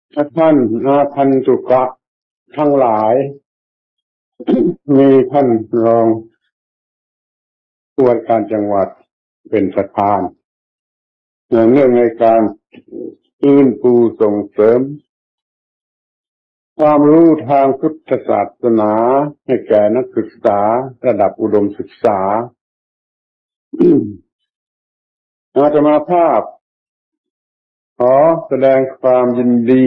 ท่านอาคันตุกะทั้งหลาย มีท่านรองผู้ว่าการจังหวัดเป็นประธานเรื่องในการฟื้นฟูส่งเสริมความรู้ทางพุทธศาสนาให้แก่นักศึกษาระดับอุดมศึกษา อาตมาภาพขอแสดงความยินดี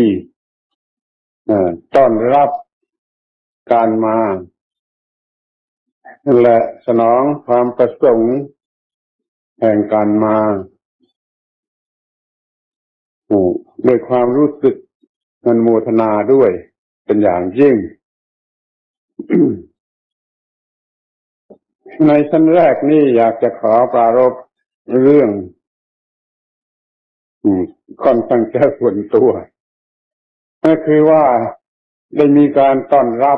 ต้อนรับการมาและสนองความประสงค์แห่งการมาด้วยความรู้สึกอนุโมทนาด้วยเป็นอย่างยิ่ง ในชั้นแรกนี้อยากจะขอปรารภเรื่องค่อนข้างจะส่วนตัวก็คือว่าได้มีการต้อนรับ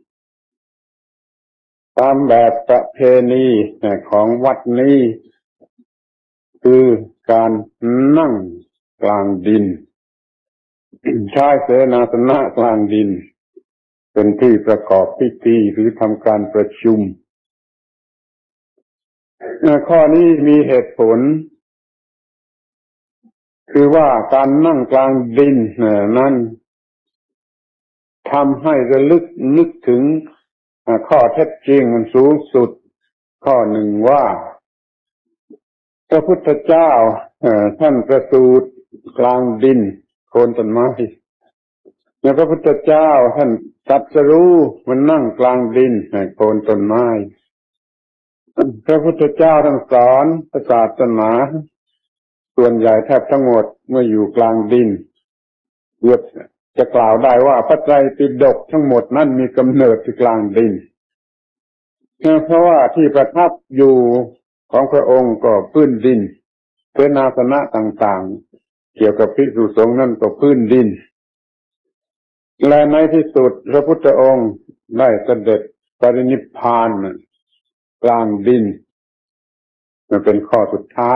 ตามแบบประเพณีของวัดนี้คือการนั่งกลางดินใช้เสนาสนะกลางดินเป็นที่ประกอบพิธีหรือทำการประชุมข้อนี้มีเหตุผลคือว่าการนั่งกลางดินนั้นทำให้ระลึกนึกถึงข้อเท็จจริงมันสูงสุดข้อหนึ่งว่าพระพุทธเจ้าท่านประสูติกลางดินโคนต้นไม้พระพุทธเจ้าท่านตรัสรู้มันนั่งกลางดินโคนต้นไม้พระพุทธเจ้าท่านสอนศาสนาส่วนใหญ่แทบทั้งหมดเมื่ออยู่กลางดินเกือบจะกล่าวได้ว่าพระไตรปิฎกทั้งหมดนั้นมีกำเนิดที่กลางดินเพราะว่าที่ประทับอยู่ของพระองค์ก็พื้นดินเสนาสนะต่างๆเกี่ยวกับภิกษุสงฆ์นั่นก็พื้นดินและในที่สุดพระพุทธองค์ได้เสด็จปรินิพพานกลางดินมันเป็นข้อสุดท้าย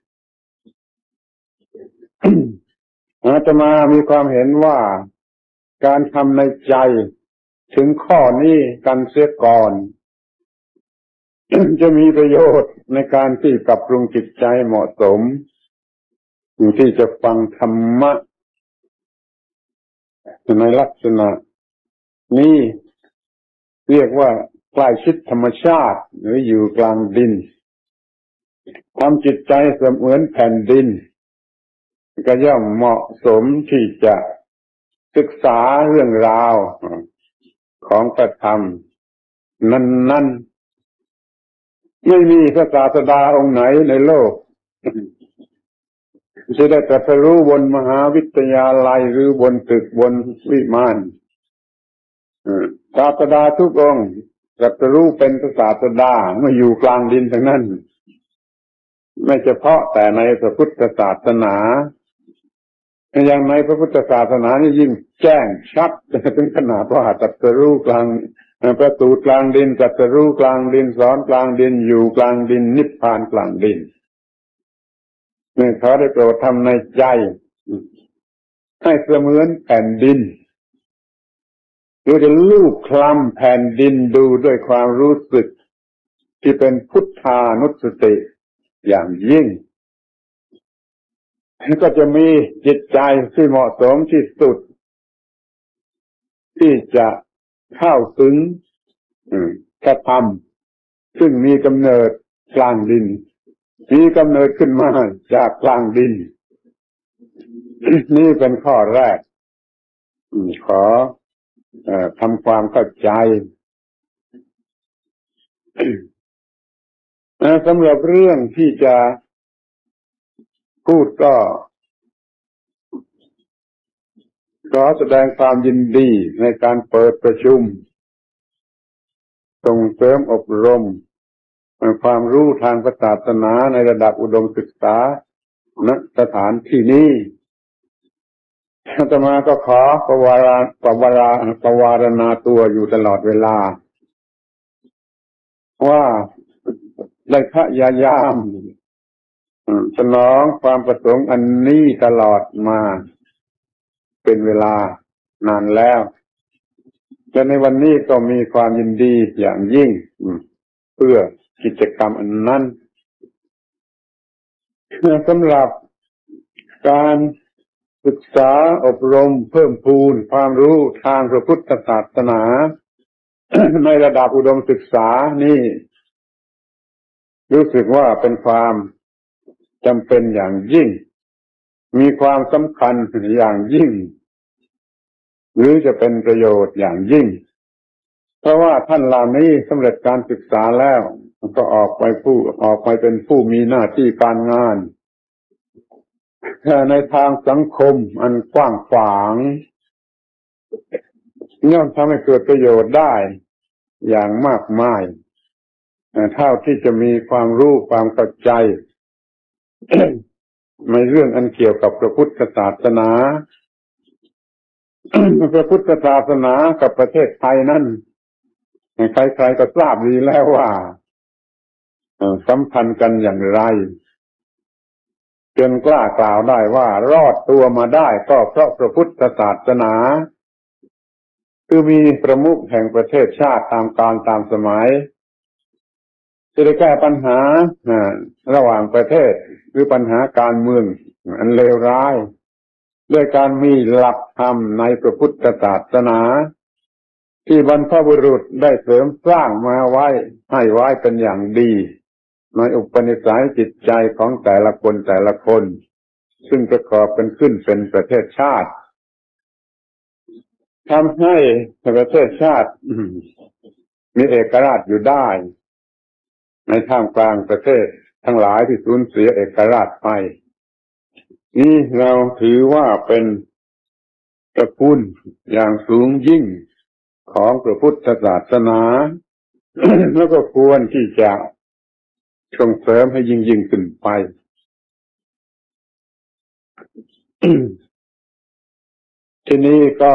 อาตมามีความเห็นว่าการทำในใจถึงข้อนี้กันเสียก่อน จะมีประโยชน์ในการที่ปรับปรุงจิตใจเหมาะสมที่จะฟังธรรมะในลักษณะนี้เรียกว่าใกล้ชิดธรรมชาติหรืออยู่กลางดินทำจิตใจเสมือนแผ่นดินก็ย่อมเหมาะสมที่จะศึกษาเรื่องราวของพระธรรมนั้นๆไม่มีพระศาสดาองค์ไหนในโลกจะได้ตรัสรู้บนมหาวิทยาลัยหรือบนตึกบนวิมานศาสดาทุกองค์ตรัสรู้เป็นพระศาสดาเมื่ออยู่กลางดินทั้งนั้นไม่เฉพาะแต่ในพระพุทธศาสนาอย่างในพระพุทธศาสนานี่ยิ่งแจ้งชัดถึงขนาดว่าตรัสรู้กลางประสูติกลางดินตรัสรู้กลางดินสอนกลางดินอยู่กลางดินนิพพานกลางดินนี่เขาได้โปรดทำในใจให้เสมือนแผ่นดินดูจะลูบคลำแผ่นดินดูด้วยความรู้สึกที่เป็นพุทธานุสติอย่างยิ่งก็จะมีจิตใจที่เหมาะสมที่สุดที่จะเข้าถึงพระธรรมซึ่งมีกำเนิดกลางดินมีกำเนิดขึ้นมาจากกลางดินนี่เป็นข้อแรกขอทำความเข้าใจสำหรับเรื่องที่จะพูดก็ขอแสดงความยินดีในการเปิดประชุมส่งเสริมอบรมความรู้ทางศาสนาในระดับอุดมศึกษาณสถานที่นี้อาตมาก็ขอประวารณาตัวอยู่ตลอดเวลาว่าได้พยายามสนองความประสงค์อันนี้ตลอดมาเป็นเวลานานแล้วและในวันนี้ก็มีความยินดีอย่างยิ่งเพื่อกิจกรรมอันนั้นสำหรับการศึกษาอบรมเพิ่มพูนความรู้ทางพระพุทธศาสนา ในระดับอุดมศึกษานี่รู้สึกว่าเป็นความจำเป็นอย่างยิ่งมีความสำคัญอย่างยิ่งหรือจะเป็นประโยชน์อย่างยิ่งเพราะว่าท่านเหล่านี้สำเร็จการศึกษาแล้วก็ออกไปเป็นผู้มีหน้าที่การงานในทางสังคมอันกว้างขวางย่อมทำให้เกิดประโยชน์ได้อย่างมากมายเท่าที่จะมีความรู้ความเข้าใจ ในเรื่องอันเกี่ยวกับพระพุทธศาสนา พระพุทธศาสนากับประเทศไทยนั้นใครๆก็ทราบดีแล้วว่าสัมพันธ์กันอย่างไรจนกล้ากล่าวได้ว่ารอดตัวมาได้ก็เพราะพระพุทธศาสนาคือมีประมุขแห่งประเทศชาติตามกาลตามสมัยจะได้แก้ปัญหาระหว่างประเทศหรือปัญหาการเมืองอันเลวร้ายด้วยการมีหลักธรรมในพระพุทธศาสนาที่บรรพบุรุษได้เสริมสร้างมาไว้ให้ไว้เป็นอย่างดีในอุปนิสัยจิตใจของแต่ละคนซึ่งประกอบกันขึ้นเป็นประเทศชาติทำให้ประเทศชาติมีเอกราชอยู่ได้ในท่ามกลางประเทศทั้งหลายที่สูญเสียเอกราชไปนี่เราถือว่าเป็นตระกูลอย่างสูงยิ่งของพระพุทธศาสนา แล้วก็ควรที่จะส่งเสริมให้ยิ่งขึ้นไป ทีนี้ก็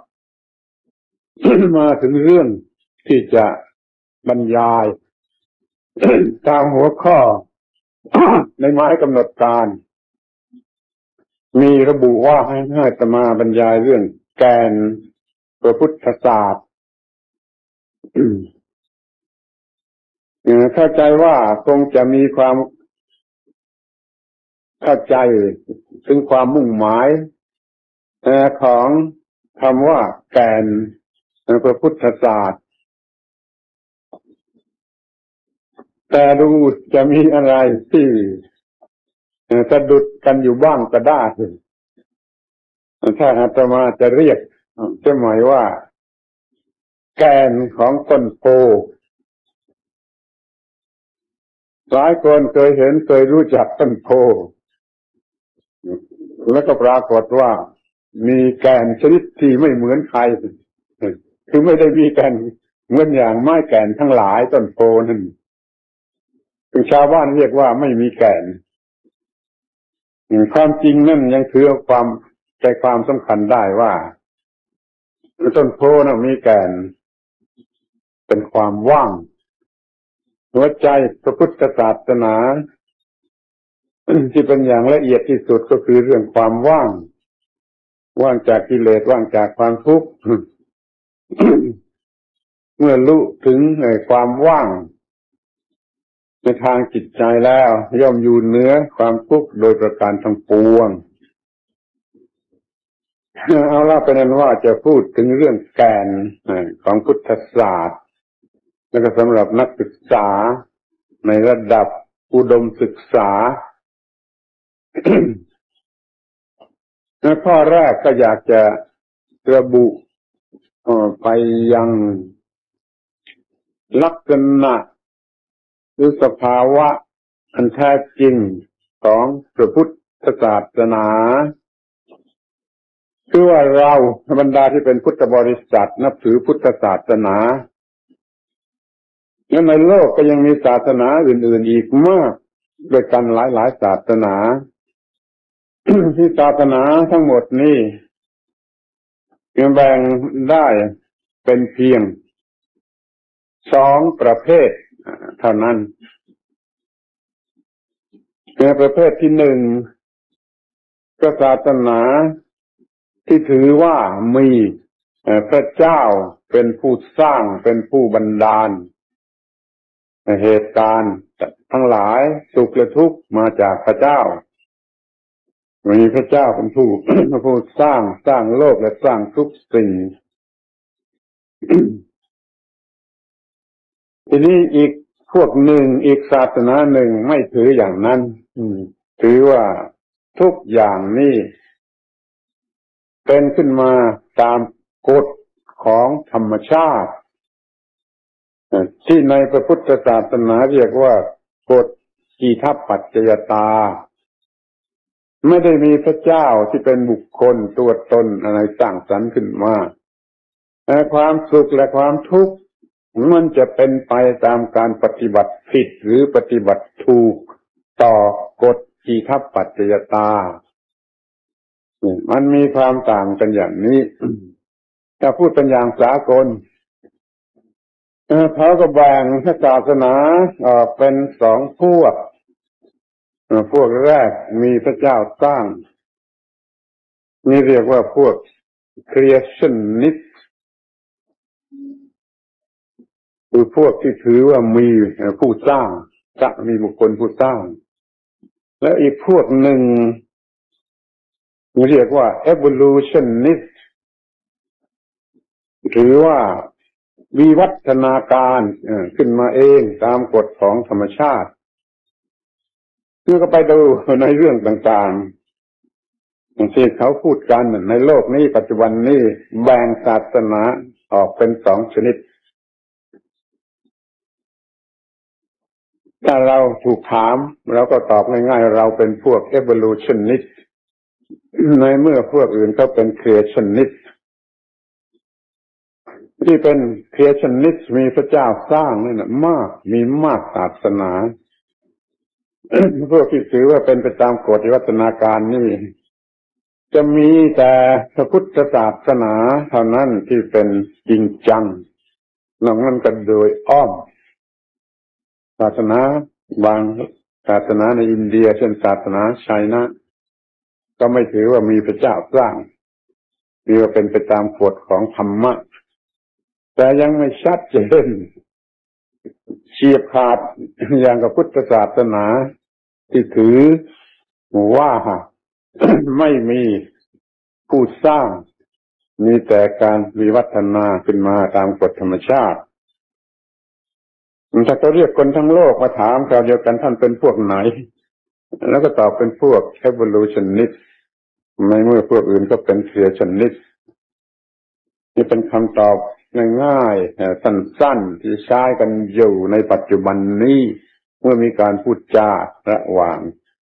มาถึงเรื่องที่จะบรรยาย ตามหัวข้อ ในหมายกำหนดการมีระบุว่าให้อาตมาบรรยายเรื่องแกนพระพุทธศาสตร์เข้าใจว่าคงจะมีความเข้าใจถึงความมุ่งหมายของคำว่าแกนพระพุทธศาสตร์แต่ดูจะมีอะไรที่สะดุดกันอยู่บ้างก็ได้ถ้าอาตมาจะเรียกจะหมายว่าแกนของต้นโพหลายคนเคยรู้จักต้นโพแล้วก็ปรากฏว่ามีแกนชนิดที่ไม่เหมือนใครคือไม่ได้มีแกนเหมือนอย่างไม้แกนทั้งหลายต้นโพนั่นชาวบ้านเรียกว่าไม่มีแกนความจริงนั่นยังถือความใจความสำคัญได้ว่าต้นโพนั้นมีแกนเป็นความว่างหัวใจพระพุทธศาสนาที่เป็นอย่างละเอียดที่สุดก็คือเรื่องความว่างจากกิเลสว่างจากความทุกข์ เมื่อรู้ถึงความว่างในทางจิตใจแล้วย่อมอยู่เหนือความทุกข์โดยประการทั้งปวงเอาล่ะเป็นนั้นว่าจะพูดถึงเรื่องแกนของพุทธศาสตร์แล้วก็สำหรับนักศึกษาในระดับอุดมศึกษา ข้อแรกก็อยากจะระบุไปยังลักษณะหรือสภาวะอันแท้จริงของพระพุทธศาสนาคือว่าเราบรรดาที่เป็นพุทธบริษัทนับถือพุทธศาสนาและในโลกก็ยังมีศาสนาอื่นๆอีกมากด้วยกันหลายๆศาสนา ที่ศาสนาทั้งหมดนี้ยังแบ่งได้เป็นเพียง2ประเภทเท่านั้นประเภทที่1ก็ศาสนาที่ถือว่ามีพระเจ้าเป็นผู้สร้างเป็นผู้บันดาลเหตุการณ์ทั้งหลายสุขและทุกข์มาจากพระเจ้ามีพระเจ้าเป็นผู้ ผู้สร้างโลกและสร้างทุกสิ่ง ทีนี้อีกพวกหนึ่งอีกศาสนาหนึ่งไม่ถืออย่างนั้นถือว่าทุกอย่างนี่เป็นขึ้นมาตามกฎของธรรมชาติที่ในพระพุทธศาสนาเรียกว่ากฎอิทัปปัจจยตาไม่ได้มีพระเจ้าที่เป็นบุคคลตัวตนอะไรสร้างสรรค์ขึ้นมาแต่ความสุขและความทุกข์มันจะเป็นไปตามการปฏิบัติผิดหรือปฏิบัติถูกต่อกฎอิทัปปัจจยตามันมีความต่างกันอย่างนี้ถ้าพูดเป็นอย่างสากลเขาก็แบ่งศาสนาออกเป็นสองพวกแรกมีพระเจ้าสร้างนี่เรียกว่าพวก creationist คือพวกที่ถือว่ามีผู้สร้างจะมีบุคคลผู้สร้างแล้วอีกพวกหนึ่งเรียกว่า evolutionist ถือว่าวิวัฒนาการขึ้นมาเองตามกฎของธรรมชาติคือก็ไปดูในเรื่องต่างๆที่เขาพูดกันในโลกนี้ปัจจุบันนี้แบ่งศาสนาออกเป็นสองชนิดถ้าเราถูกถามเราก็ตอบง่ายๆเราเป็นพวก evolutionist ในเมื่อพวกอื่นก็เป็น creationist ที่เป็น creationist มีพระเจ้าสร้างนั่นน่ะมีมากศาสนาพวกที่ถือว่าเป็นไปตามกฎวิวัฒนาการนี่จะมีแต่พระพุทธศาสนาเท่านั้นที่เป็นจริงจังนอกนั้นก็โดยอ้อมศาสนาบางศาสนาในอินเดียเช่นศาสนาไชน่าก็ไม่ถือว่ามีพระเจ้าสร้างมีว่าเป็นไปตามกฎของธรรมะแต่ยังไม่ชัดเจนเฉียบขาดอย่างกับพุทธศาสนาที่ถือว่า ไม่มีผู้สร้างมีแต่การวิวัฒนาขึ้นมาตามกฎธรรมชาติถ้าเขาเรียกคนทั้งโลกมาถามคราวเดียวกันท่านเป็นพวกไหนแล้วก็ตอบเป็นพวก evolutionist ในเมื่อพวกอื่นก็เป็น creationist นี่เป็นคำตอบง่ายๆสั้นๆที่ใช้กันอยู่ในปัจจุบันนี้เมื่อมีการพูดจาระหว่าง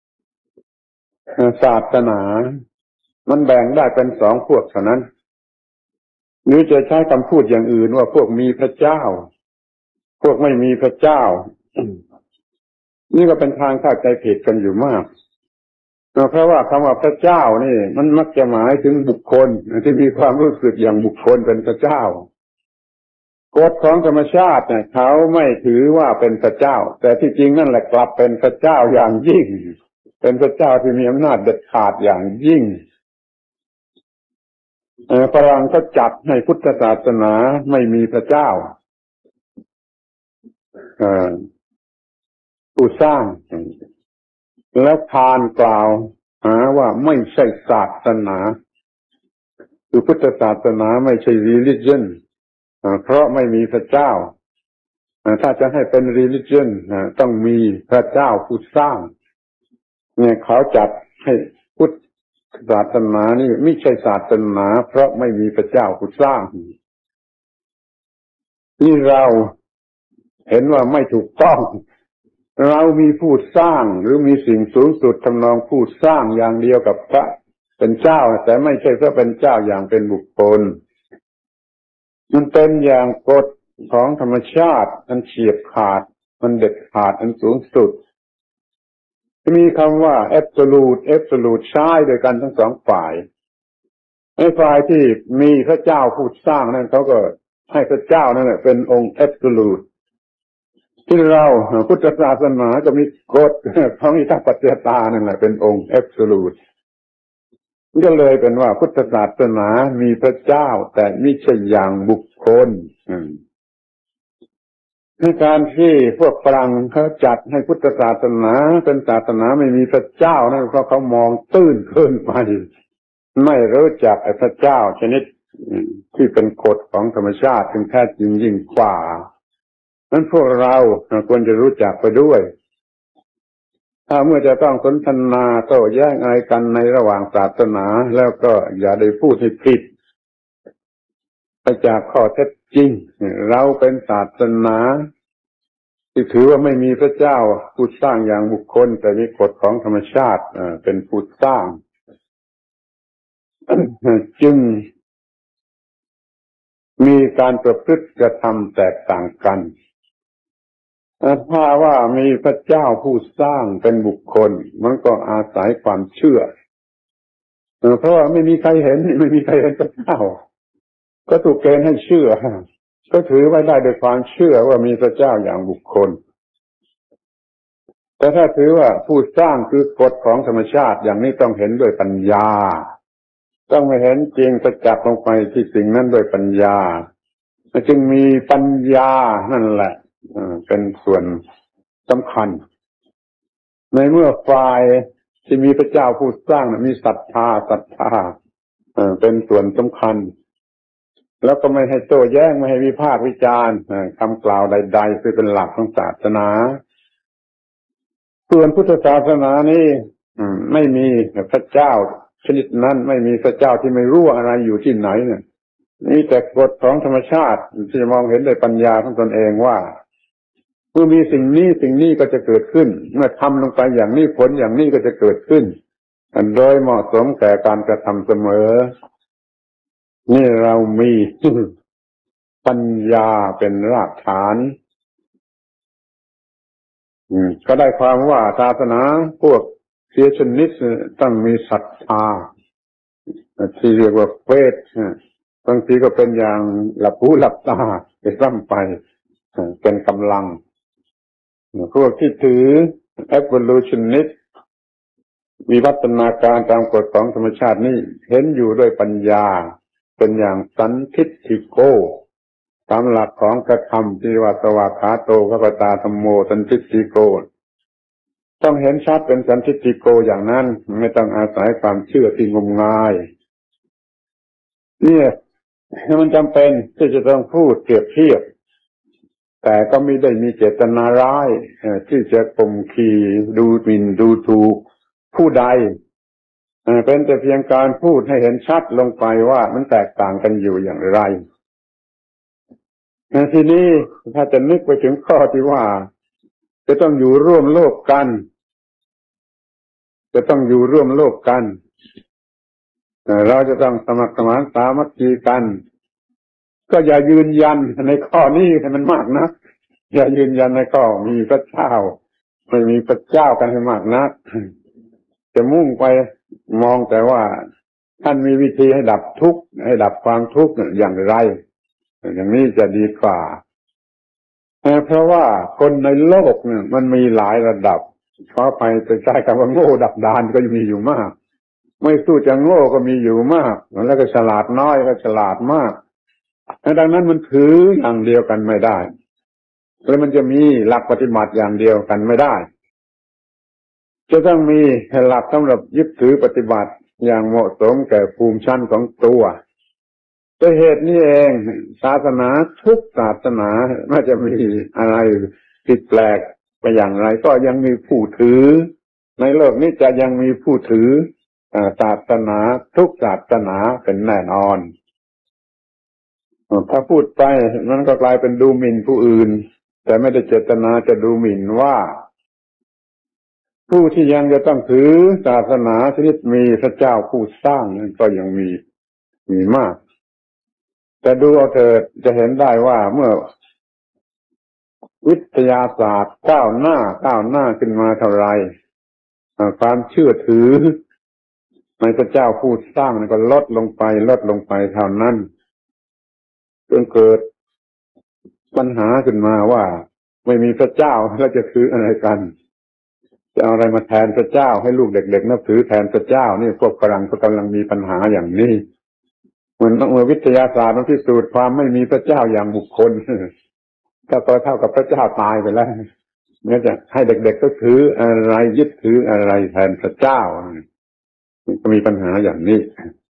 ศาสนามันแบ่งได้เป็นสองพวกเท่านั้นหรือจะใช้คำพูดอย่างอื่นว่าพวกมีพระเจ้าพวกไม่มีพระเจ้านี่ก็เป็นทางเข้าใจผิดกันอยู่มากเพราะว่าคำว่าพระเจ้านี่มันมักจะหมายถึงบุคคลที่มีความรู้สึกอย่างบุคคลเป็นพระเจ้ากฎของธรรมชาติเนี่ยเขาไม่ถือว่าเป็นพระเจ้าแต่ที่จริงนั่นแหละกลับเป็นพระเจ้าอย่างยิ่งเป็นพระเจ้าที่มีอำนาจเด็ดขาดอย่างยิ่งฝรั่งก็จัดให้พุทธศาสนาไม่มีพระเจ้าผู้สร้างแล้วพานกล่าวหาว่าไม่ใช่ศาสนาคือพุทธศาสนาไม่ใช่ religion เพราะไม่มีพระเจ้าถ้าจะให้เป็น religion ต้องมีพระเจ้าผู้สร้างเนี่ยเขาจัดให้พุทธศาสนานี่ไม่ใช่ศาสนาเพราะไม่มีพระเจ้าผู้สร้างนี่เราเห็นว่าไม่ถูกต้องเรามีผู้สร้างหรือมีสิ่งสูงสุดทำนองผู้สร้างอย่างเดียวกับพระเป็นเจ้าแต่ไม่ใช่พระเป็นเจ้าอย่างเป็นบุคคลมันเป็นอย่างกฎของธรรมชาติมันเฉียบขาดมันเด็ดขาดอันสูงสุดมีคำว่า absolute ใช้โดยกันทั้งสองฝ่ายในฝ่ายที่มีพระเจ้าผู้สร้างนั่นเขาก็ให้พระเจ้านั่นแหละเป็นองค์ absolute ที่เราพุทธศาสนาก็มีกฎของอิทัปปัจจยตานั่นแหละเป็นองค์ absolute ก็เลยเป็นว่าพุทธศาสนามีพระเจ้าแต่ไม่ใช่อย่างบุคคลในการที่พวกฝรั่งเขาจัดให้พุทธศาสนาเป็นศาสนาไม่มีพระเจ้านั่นเพราะเขามองตื้นเกินไปไม่รู้จักไอ้พระเจ้าชนิดที่เป็นกฎของธรรมชาติซึ่งแท้จริงยิ่งกว่านั้นพวกเราควรจะรู้จักไปด้วยถ้าเมื่อจะต้องสนทนาโต้แย้งอะไรกันในระหว่างศาสนาแล้วก็อย่าได้พูดให้ผิดไปจากข้อเท็จจริงเราเป็นศาสนาที่ถือว่าไม่มีพระเจ้าผู้สร้างอย่างบุคคลแต่มีกฎของธรรมชาติเป็นผู้สร้างจึงมีการประพฤติกระทำแตกต่างกันถ้าว่ามีพระเจ้าผู้สร้างเป็นบุคคลมันก็อาศัยความเชื่อเพราะว่าไม่มีใครเห็นพระเจ้าก็ถูกเกณฑ์ให้เชื่อก็ถือไว้ได้โดยความเชื่อว่ามีพระเจ้าอย่างบุคคลแต่ถ้าถือว่าผู้สร้างคือกฎของธรรมชาติอย่างนี้ต้องเห็นด้วยปัญญาต้องไม่เห็นจริงประจักษ์ลงไปที่สิ่งนั้นด้วยปัญญาจึงมีปัญญานั่นแหละเป็นส่วนสำคัญในเมื่อฝ่ายที่มีพระเจ้าผู้สร้างมีศรัทธาเป็นส่วนสำคัญแล้วก็ไม่ให้โต้แย้งไม่ให้วิพากษ์วิจารณ์คำกล่าวใดๆคือเป็นหลักของศาสนาส่วนพุทธศาสนานี้ไม่มีพระเจ้าชนิดนั้นไม่มีพระเจ้าที่ไม่รู้อะไรอยู่ที่ไหนเนี่ยนี่แต่กฎของธรรมชาติที่มองเห็นด้วยปัญญาของตนเองว่าเมื่อมีสิ่งนี้ก็จะเกิดขึ้นเมื่อทำลงไปอย่างนี้ผลอย่างนี้ก็จะเกิดขึ้นโดยเหมาะสมแก่การกระทำเสมอนี่เรามีปัญญาเป็นรากฐานก็ได้ความว่าศาสนาพวกเสียชนิดต้องมีศรัทธาที่เรียกว่าเฟธบางทีก็เป็นอย่างหลับหูหลับตาไปซ้ำไปเป็นกำลังพวกที่ถือ evolutionist วิวัฒนาการตามกฎของธรรมชาตินี่เห็นอยู่ด้วยปัญญาเป็นอย่างสันทิฏฐิโกตามหลักของพระธรรมที่ว่าสวากขาโตภควตาธัมโมสันทิฏฐิโกต้องเห็นชัดเป็นสันทิฏฐิโกอย่างนั้นไม่ต้องอาศัยความเชื่อที่งมงายเนี่ยมันจำเป็นที่จะต้องพูดเปรียบเทียบแต่ก็ไม่ได้มีเจตนาร้ายที่จะข่มขีดูหมิ่นดูถูกผู้ใดเป็นแต่เพียงการพูดให้เห็นชัดลงไปว่ามันแตกต่างกันอยู่อย่างไรทีนี้ถ้าจะนึกไปถึงข้อที่ว่าจะต้องอยู่ร่วมโลกกันเราจะต้องสมัครสมานสามัคคีกันก็อย่ายืนยันในข้อนี้ให้มันมากนะอย่ายืนยันในข้อมีพระเจ้าไม่มีพระเจ้ากันให้มากนะจะมุ่งไปมองแต่ว่าท่านมีวิธีให้ดับทุกข์ให้ดับความทุกข์อย่างไรอย่างนี้จะดีกว่าเพราะว่าคนในโลกเนี่ยมันมีหลายระดับขอไปจะใช้คำว่าโง่ดับดานก็มีอยู่มากไม่สู้จะโง่ก็มีอยู่มากแล้วก็ฉลาดน้อยก็ฉลาดมากดังนั้นมันถืออย่างเดียวกันไม่ได้แล้วมันจะมีหลักปฏิบัติอย่างเดียวกันไม่ได้จะต้องมีหลักสำหรับยึดถือปฏิบัติอย่างเหมาะสมแก่ภูมิชั้นของตัวด้วยเหตุนี้เองศาสนาทุกศาสนาไม่จะมีอะไรผิดแปลกไปอย่างไรก็ยังมีผู้ถือในโลกนี้จะยังมีผู้ถือศาสนาทุกศาสนาเป็นแน่นอนถ้าพูดไปมันก็กลายเป็นดูหมิ่นผู้อื่นแต่ไม่ได้เจตนาจะดูหมิ่นว่าผู้ที่ยังจะต้องถือศาสนาชนิดมีพระเจ้าผู้สร้างนั้นก็ยังมีมากแต่ดูเอาเถิดจะเห็นได้ว่าเมื่อวิทยาศาสตร์ก้าวหน้าขึ้นมาเท่าไรความเชื่อถือในพระเจ้าผู้สร้างก็ลดลงไปเท่านั้นจนเกิดปัญหาขึ้นมาว่าไม่มีพระเจ้าแล้วจะถืออะไรกันจะเอาอะไรมาแทนพระเจ้าให้ลูกเด็กๆนับถือแทนพระเจ้านี่พวกฝรั่งก็กำลังมีปัญหาอย่างนี้มันต้องวิทยาศาสตร์มันพิสูจน์ความไม่มีพระเจ้าอย่างบุคคลก็เท่ากับพระเจ้าตายไปแล้วเนี่ยจะให้เด็กๆก็ถืออะไรยึดถืออะไรแทนพระเจ้าก็มีปัญหาอย่างนี้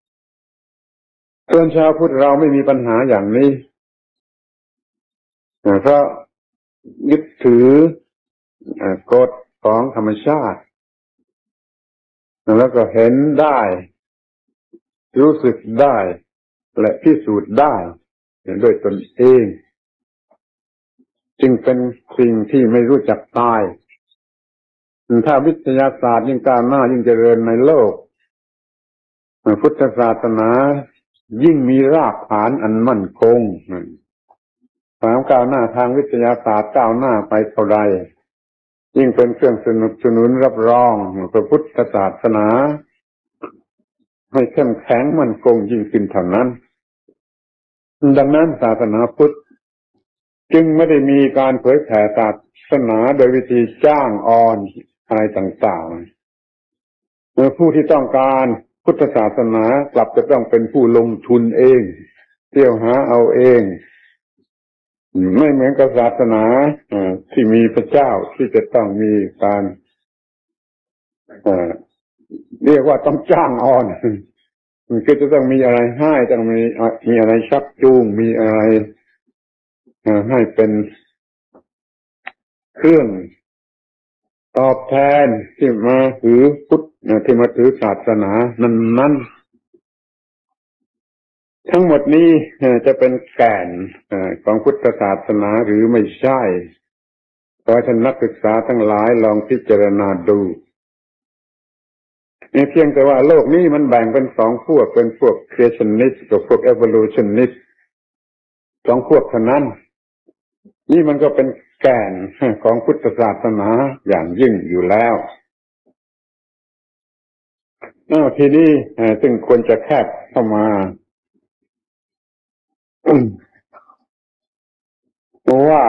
ส่วนชาวพุทธเราไม่มีปัญหาอย่างนี้เพราะยึดถือกฎของธรรมชาติแล้วก็เห็นได้รู้สึกได้และพิสูจน์ได้ด้วยตนเองจึงเป็นสิ่งที่ไม่รู้จักตายถ้าวิทยาศาสตร์ยิ่งก้าวหน้ายิ่งเจริญในโลกพุทธศาสนายิ่งมีรากฐานอันมั่นคงความก้าวหน้าทางวิทยาศาสตร์ก้าวหน้าไปเท่าใดยิ่งเป็นเครื่องสนับสนุนรับรองพระพุทธศาสนาให้เข้มแข็งมั่นคงยิ่งขึ้นเท่านั้นดังนั้นศาสนาพุทธจึงไม่ได้มีการเผยแผ่ศาสนาโดยวิธีจ้างออนอะไรต่างๆผู้ที่ต้องการพุทธศาสนากลับจะต้องเป็นผู้ลงทุนเองเที่ยวหาเอาเองไม่เหมือนกับศาสนาที่มีพระเจ้าที่จะต้องมีการเรียกว่าต้องจ้างออนคือจะต้องมีอะไรให้ต้องมีอะไรชักจูงมีอะไรให้เป็นเครื่องตอบแทนที่มาถือพุทธที่มาถือศาสนานั้นทั้งหมดนี้จะเป็นแก่นของพุทธศาสนาหรือไม่ใช่ขอให้ท่านนักศึกษาทั้งหลายลองพิจารณาดูเพียงแต่ว่าโลกนี้มันแบ่งเป็นสองพวกเป็นพวก creationist กับพวก evolutionist สองพวกเท่านั้นนี่มันก็เป็นแก่นของพุทธศาสนาอย่างยิ่งอยู่แล้วทีนี้ซึ่งควรจะแคบเข้ามาว่า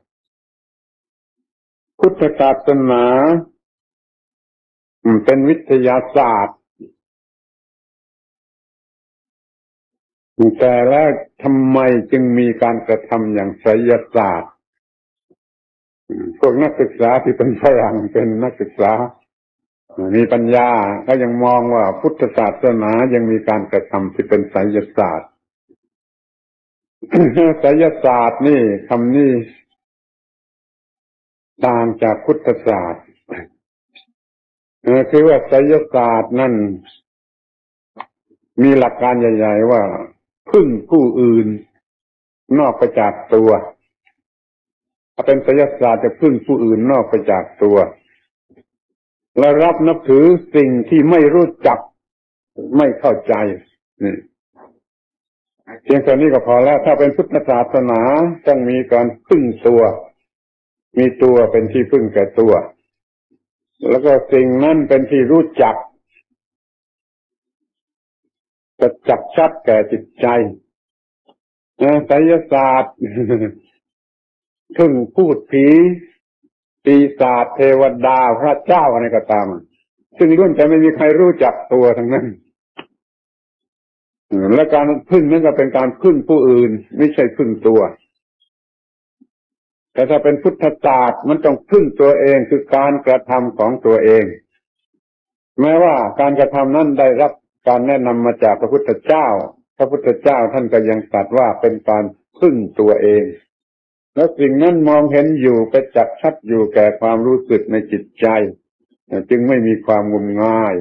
พุทธศาสนาเป็นวิทยาศาสตร์แต่แล้วทำไมจึงมีการกระทำอย่างไสยศาสตร์พวกนักศึกษาที่เป็นฝรั่งเป็นนักศึกษามีปัญญาก็ยังมองว่าพุทธศาสนายังมีการกระทำที่เป็นไสยศาสตร์ไสยศาสตร์นี่คำนี้ต่างจากพุทธศาสตร์คือว่าไสยศาสตร์นั่นมีหลักการใหญ่ๆว่าพึ่งผู้อื่นนอกไปจากตัวถ้าเป็นไสยศาสตร์จะพึ่งผู้อื่นนอกไปจากตัวและรับนับถือสิ่งที่ไม่รู้จักไม่เข้าใจนี่เพียงแค่นี้ก็พอแล้วถ้าเป็นพุทธศาสนาต้องมีการพึ่งตัวมีตัวเป็นที่พึ่งแก่ตัวแล้วก็สิ่งนั้นเป็นที่รู้จักจะจักชัดแก่จิตใจไสยศาสตร์พึ่งพูดผีปีศาจเทวดาพระเจ้าอะไรก็ตามซึ่งล้วนแต่ไม่มีใครรู้จักตัวทั้งนั้นและการพึ่งนั้นก็เป็นการพึ่งผู้อื่นไม่ใช่พึ่งตัวแต่ถ้าเป็นพุทธศาสตร์มันต้องพึ่งตัวเองคือการกระทำของตัวเองแม้ว่าการกระทำนั้นได้รับการแนะนำมาจากพระพุทธเจ้าพระพุทธเจ้าท่านก็ยังตรัสว่าเป็นการพึ่งตัวเองแล้วสิ่งนั้นมองเห็นอยู่ประจักษ์ชัดอยู่แก่ความรู้สึกในจิตใจจึงไม่มีความงมงาย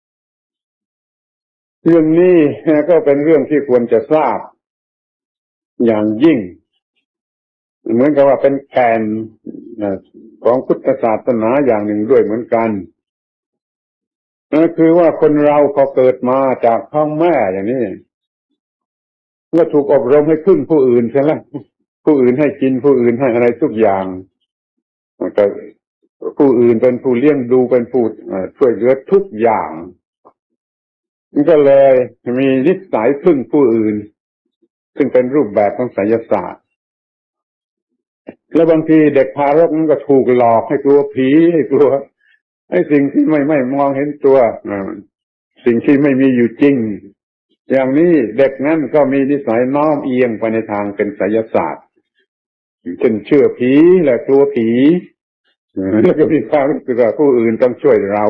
เรื่องนี้ก็เป็นเรื่องที่ควรจะทราบอย่างยิ่งเหมือนกับว่าเป็นแก่นของพุทธศาสนาอย่างหนึ่งด้วยเหมือนกันนั่นคือว่าคนเราพอเกิดมาจากท้องแม่อย่างนี้เมื่อถูกอบรมให้พึ่งผู้อื่นใช่ไหมผู้อื่นให้กินผู้อื่นให้อะไรทุกอย่างแต่ผู้อื่นเป็นผู้เลี้ยงดูเป็นผู้ช่วยเหลือทุกอย่างมันก็เลยมีนิสัยพึ่งผู้อื่นซึ่งเป็นรูปแบบของไสยศาสตร์แล้วบางทีเด็กทารกมันก็ถูกหลอกให้กลัวผีให้กลัวไอ้สิ่งที่ไม่มองเห็นตัวสิ่งที่ไม่มีอยู่จริงอย่างนี้เด็กนั้นก็มีนิสัยน้อมเอียงไปในทางเป็นไสยศาสตร์เช่นเชื่อผีและกลัวผีแล้วก็มีความรู้สึกว่าผู้อื่นต้องช่วยเรา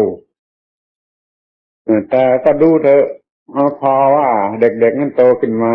แต่ก็ดูเถอะพอว่าเด็กๆนั้นโตขึ้นมา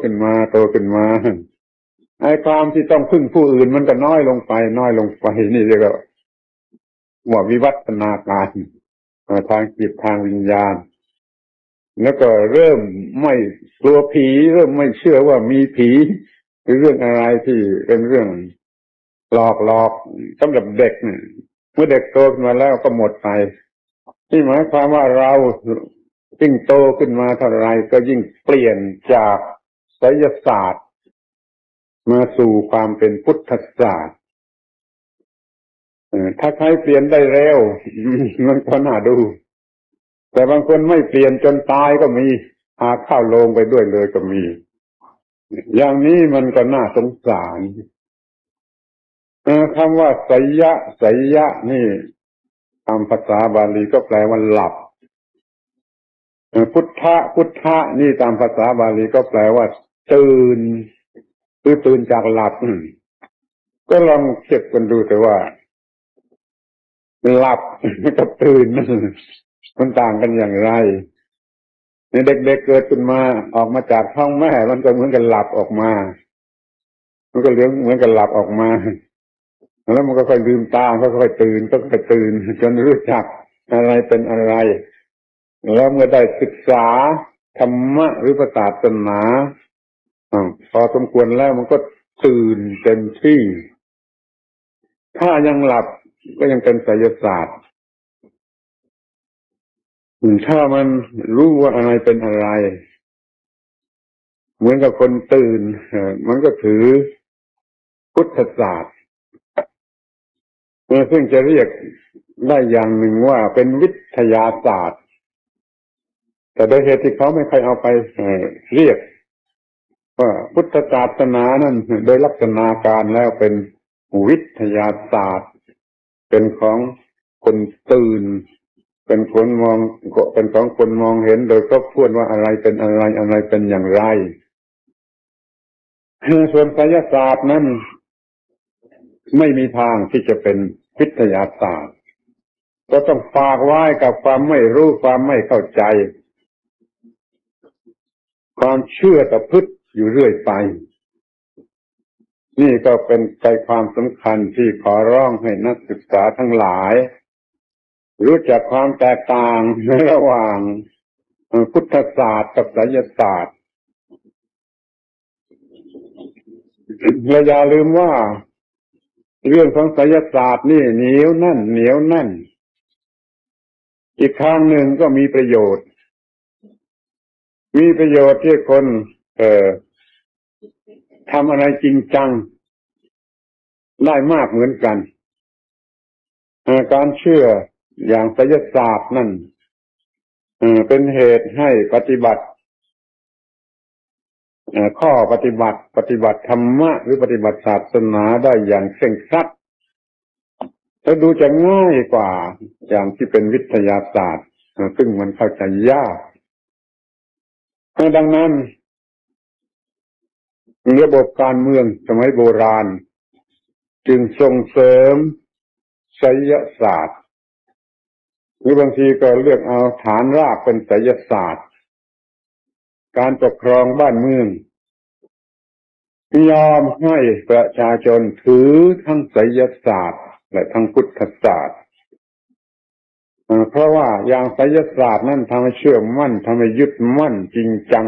ไอ้ความที่ต้องพึ่งผู้อื่นมันก็น้อยลงไปนี่เรียกว่าวิวัฒนาการทางจิตทางวิญญาณแล้วก็เริ่มไม่กลัวผีเริ่มไม่เชื่อว่ามีผีหรือเรื่องอะไรที่เป็นเรื่องหลอกสำหรับเด็กเนี่ยเมื่อเด็กโตขึ้นมาแล้วก็หมดไปนี่หมายความว่าเรายิ่งโตขึ้นมาเท่าไรก็ยิ่งเปลี่ยนจากไสยศาสตร์มาสู่ความเป็นพุทธศาสตร์ถ้าใครเปลี่ยนได้เร็วมันก็น่าดูแต่บางคนไม่เปลี่ยนจนตายก็มีหาเข้าโลงไปด้วยเลยก็มีอย่างนี้มันก็น่าสงสารคำว่าไสยะนี่ตามภาษาบาลีก็แปลว่าหลับพุทธะนี่ตามภาษาบาลีก็แปลว่าตื่นคือตื่นจากหลับก็ลองเก็บกันดูแต่ว่าหลับกับตื่นมันต่างกันอย่างไรเด็กๆเกิดขึ้นมาออกมาจากท้องแม่มันก็เหมือนกันหลับออกมามันก็เหมือนกันหลับออกมาแล้วมันก็ค่อยลืมตาค่อยๆตื่นจนรู้จักอะไรเป็นอะไรแล้วเมื่อได้ศึกษาธรรมะหรือศาสนาพอสมควรแล้วมันก็ตื่นเต็มที่ถ้ายังหลับก็ยังเป็นไสยศาสตร์ถ้ามันรู้ว่าอะไรเป็นอะไรเหมือนกับคนตื่นมันก็ถือพุทธศาสตร์ซึ่งจะเรียกได้อย่างหนึ่งว่าเป็นวิทยาศาสตร์แต่โดยเหตุที่เขาไม่เคยเอาไปเรียกว่าพุทธศาสนานั้นโดยลักษณะการแล้วเป็นวิทยาศาสตร์เป็นของคนตื่นเป็นของคนมองเห็นโดยครบถ้วนว่าอะไรเป็นอะไรเป็นอย่างไรส่วนไสยศาสตร์นั้นไม่มีทางที่จะเป็นวิทยาศาสตร์ก็ต้องฝากไว้กับความไม่รู้ความไม่เข้าใจความเชื่อตะพึดอยู่เรื่อยไปนี่ก็เป็นใจความสำคัญที่ขอร้องให้นักศึกษาทั้งหลายรู้จักความแตกต่างระหว่างพุทธศาสตร์กับไสยศาสตร์และอย่าลืมว่าเรื่องของไสยศาสตร์นี่เหนียวแน่นอีกทางหนึ่งก็มีประโยชน์ที่คนทำอะไรจริงจังได้มากเหมือนกันการเชื่ออย่างไสยศาสตร์นั่นเป็นเหตุให้ปฏิบัติข้อปฏิบัติธรรมะหรือปฏิบัติศาสนาได้อย่างเคร่งครัดแล้วดูจะง่ายกว่าอย่างที่เป็นวิทยาศาสตร์ซึ่งมันเข้าใจยากดังนั้นระบบการเมืองสมัยโบราณจึงส่งเสริมไสยศาสตร์หรือบางทีก็เลือกเอาฐานรากเป็นไสยศาสตร์การปกครองบ้านเมืองยอมให้ประชาชนถือทั้งไสยศาสตร์และทั้งพุทธศาสตร์เพราะว่าอย่างไสยศาสตร์นั้นทำให้เชื่อมั่นทำให้ยึดมั่นจริงจัง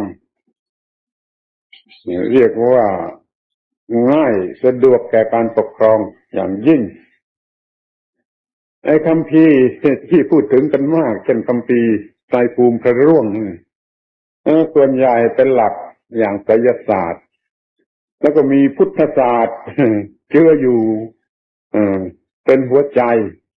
เรียกว่าง่ายสะดวกแก่การปกครองอย่างยิ่งไอ้คัมภีร์ที่พูดถึงกันมากเช่นคัมภีร์ไตรภูมิพระร่วงส่วนใหญ่เป็นหลักอย่างไสยศาสตร์แล้วก็มีพุทธศาสตร์เชื่ออยู่เป็นหัวใจ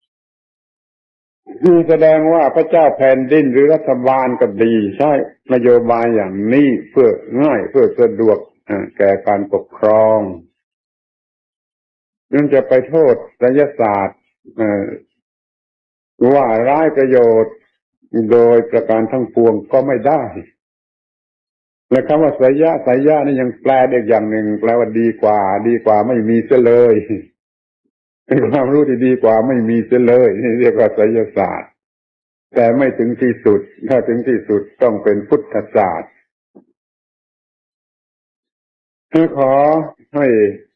แสดงว่าพระเจ้าแผ่นดินหรือรัฐบาลก็ดีใช้นโยบายอย่างนี้เพื่อง่ายเพื่อสะดวกแก่การปกครองนั่นจะไปโทษไสยศาสตร์ว่าร้ายประโยชน์โดยประการทั้งปวงก็ไม่ได้และคำว่าไสยะนี่ยังแปลได้อย่างหนึ่งแปลว่าดีกว่าไม่มีเสียเลยเป็นความรู้ที่ดีกว่าไม่มีเสียเลยนี่เรียกว่าไสยศาสตร์แต่ไม่ถึงที่สุดถ้าถึงที่สุดต้องเป็นพุทธศาสตร์ขอให้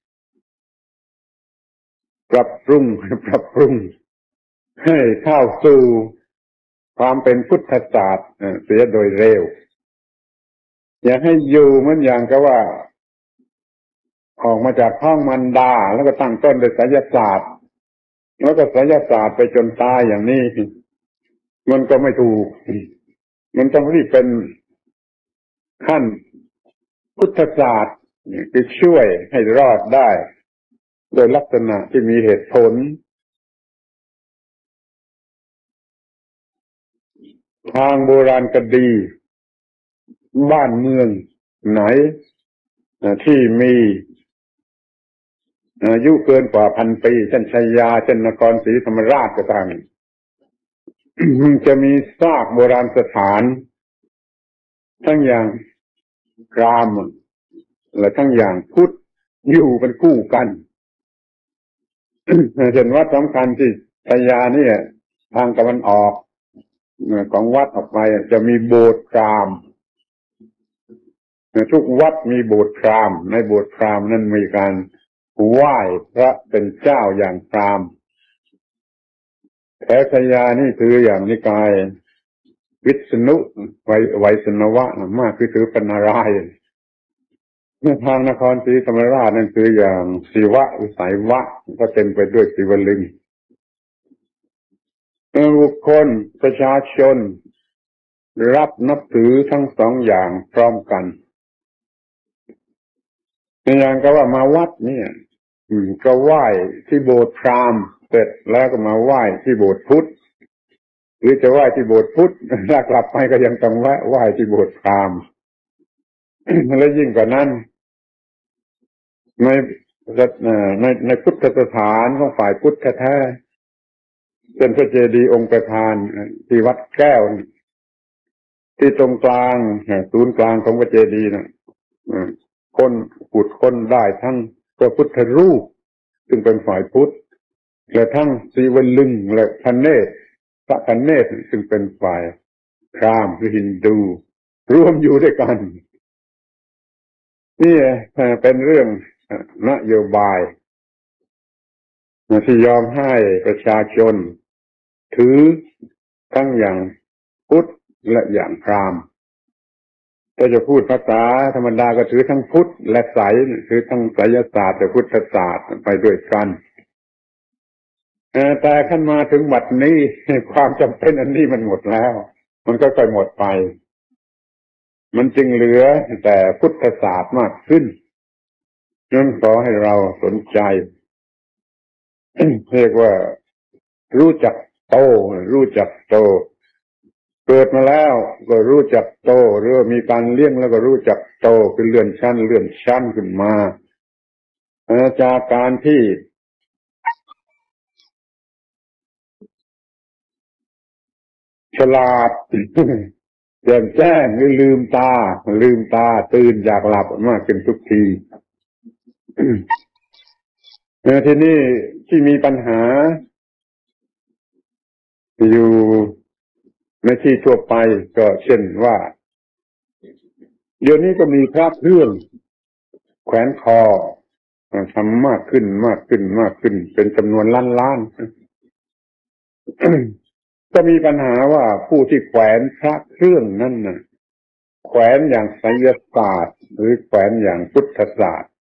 ปรับปรุงให้เข้าสู่ความเป็นพุทธศาสตร์เสียโดยเร็วอย่าให้อยู่เหมือนอย่างกับว่าออกมาจากท้องมารดาแล้วก็ตั้งต้นด้วยไสยศาสตร์แล้วก็ไสยศาสตร์ไปจนตายอย่างนี้มันก็ไม่ถูกมันต้องรีบเป็นขั้นพุทธศาสตร์คือช่วยให้รอดได้โดยลักษณะที่มีเหตุผลทางโบราณคดีบ้านเมืองไหนที่มีอายุเกินกว่า1,000 ปีเช่นชัยยาเช่นนครศรีธรรมราชก็ตาม จะมีซากโบราณสถานทั้งอย่างพราหมณ์และทั้งอย่างพุทธอยู่เป็นคู่กัน เช่นวัดสำคัญที่ชัยยานี่ทางตะวันออกของวัดออกไปจะมีโบสถ์พราหมณ์ทุกวัดมีโบสถ์พราหมณ์ในโบสถ์พราหมณ์นั้นมีการไหว้พระเป็นเจ้าอย่างพราหมณ์แต่ชัยยานี่ถืออย่างนิกายวิษณุไวยสนวะมากคือถือเป็นนารายณ์ทางนครศรีธรรมราชนั่นคืออย่างศิวะหรือไสยวะก็เต็มไปด้วยศิวลึงบุคคลประชาชนรับนับถือทั้งสองอย่างพร้อมกันอย่างก็ว่ามาวัดเนี่ยก็ไหว้ที่โบสถ์พราหมณ์เสร็จแล้วก็มาไหว้ที่โบสถ์พุทธหรือจะไหว้ที่โบสถ์พุทธถ้ากลับไปก็ยังต้องแวะไหว้ที่โบสถ์พราหมณ์ และยิ่งกว่านั้นในพุทธสถานของฝ่ายพุทธแท้ๆเป็นพระเจดีย์องค์ประธานที่วัดแก้วที่ตรงกลางศูนย์กลางของพระเจดีย์นะคนขุดค้นได้ทั้งพระพุทธรูปซึ่งเป็นฝ่ายพุทธและทั้งศิวลึงและพระเนตรพระคเนศซึ่งเป็นฝ่ายพราหมณ์หรือฮินดูรวมอยู่ด้วยกันนี่เป็นเรื่องนโยบายที่ยอมให้ประชาชนถือทั้งอย่างพุทธและอย่างพราหมณ์ถ้าจะพูดภาษาธรรมดาก็ถือทั้งพุทธและไสยถือทั้งไสยศาสตร์และพุทธศาสตร์ไปด้วยกันแต่ขั้นมาถึงบัดนี้ความจำเป็นอันนี้มันหมดแล้วมันก็ค่อยหมดไปมันจึงเหลือแต่พุทธศาสตร์มากขึ้นนั้นขอให้เราสนใจเรียกว่ารู้จักโตเกิดมาแล้วก็รู้จักโตหรือมีการเลี้ยงแล้วก็รู้จักโตคือเลื่อนชั้นขึ้นมาจากการที่ฉลาดแจ่มแจ้งหรือลืมตาตื่นจากหลับมากขึ้นทุกทีทีนี้ที่มีปัญหาอยู่ในที่ทั่วไปก็เช่นว่าเดี๋ยวนี้ก็มีพระเครื่องแขวนคอทำมากขึ้นเป็นจำนวนล้าน ก็มีปัญหาว่าผู้ที่แขวนพระเครื่องนั้นน่ะแขวนอย่างไสยศาสตร์หรือแขวนอย่างพุทธศาสตร์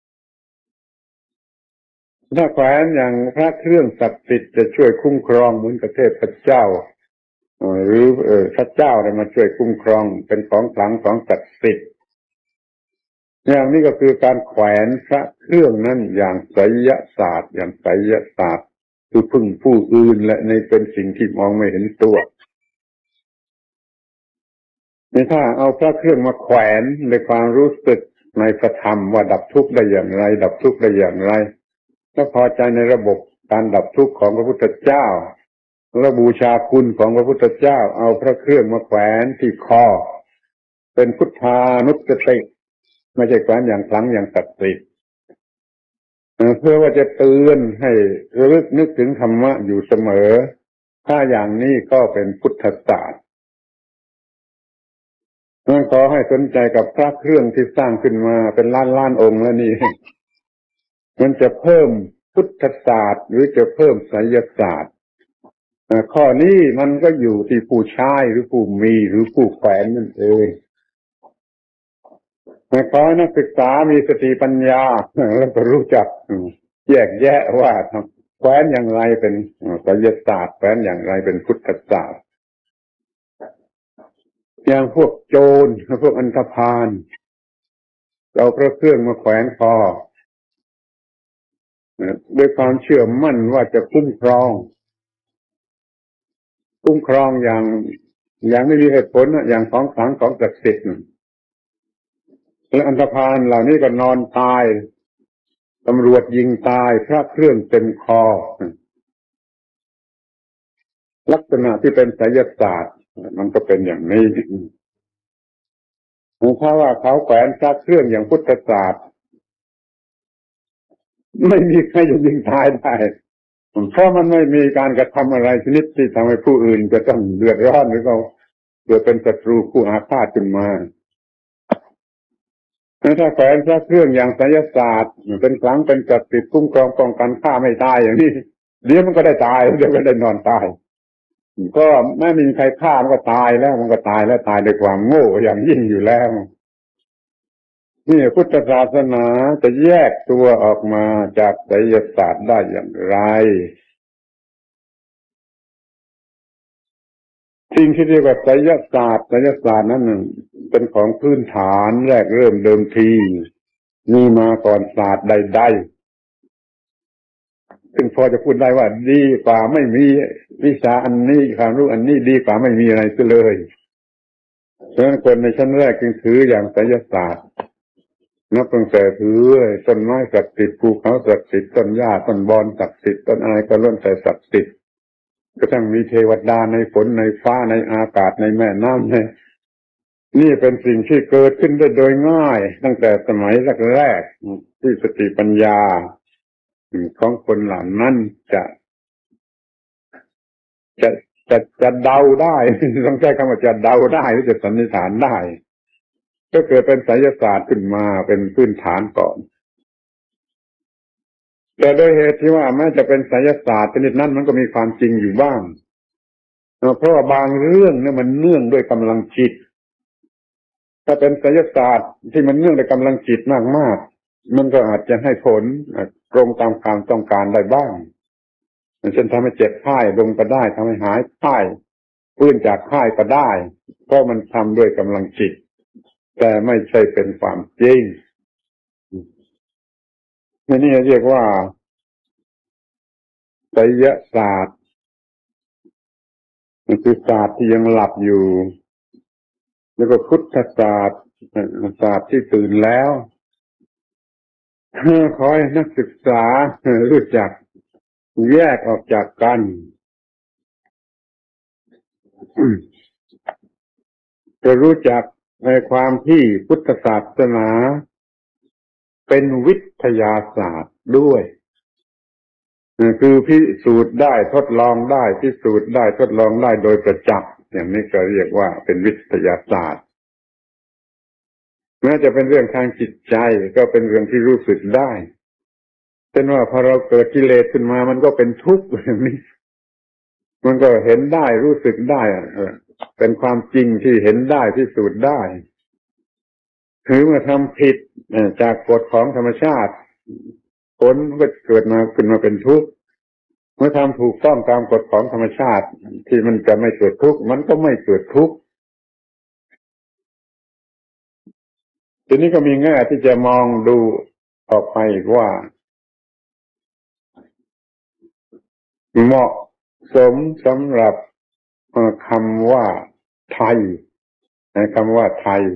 ถ้าแขวนอย่างพระเครื่องศักดิ์สิทธิ์จะช่วยคุ้มครองเหมือนกับเทพเจ้าหรือพระเจ้าได้มาช่วยคุ้มครองเป็นของขลังของศักดิ์สิทธิ์อย่างนี้ก็คือการแขวนพระเครื่องนั้นอย่างไสยศาสตร์คือพึ่งผู้อื่นและในเป็นสิ่งที่มองไม่เห็นตัวนี่ถ้าเอาพระเครื่องมาแขวนในความรู้สึกในพระธรรมว่าดับทุกข์ได้อย่างไรก็พอใจในระบบการดับทุกข์ของพระพุทธเจ้าและบูชาคุณของพระพุทธเจ้าเอาพระเครื่องมาแขวนที่คอเป็นพุทธานุสติไม่ใช่แขวนอย่างครั้งอย่างศักดิ์สิทธิ์เพื่อว่าจะเตือนให้ระลึกนึกถึงธรรมะอยู่เสมอถ้าอย่างนี้ก็เป็นพุทธศาสตร์นั้นขอให้สนใจกับพระเครื่องที่สร้างขึ้นมาเป็นล้านองค์แล้วนี่มันจะเพิ่มพุทธศาสตร์หรือจะเพิ่มไสยศาสตร์ข้อนี้มันก็อยู่ที่ผู้ใช้หรือผู้มีหรือผู้แขวนนั่นเองขอให้นักศึกษามีสติปัญญาแล้วก็รู้จักแยกแยะว่าแขวนอย่างไรเป็นไสยศาสตร์แขวนอย่างไรเป็นพุทธศาสตร์อย่างพวกโจรพวกอันธพาลเอาพระเครื่องมาแขวนคอด้วยความเชื่อมั่นว่าจะคุ้มครองอย่างไม่มีเหตุผลอย่างของขลังของศักดิ์สิทธิ์และอันธพาลเหล่านี้ก็นอนตายตำรวจยิงตายพระเครื่องเต็มคอลักษณะที่เป็นไสยศาสตร์มันก็เป็นอย่างนี้ถ้าว่าเขาแขวนพระเครื่องอย่างพุทธศาสตร์ไม่มีใครจะยิงตายได้เพราะมันไม่มีการกระทำอะไรชนิดที่ทำให้ผู้อื่นจะต้องเดือดร้อนหรือเขาเกิดเป็นศัตรูคู่อาฆาตขึ้นมาถ้าแขวนพระเครื่องอย่างไสยศาสตร์เป็นครั้งเป็นศักดิ์สิทธิ์คุ้มครองป้องกันฆ่าไม่ตายอย่างนี้เดี๋ยวมันก็ได้ตายเดี๋ยวก็ได้นอนตายก็ไม่มีใครฆ่ามันก็ตายแล้วมันก็ตายแล้วตายด้วยความโง่อย่างยิ่งอยู่แล้วนี่พุทธศาสนาจะแยกตัวออกมาจากไสยศาสตร์ได้อย่างไรสิ่งที่เรียกว่าไสยศาสตร์นั้นเป็นของพื้นฐานแรกเริ่มเดิมทีมีมาก่อนศาสตร์ใดๆซึ่งพอจะพูดได้ว่าดีกว่าไม่มีวิชาอันนี้ความรู้อันนี้ดีกว่าไม่มีอะไรเลยฉะนั้นคนในชั้นแรกจึงถืออย่างไสยศาสตร์นับตั้งแต่ถือต้นไม้ศักดิ์สิทธิ์ภูเขาศักดิ์สิทธิ์ต้นหญ้าต้นบอนศักดิ์สิทธิ์ต้นอะไรก็ล้วนแต่ศักดิ์สิทธิ์กระทั่งมีเทวดาในฝนในฟ้าในอากาศในแม่น้ำนี่เป็นสิ่งที่เกิดขึ้นได้โดยง่ายตั้งแต่สมัยแรกๆที่สติปัญญาของคนเหล่านั้นจะเดาได้ต้องใช้คำว่าจะเดาได้หรือจะสันนิษฐานได้ก็เกิดเป็นไสยศาสตร์ขึ้นมาเป็นพื้นฐานก่อนแต่โดยเหตุที่ว่าแม้จะเป็นไสยศาสตร์ชนิดนั้นมันก็มีความจริงอยู่บ้างเพราะว่าบางเรื่องเนี่ยมันเนื่องด้วยกำลังจิตถ้าเป็นไสยศาสตร์ที่มันเนื่องด้วยกำลังจิตมากๆมันก็อาจจะให้ผลตรงตามความต้องการได้บ้างเช่นทำให้เจ็บไข้ลงก็ได้ทำให้หายไข้ฟื้นจากไข้ก็ได้เพราะมันทำด้วยกำลังจิตแต่ไม่ใช่เป็นความจริงนี่เรียกว่าไสยศาสตร์มันคือศาสตร์ที่ยังหลับอยู่แล้วก็พุทธศาสตร์ศาสตร์ที่ตื่นแล้วขอให้นักศึกษารู้จักแยกออกจากกันจะรู้จักในความที่พุทธศาสนาเป็นวิทยาศาสตร์ด้วยคือพิสูจน์ได้ทดลองได้พิสูจน์ได้ทดลองได้โดยประจักษ์อย่างนี้ก็เรียกว่าเป็นวิทยาศาสตร์แม้จะเป็นเรื่องทางจิตใจก็เป็นเรื่องที่รู้สึกได้เช่นว่าพอเราเกิดกิเลสขึ้นมามันก็เป็นทุกข์อย่างนี้มันก็เห็นได้รู้สึกได้เป็นความจริงที่เห็นได้พิสูจน์ได้ถือเมื่อทำผิดจากกฎของธรรมชาติผลก็เกิดมาขึ้นมาเป็นทุกข์เมื่อทำถูกต้องตามกฎของธรรมชาติที่มันจะไม่เกิดทุกข์มันก็ไม่เกิดทุกข์ทีนี้ก็มีแง่ที่จะมองดูออกไปอีกว่าเหมาะสมสำหรับคำว่าไทยคำว่าไทย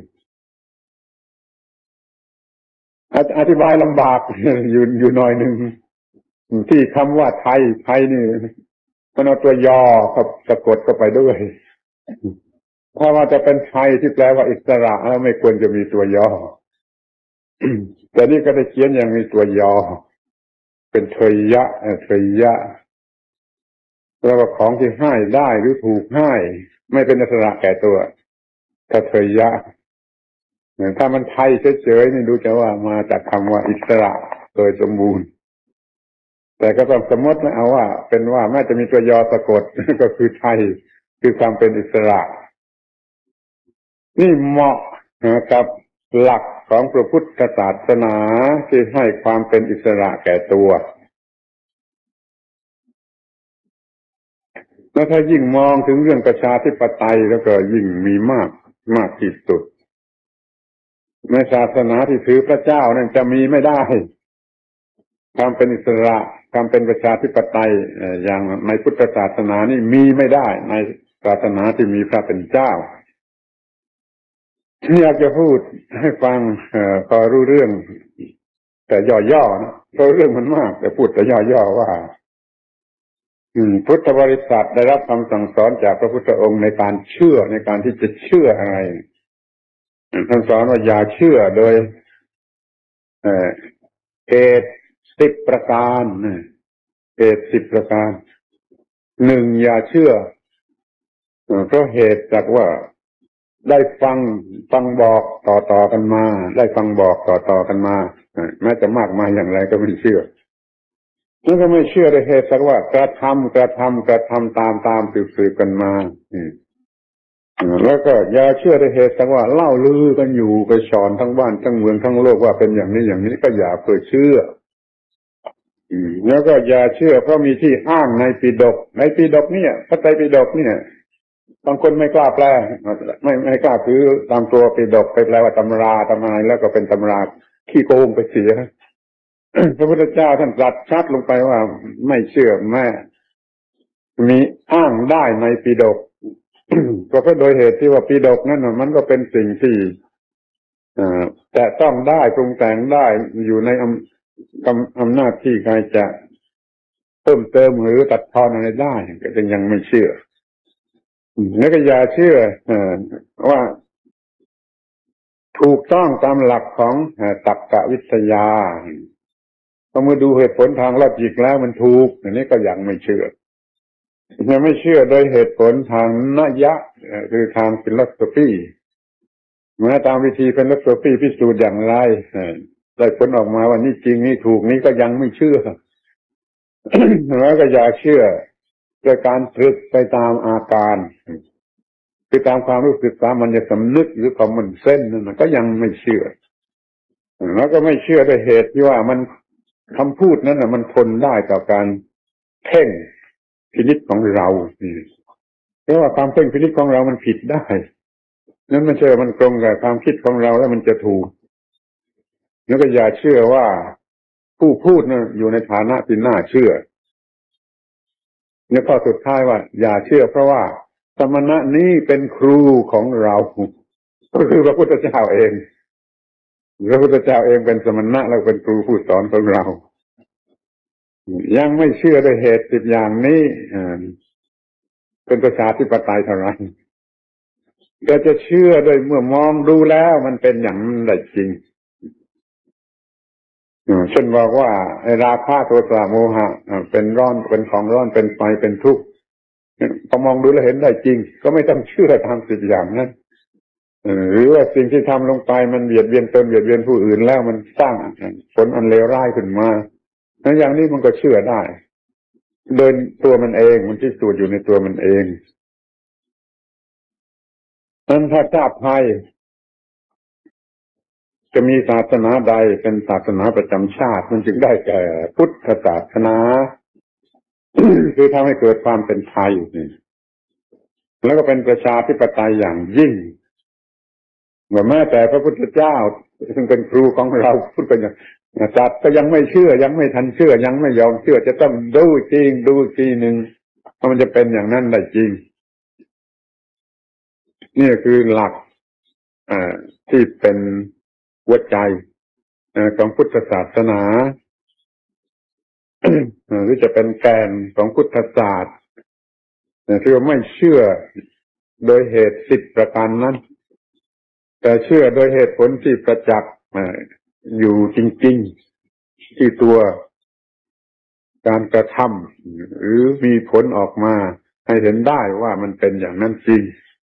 อธิบายลำบากอยู่หน่อยหนึ่งที่คำว่าไทยนี่มันเอาตัวยอครับสะกดเข้าไปด้วยถ้าว่าจะเป็นไทยที่แปลว่าอิสระแล้วไม่ควรจะมีตัวยอแต่นี่ก็ได้เขียนอย่างมีตัวยอเป็นเทยะเทยะแล้วว่าของที่ให้ได้หรือถูกให้ไม่เป็นอิสระแก่ตัวถ้าเทยะถ้ามันไทยเฉยๆนี่ดูจะว่ามาจากคำว่าอิสระโดยสมบูรณ์แต่ก็ต้องสมมตินะเอาว่าเป็นว่าแม้จะมีตัวยอสะกดก็คือไทยคือความเป็นอิสระนี่เหมาะกับหลักของพระพุทธศาสนาที่ให้ความเป็นอิสระแก่ตัวแล้วถ้ายิ่งมองถึงเรื่องประชาธิปไตยแล้วก็ยิ่งมีมากที่สุดในศาสนาที่ถือพระเจ้านั่นจะมีไม่ได้ความเป็นอิสระความเป็นประชาธิปไตยอย่างในพุทธศาสนานี่มีไม่ได้ในศาสนาที่มีพระเป็นเจ้าอยากจะพูดให้ฟังพอรู้เรื่องแต่ย่อๆนะเพราะเรื่องมันมากแต่พูดแต่ย่อๆว่าพุทธบริษัทได้รับคำสั่งสอนจากพระพุทธองค์ในการเชื่อในการที่จะเชื่ออะไรท่านสอนว่าอย่าเชื่อโดยเหตุ10 ประการเหตุ10 ประการ1อย่าเชื่อเพราะเหตุจากว่าได้ฟังบอกต่อกันมาได้ฟังบอกต่อกันมาแม้จะมากมายอย่างไรก็ไม่เชื่อแล้วก็ไม่เชื่อด้วยเหตุสักว่ากระทำตามสืบกันมาแล้วก็อย่าเชื่อด้วยเหตุสักว่าเล่าลือกันอยู่กระชอนทั้งบ้านทั้งเมืองทั้งโลกว่าเป็นอย่างนี้ก็อย่าเพื่อเชื่อแล้วก็อย่าเชื่อเพราะมีที่อ้างในปิฎกเนี่ยพระไตรปิฎกเนี่ยบางคนไม่กล้าแปลไม่กล้าถือตามตัวปิฎกไปแปลว่าตำราแล้วก็เป็นตำราขี้โกงไปเสียพระพุทธเจ้าท่านตรัสชัดลงไปว่าไม่เชื่อแม่มีอ้างได้ในปิฎกก็เพราะโดยเหตุที่ว่าปิฎกนั่นมันก็เป็นสิ่งที่แต่ต้องได้ปรุงแต่งได้อยู่ในอำนาจที่ใครจะเพิ่มเติมหรือตัดทอนอะไรได้ก็ยังไม่เชื่อแล้วก็อย่าเชื่อว่าถูกต้องตามหลักของตรรกวิทยาพอมาดูเหตุผลทางลอจิกแล้วมันถูกอันนี้ก็ยังไม่เชื่อยังไม่เชื่อโดยเหตุผลทางนัยยะคือทางฟิโลโซฟีแม้ตามวิธีฟิโลโซฟีพิสูจน์อย่างไรได้ผลออกมาว่านี่จริงนี่ถูกนี่ก็ยังไม่เชื่อ แล้วก็อย่าเชื่อโดยการตรึกไปตามอาการคือตามความรู้สึกสามัญสำนึกหรือความมันเส้นนั่นก็ยังไม่เชื่อแล้วก็ไม่เชื่อด้วยเหตุที่ว่ามันคำพูดนั้นมันทนได้ต่อการเพ่งพินิจของเราเพราะว่าความเพ่งพินิจของเรามันผิดได้นั้นไม่ใช่มันตรงกับความคิดของเราแล้วมันจะถูกแล้วก็อย่าเชื่อว่าผู้พูดนั้นอยู่ในฐานะที่น่าเชื่อแล้วข้อสุดท้ายว่าอย่าเชื่อเพราะว่าสมณะนี้เป็นครูของเราก็คือพระพุทธเจ้าเองพระพุทธเจ้าเองเป็นสมณะแล้วเป็นครูผู้สอนของเรายังไม่เชื่อด้วยเหตุ10 อย่างนี้เป็นประชาธิปไตยเท่านั้นก็จะเชื่อโดยเมื่อมองดูแล้วมันเป็นอย่างนั้นได้จริงเช่นบอกว่าราคะโทสะโมหะเป็นร้อนเป็นของร้อนเป็นไฟเป็นทุกข์พอมองดูแล้วเห็นได้จริงก็ไม่ต้องเชื่อตาม10 อย่างนั้นหรือว่าสิ่งที่ทำลงไปมันเบียดเบียนตนเบียดเบียนผู้อื่นแล้วมันสร้างผลอันเลวร้ายขึ้นมาอย่างนี้มันก็เชื่อได้โดยตัวมันเองมันที่สูจน์อยู่ในตัวมันเองนั้นถ้าทราบภัยจะมีศาสนาใดเป็นศาสนาประจำชาติมันจึงได้แก่พุทธศาสนา คือทำให้เกิดความเป็นไทยแล้วก็เป็นประชาธิปไตยอย่างยิ่งแม้แต่พระพุทธเจ้าซึ่งเป็นครูของเราพูดกันอย่างจัดก็ยังไม่เชื่อยังไม่ทันเชื่อยังไม่ยอมเชื่อจะต้องดูจริงดูทีหนึ่งว่ามันจะเป็นอย่างนั้นได้จริงนี่คือหลักที่เป็นหัวใจของพุทธศาสนาหรือจะเป็นแกนของพุทธศาสตร์ที่ว่าไม่เชื่อโดยเหตุ10ประการนั้นแต่เชื่อโดยเหตุผลที่ประจักษ์อยู่จริงๆที่ตัวการกระทำหรือมีผลออกมาให้เห็นได้ว่ามันเป็นอย่างนั้นจริง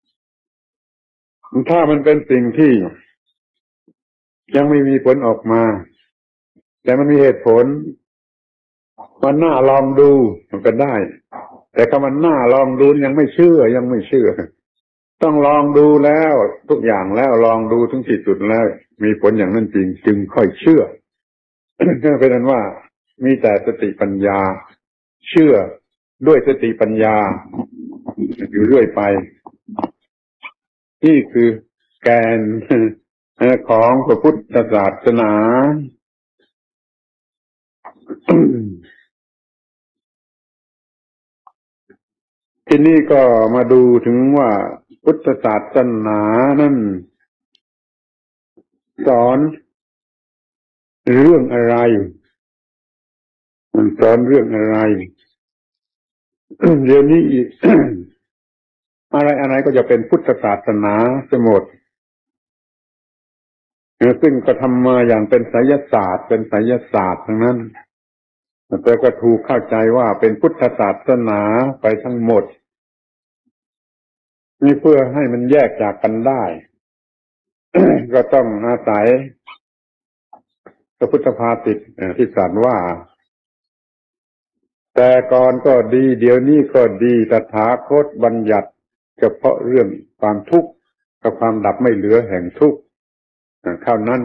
ถ้ามันเป็นสิ่งที่ยังไม่มีผลออกมาแต่มันมีเหตุผลมันน่าลองดูมันก็ได้แต่คำว่าน่าลองดูยังไม่เชื่อต้องลองดูแล้วทุกอย่างแล้วลองดูถึงที่สุดแล้วมีผลอย่างนั้นจริงจึงค่อยเชื่อ ก็เป็นนั้นว่ามีแต่สติปัญญาเชื่อด้วยสติปัญญาอยู่เรื่อยไปนี่คือแกนของพระพุทธศาสนา ทีนี้ก็มาดูถึงว่าพุทธศาสนานั้นสอนเรื่องอะไรมันสอนเรื่องอะไร เดี๋ยวนี้อีก อะไรก็จะเป็นพุทธศาสนาไปหมดซึ่งก็ทำมาอย่างเป็นไสยศาสตร์ทั้งนั้นแต่ก็ถูกเข้าใจว่าเป็นพุทธศาสนาไปทั้งหมดนี่เพื่อให้มันแยกจากกันได้ ก็ต้องอาศัยพระพุทธภาษิตที่ตรัสว่าแต่ก่อนก็ดีเดี๋ยวนี้ก็ดีตถาคตบัญญัติเฉพาะเรื่องความทุกข์กับความดับไม่เหลือแห่งทุกข์เท่านั้น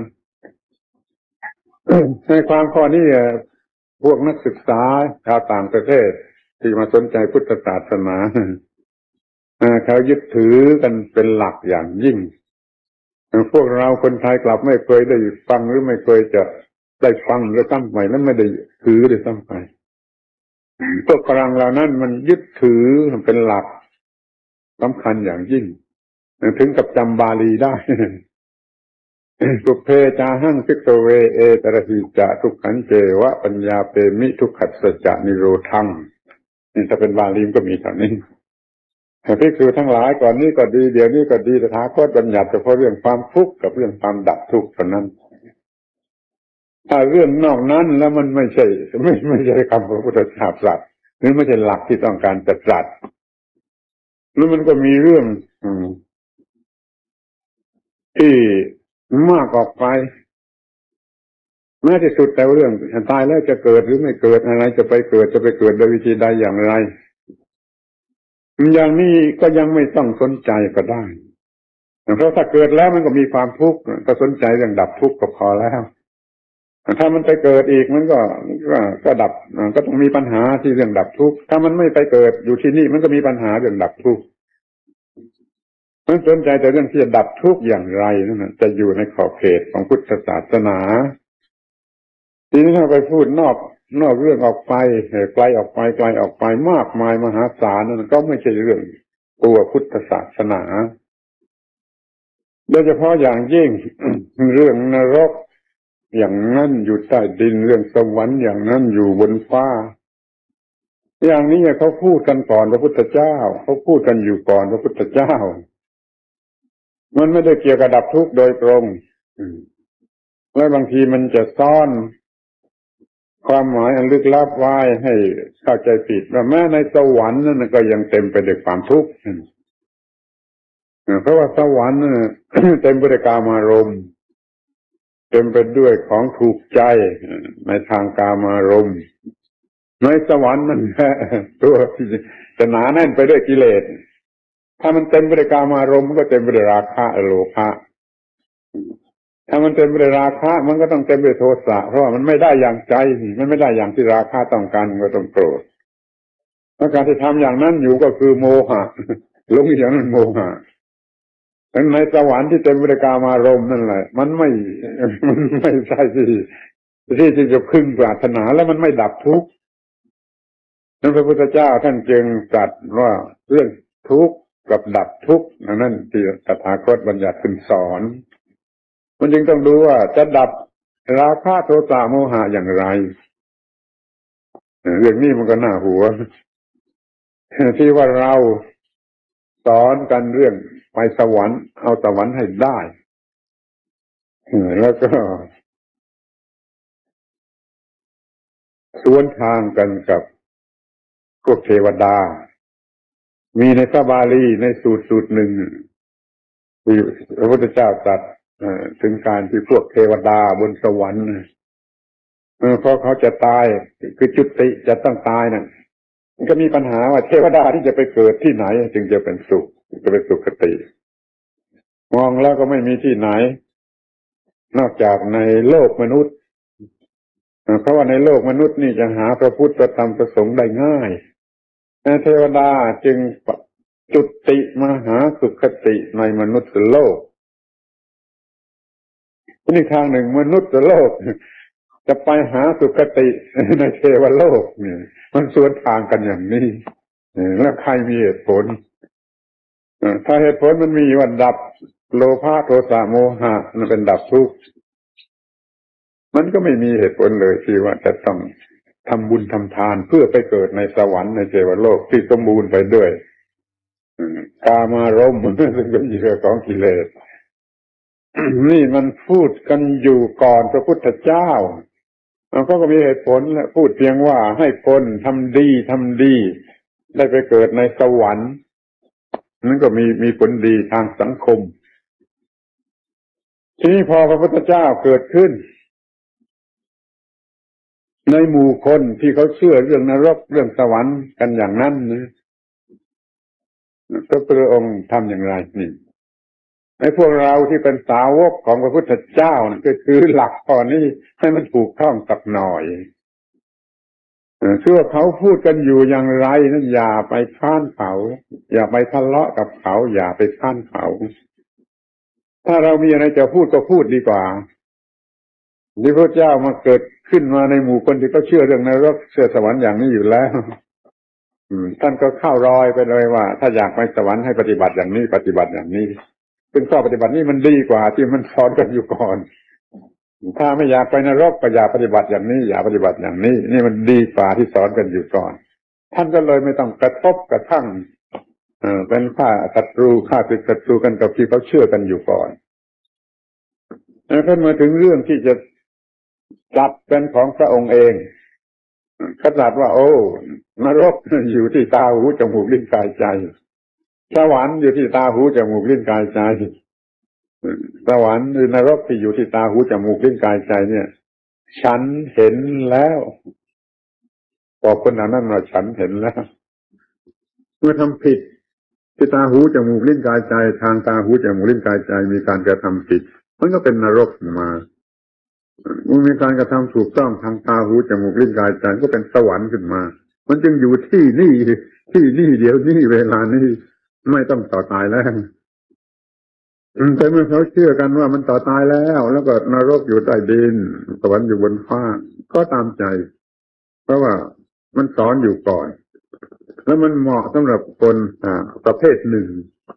ในความข้อนี้พวกนักศึกษาชาวต่างประเทศที่มาสนใจพุทธศาสนาเขายึดถือกันเป็นหลักอย่างยิ่งพวกเราคนไทยกลับไม่เคยได้ฟังหรือไม่เคยจะได้ฟังหรือซ้ำไปแล้วไม่ได้ถือเลยซ้ำไปพวกฝรั่งเหล่านั้นมันยึดถือเป็นหลักสำคัญอย่างยิ่งถึงกับจำบาลีได้สุเพจาหังภิกขเวเอตระหิจะทุกขันเจวะปัญญาเปมิทุกขัสสจะนิโรธังนี่ถ้าเป็นบาลีก็มีเท่านี้ภิกษุทั้งหลายก่อนนี้ก็ดีเดี๋ยวนี้ก็ดีตถาคตบัญญัติเฉพาะเรื่องความทุกข์กับเรื่องความดับทุกข์เท่านั้นถ้าเรื่องนอกนั้นแล้วมันไม่ใช่คำพระพุทธเจ้าตรัสหรือไม่ใช่หลักที่ต้องการจะตรัสแล้วมันก็มีเรื่องที่มากออกไปแม้ที่สุดแต่เรื่องตายแล้วจะเกิดหรือไม่เกิดอะไรจะไปเกิดโดยวิธีใดอย่างไรอย่างนี้ก็ยังไม่ต้องสนใจก็ได้เพราะถ้าเกิดแล้วมันก็มีความทุกข์ก็สนใจเรื่องดับทุกข์ก็พอแล้วถ้ามันไปเกิดอีกมันก็ดับก็ต้องมีปัญหาที่เรื่องดับทุกข์ถ้ามันไม่ไปเกิดอยู่ที่นี่มันก็มีปัญหาเรื่องดับทุกข์มันสนใจแต่เรื่องที่จะดับทุกข์อย่างไรนั่นจะอยู่ในขอบเขตของพุทธศาสนาทีนี้ถ้าไปพูดนอกเรื่องออกไปไกลออกไปมากมายมหาศาลนั่นก็ไม่ใช่เรื่องตัวพุทธศาสนาโดยเฉพาะอย่างยิ่ง เรื่องนรกอย่างนั้นอยู่ใต้ดินเรื่องสวรรค์อย่างนั้นอยู่บนฟ้าอย่างนี้เขาพูดกันก่อนพระพุทธเจ้าเขาพูดกันอยู่ก่อนพระพุทธเจ้ามันไม่ได้เกี่ยวกับดับทุกข์โดยตรงและบางทีมันจะซ่อนความหมายอันลึกลับไว้ให้เข้าใจผิดว่าแม้ในสวรรค์นั่นก็ยังเต็มไปด้วยความทุกข์เพราะว่าสวรรค์เต็มไปด้วยกามารมณ์เต็มไปด้วยของถูกใจในทางกามารมณ์ในสวรรค์นั่นตัวจะหนาแน่นไปด้วยกิเลสถ้ามันเต็มไปด้วยกามารมณ์มันก็เต็มไปด้วยราคะโลภะถ้ามันเต็มไปด้วยราคะมันก็ต้องเต็มไปด้วยโทสะเพราะว่ามันไม่ได้อย่างใจมันไม่ได้อย่างที่ราคะต้องการมันก็ต้องโกรธแล้วการที่ทำอย่างนั้นอยู่ก็คือโมหะหลงอย่างนั้นโมหะในสวรรค์ที่เต็มไปด้วยกามารมณ์นั่นแหละมันไม่ใช่ที่จะพึงปรารถนาและมันไม่ดับทุกข์นั้นพระพุทธเจ้าท่านจึงตรัสว่าเรื่องทุกข์กับดับทุกข์นั่นที่ตถาคตบัญญัติขึ้นสอนมันจึงต้องดูว่าจะดับราคะโทสะโมหะอย่างไรเรื่องนี้มันก็น่าหัวที่ว่าเราสอนกันเรื่องไปสวรรค์เอาสวรรค์ให้ได้แล้วก็สวนทางกันกับพวกเทวดามีในพระบาลีในสูตรหนึ่งที่พระพุทธเจ้าตรัสถึงการที่พวกเทวดาบนสวรรค์เพราะเขาจะตายคือจุติจะต้องตายนั่นมันก็มีปัญหาว่าเทวดาที่จะไปเกิดที่ไหนจึงจะเป็นสุขจะเป็นสุขติมองแล้วก็ไม่มีที่ไหนนอกจากในโลกมนุษย์เพราะว่าในโลกมนุษย์นี่จะหาพระพุทธธรรมประสงค์ได้ง่ายเทวดาจึงจุติมาหาสุขติในมนุษย์โลกอีกทางหนึ่งมนุษย์โลกจะไปหาสุขติในเทวโลกเนี่ยมันสวนทางกันอย่างนี้แล้วใครมีเหตุผลถ้าเหตุผลมันมีว่าดับโลภะโทสะโมหะมันเป็นดับทุกข์มันก็ไม่มีเหตุผลเลยที่ว่าจะต้องทำบุญทำทานเพื่อไปเกิดในสวรรค์ในเทวโลกที่สมบูรณ์ไปด้วยกามารมณ์ซึ่งเป็นเหยื่อของกิเลสนี่มันพูดกันอยู่ก่อนพระพุทธเจ้าเขาก็มีเหตุผลและพูดเพียงว่าให้คนทำดีได้ไปเกิดในสวรรค์นั่นก็มีผลดีทางสังคมทีนี้พอพระพุทธเจ้าเกิดขึ้นในหมู่คนที่เขาเชื่อเรื่องนรกเรื่องสวรรค์กันอย่างนั้นนะพระองค์ทำอย่างไรนี่ในพวกเราที่เป็นสาวกของพระพุทธเจ้าก็คือหลักข้อนี้ให้มันถูกต้องสักหน่อยเชื่อเขาพูดกันอยู่อย่างไรนั้นอย่าไปค้านเขาอย่าไปทะเลาะกับเขาอย่าไปค้านเขาถ้าเรามีอะไรจะพูดก็พูดดีกว่าที่พระเจ้ามาเกิดขึ้นมาในหมู่คนที่เขาเชื่อเรื่องนรกเชื่อสวรรค์อย่างนี้อยู่แล้วท่านก็เข้ารอยไปเลยว่าถ้าอยากไปสวรรค์ให้ปฏิบัติอย่างนี้ปฏิบัติอย่างนี้ซึ่งข้อปฏิบัตินี้มันดีกว่าที่มันสอนกันอยู่ก่อนถ้าไม่อยากไปนรกก็อย่าปฏิบัติอย่างนี้อย่าปฏิบัติอย่างนี้นี่มันดีกว่าที่สอนกันอยู่ก่อนท่านก็เลยไม่ต้องกระทบกระทั่งเป็นข้าศัตรูข้าศึกศัตรูกันกับที่เขาเชื่อกันอยู่ก่อนแล้วท่านมาถึงเรื่องที่จะจัดเป็นของพระองค์เองขนาดว่าโอ้นรกอยู่ที่ตาหูจมูกลิ้นกายใจสวรรค์อยู่ที่ตาหูจมูกลิ้นกายใจสวรรค์หรือนรกที่อยู่ที่ตาหูจมูกลิ้นกายใจเนี่ยฉันเห็นแล้วบอกคนนั้นว่าฉันเห็นแล้วเมื่อทำผิดที่ตาหูจมูกลิ้นกายใจทางตาหูจมูกลิ้นกายใจมีการกระทำผิดมันก็เป็นนรกมาเมื่อมีการกระทำถูกต้องทางตาหูจมูกลิ้นกายใจก็เป็นสวรรค์ขึ้นมามันจึงอยู่ที่นี่เดี๋ยวนี้เวลานี้ไม่ต้องต่อตายแล้วแต่เมื่อเขาเชื่อกันว่ามันต่อตายแล้วก็นรกอยู่ใต้ดินสวรรค์อยู่บนฟ้าก็ตามใจเพราะว่ามันสอนอยู่ก่อนแล้วมันเหมาะสำหรับคนประเภทหนึ่ง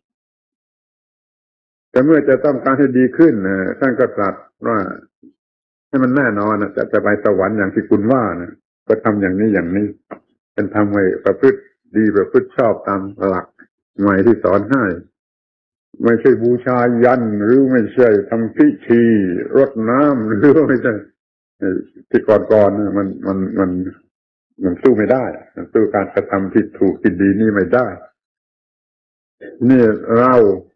แต่เมื่อจะต้องการให้ดีขึ้นท่านก็ตรัสว่าให้มันแน่นอนจะไปสวรรค์อย่างที่คุณว่านะก็ทำอย่างนี้เป็นทำให้ประพฤติดีประพฤติชอบตามหลักใหม่ที่สอนให้ไม่ใช่บูชายันหรือไม่ใช่ทำพิธีรดน้ำหรือไม่ใช่ที่ก่อนมันสู้ไม่ได้สู้การกระทำที่ถูกที่ดีนี่ไม่ได้นี่เรา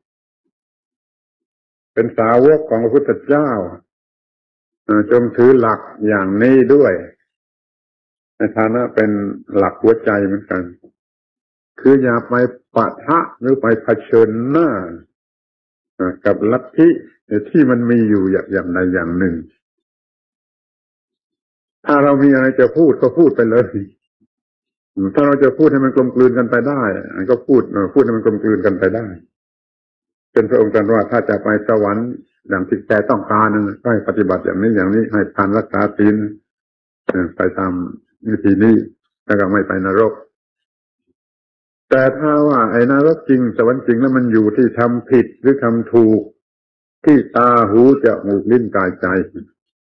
เป็นสาวกของพระพุทธเจ้าจงถือหลักอย่างนี้ด้วยในฐานะเป็นหลักหัวใจเหมือนกันคืออย่าไปปะทะหรือไปเผชิญหน้ากับลัทธิที่มันมีอยู่อย่างใดอย่างหนึ่งถ้าเรามีอะไรจะพูดก็พูดไปเลยถ้าเราจะพูดให้มันกลมกลืนกันไปได้ก็พูดให้มันกลมกลืนกันไปได้เป็นพระองค์ตรัสว่าถ้าจะไปสวรรค์อย่างที่แกต้องการก็ให้ปฏิบัติอย่างนี้ให้ทานรักษาศีลไปตามวิธีนี้แล้วก็ไม่ไปนรกแต่ถ้าว่าไอ้นรกจริงสวรรค์จริงแล้วมันอยู่ที่ทำผิดหรือทำถูกที่ตาหูจมูกลิ้นกายใจ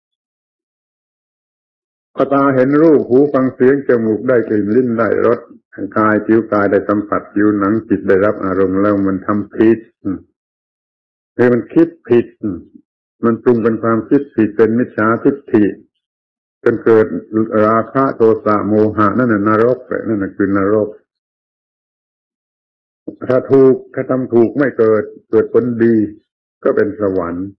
พอตาเห็นรูปหูฟังเสียงจมูกได้กลิ่นลิ้นได้รสกายผิวกายได้สัมผัสผิวหนังจิตได้รับอารมณ์แล้วมันทำผิดคือมันคิดผิดมันปรุงเป็นความคิดผิดเป็นมิจฉาทิฏฐิจนเกิดราคะโทสะโมหะนั่นน่ะนรกนั่นน่ะคือนรกถ้าทำถูกไม่เกิดผลดีก็เป็นสวรรค์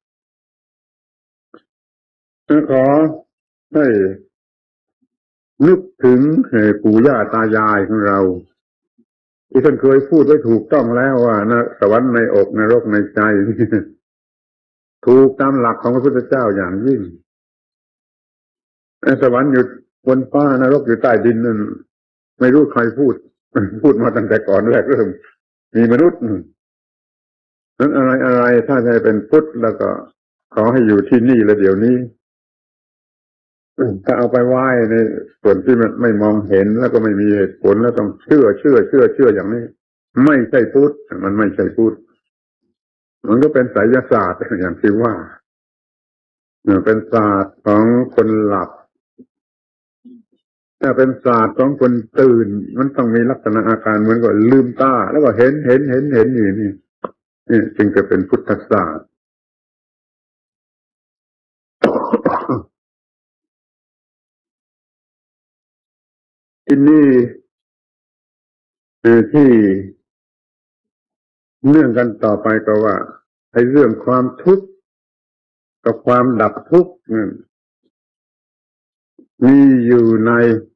ขอให้นึกถึงปู่ย่าตายายของเราที่ท่านเคยพูดไว้ถูกต้องแล้วว่านะสวรรค์ในอกนรกในใจถูกตามหลักของพระพุทธเจ้าอย่างยิ่งสวรรค์อยู่บนฟ้านรกอยู่ใต้ดินนั่นไม่รู้ใครพูดมาตั้งแต่ก่อนแรกเริ่มมีมนุษย์นั้นอะไรถ้าจะเป็นพุทธแล้วก็ขอให้อยู่ที่นี่และเดี๋ยวนี้ถ้าเอาไปไหว้ในส่วนที่มันไม่มองเห็นแล้วก็ไม่มีเหตุผลแล้วต้องเชื่ออย่างนี้ไม่ใช่พุทธมันไม่ใช่พุทธมันก็เป็นไสยศาสตร์อย่างที่ว่าเป็นศาสตร์ของคนหลับถ้าเป็นศาสตร์ของคนตื่นมันต้องมีลักษณะอาการเหมือนกับลืมตาแล้วก็เห็นอยู่นี่จึงจะเป็นพุทธศาสตร์ที่นี่ที่เนื่องกันต่อไปก็ว่าไอ้เรื่องความทุกข์กับความดับทุกข์มีอยู่ใน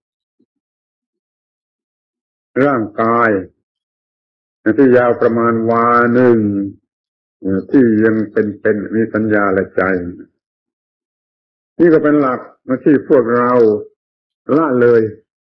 ร่างกายที่ยาวประมาณวาหนึ่งที่ยังเป็นมีสัญญาและใจนี่ก็เป็นหลักที่พวกเราละเลย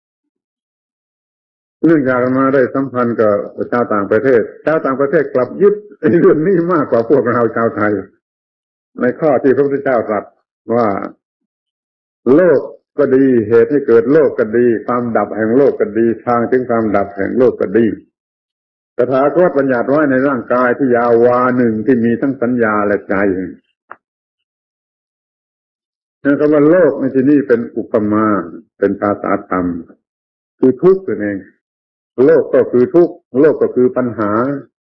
เนื่องจากมาได้สัมพันธ์กับชาวต่างประเทศกลับยึดเรื่องนี้มากกว่าพวกเราชาวไทยในข้อที่พระพุทธเจ้าตรัสว่าโลกก็ดีเหตุให้เกิดโลกก็ดีความดับแห่งโลกก็ดีทางถึงความดับแห่งโลกก็ดีตถาคตบัญญัติไว้ในร่างกายที่ยาววาหนึ่งที่มีทั้งสัญญาและใจคำว่าโลกในที่นี้เป็นอุปมาเป็นภาษาธรรมคือทุกข์นั่นเองโลกก็คือทุกข์โลกก็คือปัญหา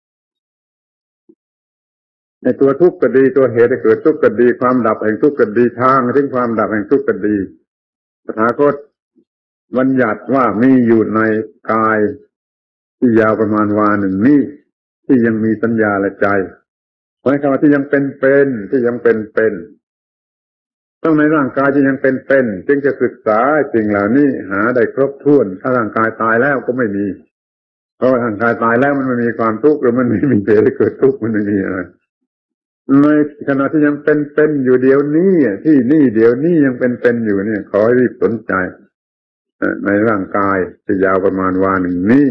ในตัวทุกข์ก็ดีตัวเหตุให้เกิดทุกข์ก็ดีความดับแห่งทุกข์ก็ดีทางถึงความดับแห่งทุกข์ก็ดีตถาคตบัญญัติว่ามีอยู่ในกายที่ยาวประมาณวาหนึ่งนี้ที่ยังมีสัญญาและใจหมายความว่าที่ยังเป็นที่ยังเป็นต้องในร่างกายที่ยังเป็นจึงจะศึกษาสิ่งเหล่านี้หาได้ครบถ้วนถ้าร่างกายตายแล้วก็ไม่มีเพราะร่างกายตายแล้วมันไม่มีความทุกข์หรือมันไม่มีเหตุให้เกิดทุกข์มันไม่มีอะไรในขณะที่ยังเป็นอยู่เดี๋ยวนี้ที่นี่เดี๋ยวนี้ยังเป็นอยู่เนี่ยขอให้รีบสนใจในร่างกายที่ยาวประมาณวาหนึ่งนี้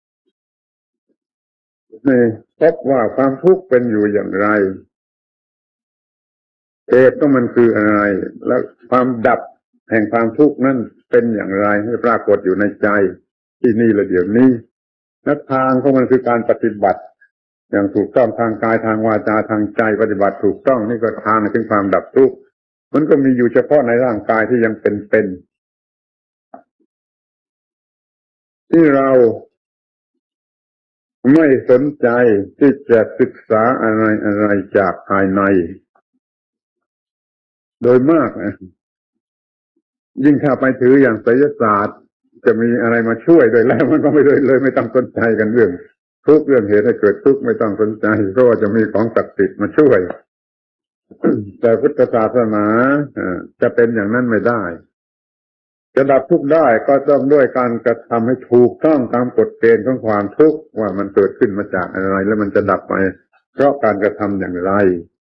พบว่าความทุกข์เป็นอยู่อย่างไรเหตุของมันคืออะไรแล้วความดับแห่งความทุกข์นั้นเป็นอย่างไรให้ปรากฏอยู่ในใจที่นี่และเดี๋ยวนี้และทางของมันคือการปฏิบัติอย่างถูกต้องทางกายทางวาจาทางใจปฏิบัติถูกต้องนี่ก็ทางถึงความดับทุกข์มันก็มีอยู่เฉพาะในร่างกายที่ยังเป็นที่เราไม่สนใจที่จะศึกษาอะไรจากภายในโดยมากนะยิ่งถ้าไปถืออย่างไสยศาสตร์จะมีอะไรมาช่วยโดยแล้วมันก็ไม่เลยไม่ต้องสนใจกันเรื่องทุกเรื่องเหตุให้เกิดทุกข์ไม่ต้องสนใจเพราะว่าจะมีของศักดิ์สิทธิ์มาช่วย แต่พุทธศาสนาจะเป็นอย่างนั้นไม่ได้จะดับทุกข์ได้ก็ต้องด้วยการกระทำให้ถูกต้องตามกฎเกณฑ์ของความทุกข์ว่ามันเกิดขึ้นมาจากอะไรแล้วมันจะดับไปเพราะการกระทำอย่างไร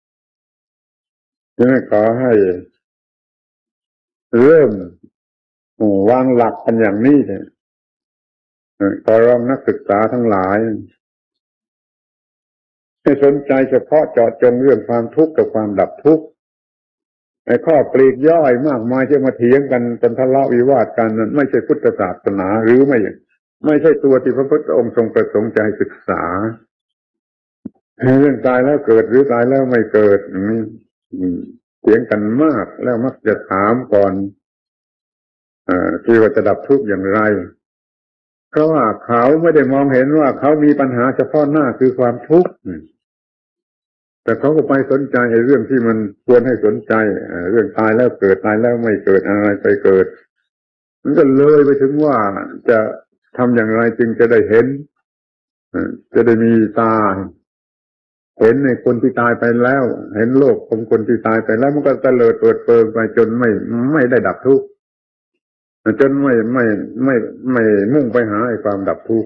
จึงขอให้เริ่มวางหลักกันอย่างนี้เนี่ยขอร้องนักศึกษาทั้งหลายให้สนใจเฉพาะเจาะจงเรื่องความทุกข์กับความดับทุกข์ไอ้ข้อปลีกย่อยมากมายที่มาเถียงกันจนทะเลาะวิวาทกันนั้นไม่ใช่พุทธศาสนาหรือไม่ใช่ตัวที่พระพุทธองค์ทรงประสงค์ใจศึกษาเรื่องตายแล้วเกิดหรือตายแล้วไม่เกิดเถียงกันมากแล้วมักจะถามก่อนที่ว่าจะดับทุกข์อย่างไรเพราะว่าเขาไม่ได้มองเห็นว่าเขามีปัญหาเฉพาะหน้าคือความทุกข์แต่เขาก็ไปสนใจไอ้เรื่องที่มันควรให้สนใจเรื่องตายแล้วเกิดตายแล้วไม่เกิดอะไรไปเกิดมันก็เลยไปถึงว่าจะทำอย่างไรจึงจะได้เห็นจะได้มีตาเห็นในคนที่ตายไปแล้วเห็นโลกของคนที่ตายไปแล้วมันก็เตลิดเปิดเปิงไปจนไม่ได้ดับทุกข์จนไม่มุ่งไปหาไอ้ความดับทุกข์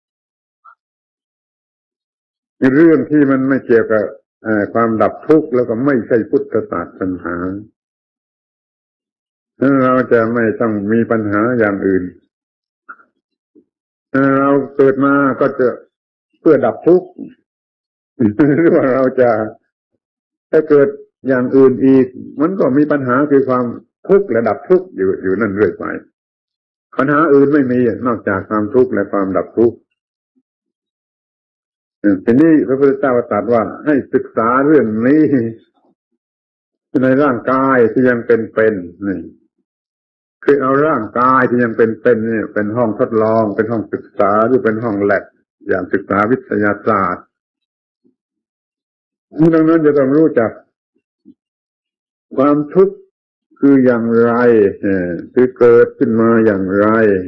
เรื่องที่มันไม่เกี่ยวกับความดับทุกข์แล้วก็ไม่ใช่พุทธศาสนาเราจะไม่ต้องมีปัญหาอย่างอื่นเราเกิดมาก็จะเพื่อดับทุกข์หรือว่าเราจะถ้าเกิดอย่างอื่นอีกมันก็มีปัญหาคือความทุกข์และดับทุกข์อยู่นั่นเรื่อยไปปัญหาอื่นไม่มีนอกจากความทุกข์และความดับทุกข์ทีนี้พระพุทธเจ้าตรัสว่าให้ศึกษาเรื่องนี้ในร่างกายที่ยังเป็นนี่คือเอาร่างกายที่ยังเป็นเนี่ยเป็นห้องทดลองเป็นห้องศึกษาหรือเป็นห้องแลบอย่างศึกษาวิทยาศาสตร์ดังนั้นจะต้องรู้จักความทุกข์คืออย่างไรคือเกิดขึ้นมาอย่างไร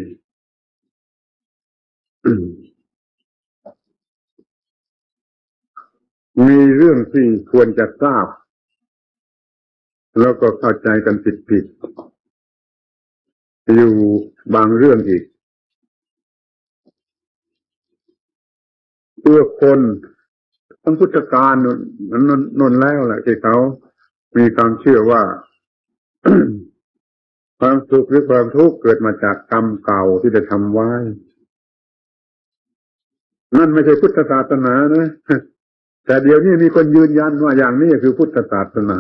มีเรื่องที่ควรจะทราบแล้วก็เข้าใจกันผิดอยู่บางเรื่องอีกเพื่อคนทั้งพุทธกาลนนแล้วแหละที่เขามีความเชื่อว่า ความสุขหรือความทุกข์เกิดมาจากกรรมเก่าที่ได้ทำไว้นั่นไม่ใช่พุทธศาสนานะแต่เดี๋ยวนี้มีคนยืนยันว่าอย่างนี้คือพุทธศาสนา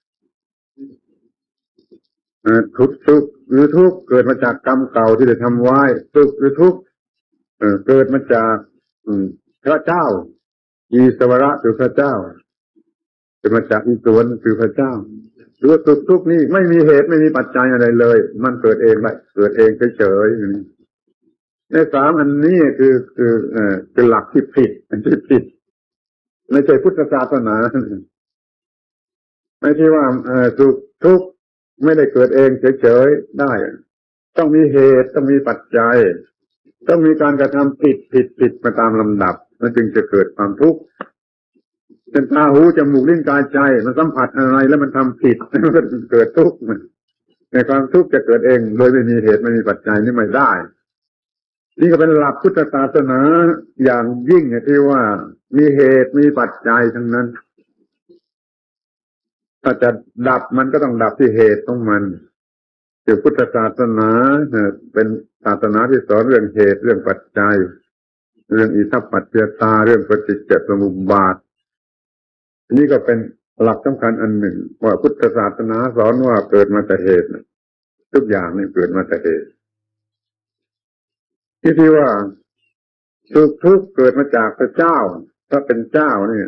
สุขหรือทุกข์เกิดมาจากกรรมเก่าที่ได้ทำไว้สุขหรือทุกข์เกิดมาจากพระเจ้าอีสวระคือพระเจ้าเกิดมาจากอีสวนคือพระเจ้าหรือสุขทุกข์นี่ไม่มีเหตุไม่มีปัจจัยอะไรเลยมันเกิดเองได้เกิดเองเฉยๆในสามอันนี้คือหลักที่ผิดไม่ใช่พุทธศาสนาไม่ใช่ว่าสุขทุกข์ไม่ได้เกิดเองเฉยๆได้ต้องมีเหตุต้องมีปัจจัยต้องมีการกระทำผิดมาตามลำดับมันจึงจะเกิดความทุกข์เป็นตาหูจมูกลิ้นกายใจมันสัมผัสอะไรแล้วมันทำผิดมันก็เกิดทุกข์ในความทุกข์จะเกิดเองโดยไม่มีเหตุไม่มีปัจจัยนี่ไม่ได้นี่ก็เป็นหลักพุทธศาสนาอย่างยิ่งที่ว่ามีเหตุมีปัจจัยทั้งนั้นถ้าจะดับมันก็ต้องดับที่เหตุของมันคือพุทธศาสนาเป็นศาสนาที่สอนเรื่องเหตุเรื่องปัจจัยเรื่องอิทัปปัจจยตาเรื่องปฏิจจสมุปบาทนี่ก็เป็นหลักสำคัญอันหนึ่งว่าพุทธศาสนาสอนว่าเกิดมาแต่เหตุทุกอย่างนี่เกิดมาแต่เหตุที่ว่าสุขทุกข์เกิดมาจากพระเจ้าถ้าเป็นเจ้านี่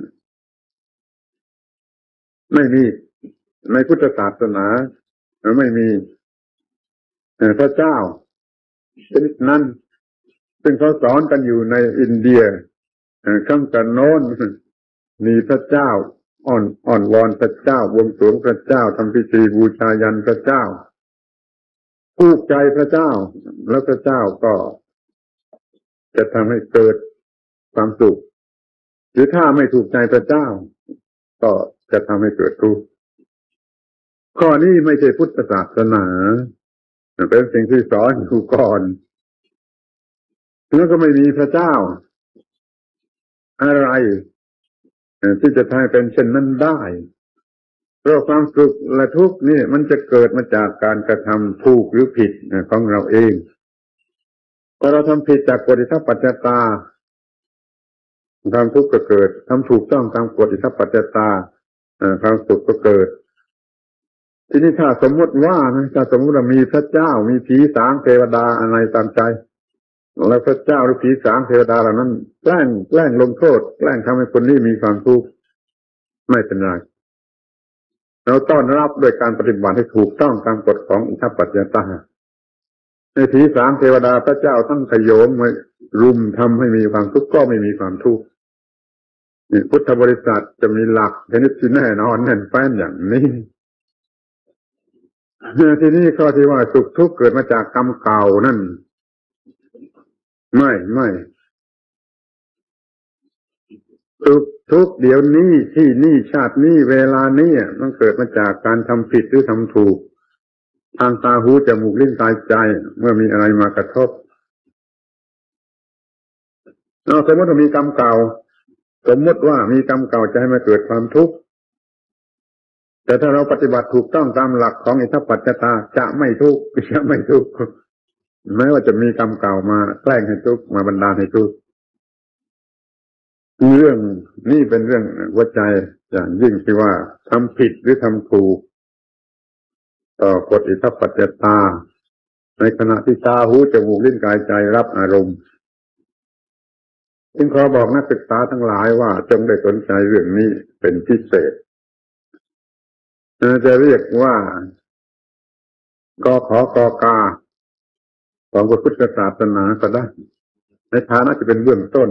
ไม่มีในพุทธศาสนาไม่มีพระเจ้าชนิดนั้นซึ่งเขาสอนกันอยู่ในอินเดียข้างกันโน้นมีพระเจ้าอ่อนวอนพระเจ้าบวงสรวงพระเจ้าทำพิธีบูชายันพระเจ้าผูกใจพระเจ้าแล้วพระเจ้าก็จะทำให้เกิดความสุขหรือถ้าไม่ถูกใจพระเจ้าก็จะทำให้เกิดทุกข์ข้อนี้ไม่ใช่พุทธศาสนาเป็นสิ่งที่สอนอยู่ก่อนแล้วก็ไม่มีพระเจ้าอะไรที่จะทำให้เป็นเช่นนั้นได้เพราะความสุขและทุกข์นี่มันจะเกิดมาจากการกระทำถูกหรือผิดของเราเองพอเราทำผิดจากกฎอิทัปปัจจตาความทุกข์ก็เกิดทำถูกต้องตามกฎอิทัปปัจจตาความสุขก็เกิดทีนี้ถ้าสมมติว่ามีพระเจ้ามีผีสางเทวดาอะไรตามใจแล้วพระเจ้าหรือผีสางเทวดาเหล่านั้นแกล้งลงโทษแกล้งทำให้คนนี้มีความทุกข์ไม่เป็นไรเราต้อนรับโดยการปฏิบัติให้ถูกต้องตามกฎของอิทัปปัจจยตาในผีสามเทวดาพระเจ้าท่านขโยมมารุมทำให้มีความทุกข์ก็ไม่มีความทุกข์พุทธบริษัทจะมีหลักชนิดที่แน่นอนแน่นแฟ้นอย่างนี้ทีนี้ข้อที่ว่าสุขทุกข์เกิดมาจากกรรมเก่านั่นไม่สุขทุกข์เดี๋ยวนี้ที่นี่ชาตินี้เวลานี้มันเกิดมาจากการทำผิดหรือทำถูกทางตาหูจมูกลิ้นกายใจเมื่อมีอะไรมากระทบสมมติว่ามีกรรมเก่าสมมติว่ามีกรรมเก่าจะให้มาเกิดความทุกข์แต่ถ้าเราปฏิบัติถูกต้องตามหลักของอิทธิปัจจตาจะไม่ทุกข์แม้ว่าจะมีกรรมเก่ามาแกล้งให้ทุกข์มาบันดาลให้ทุกข์เรื่องนี้เป็นเรื่องหัวใจอย่างยิ่งที่ว่าทำผิดหรือทำถูกต่อกฎอิทธิปัจจตาในขณะที่ตาหูจมูกลิ้นกายใจรับอารมณ์จึงขอบอกนักศึกษาทั้งหลายว่าจงได้สนใจเรื่องนี้เป็นพิเศษจะเรียกว่ากขกกของพระพุทธศาสนาก็ได้ในฐานะที่เป็นเบื้องต้น